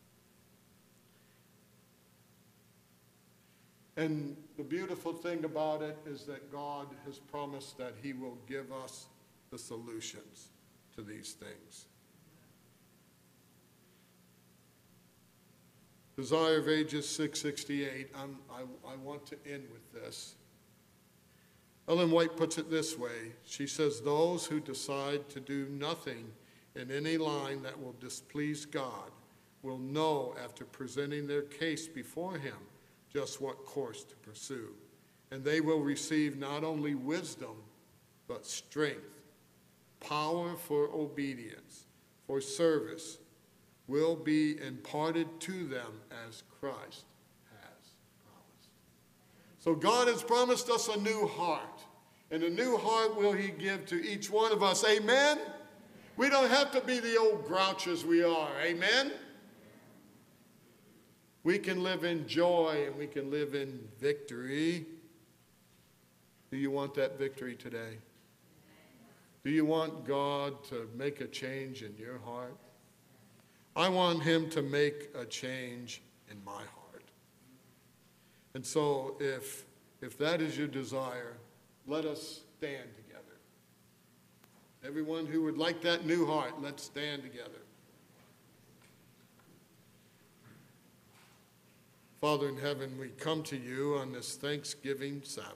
And the beautiful thing about it is that God has promised that he will give us the solutions to these things. Desire of Ages six sixty-eight, I'm, I, I want to end with this. Ellen White puts it this way. She says, those who decide to do nothing in any line that will displease God will know after presenting their case before him just what course to pursue. And they will receive not only wisdom, but strength, power for obedience, for service, will be imparted to them as Christ has promised. So God has promised us a new heart, and a new heart will he give to each one of us. Amen? We don't have to be the old grouches we are. Amen? We can live in joy and we can live in victory. Do you want that victory today? Do you want God to make a change in your heart? I want him to make a change in my heart. And so if, if that is your desire, let us stand together. Everyone who would like that new heart, let's stand together. Father in heaven, we come to you on this Thanksgiving Sabbath.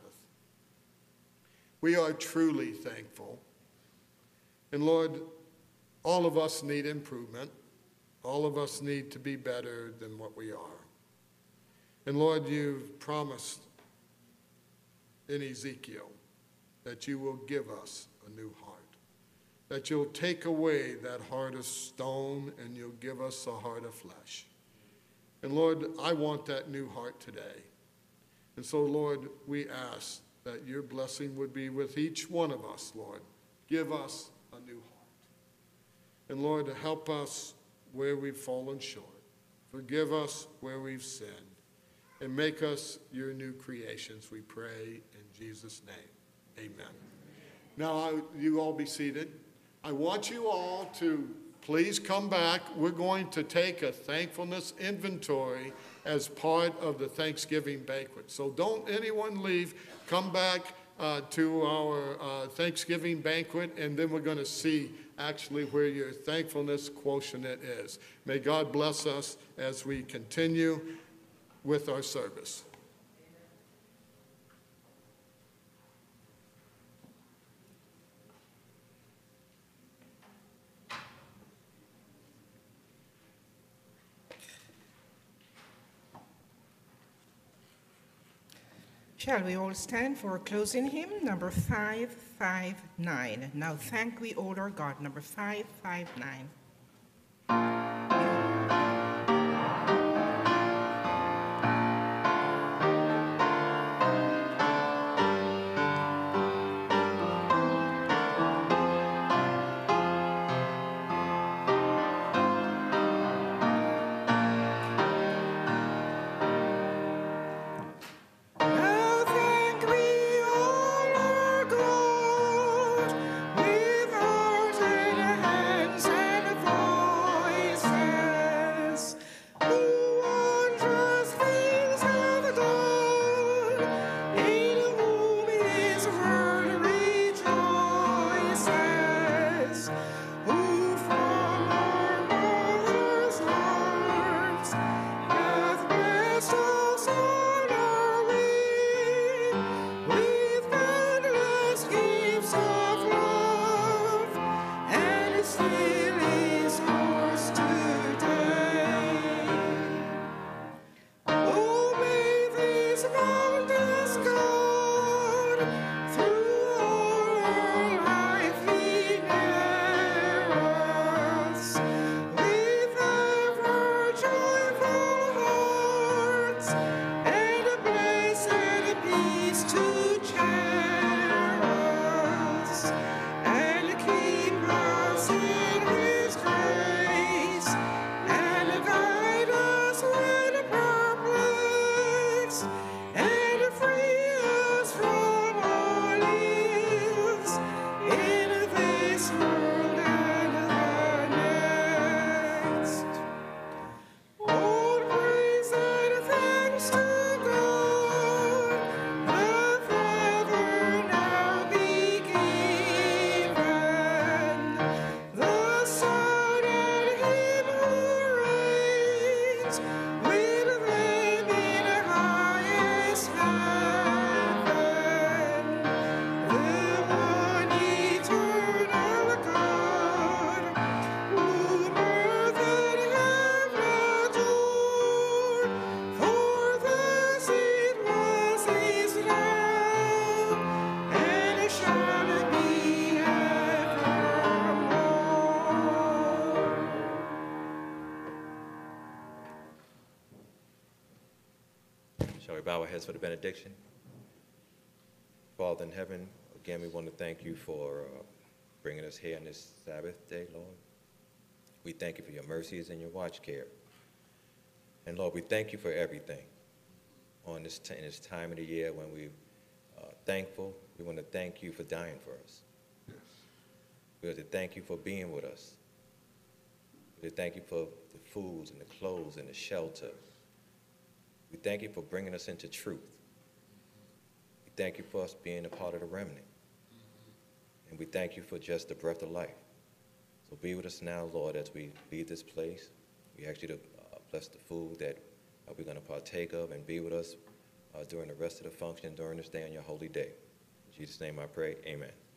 We are truly thankful. And Lord, all of us need improvement. All of us need to be better than what we are. And Lord, you've promised in Ezekiel that you will give us a new heart, that you'll take away that heart of stone and you'll give us a heart of flesh. And Lord, I want that new heart today. And so, Lord, we ask that your blessing would be with each one of us, Lord. Give us a new heart. And Lord, help us where we've fallen short. Forgive us where we've sinned. And make us your new creations, we pray in Jesus' name. Amen. Now, I, you all be seated. I want you all to please come back. We're going to take a thankfulness inventory as part of the Thanksgiving banquet. So don't anyone leave. Come back uh, to our uh, Thanksgiving banquet, and then we're going to see actually where your thankfulness quotient is. May God bless us as we continue with our service. Shall we all stand for a closing hymn, number five five nine. Now thank we, O Lord God, number five five nine. Shall we bow our heads for the benediction? Father in heaven, again, we want to thank you for uh, bringing us here on this Sabbath day, Lord. We thank you for your mercies and your watch care. And Lord, we thank you for everything on this t- in this time of the year when we're uh, thankful. We want to thank you for dying for us. Yes. We want to thank you for being with us. We want to thank you for the foods and the clothes and the shelter. We thank you for bringing us into truth. We thank you for us being a part of the remnant. And we thank you for just the breath of life. So be with us now, Lord, as we leave this place. We ask you to uh, bless the food that uh, we're going to partake of, and be with us uh, during the rest of the function during this day on your holy day. In Jesus' name I pray, amen.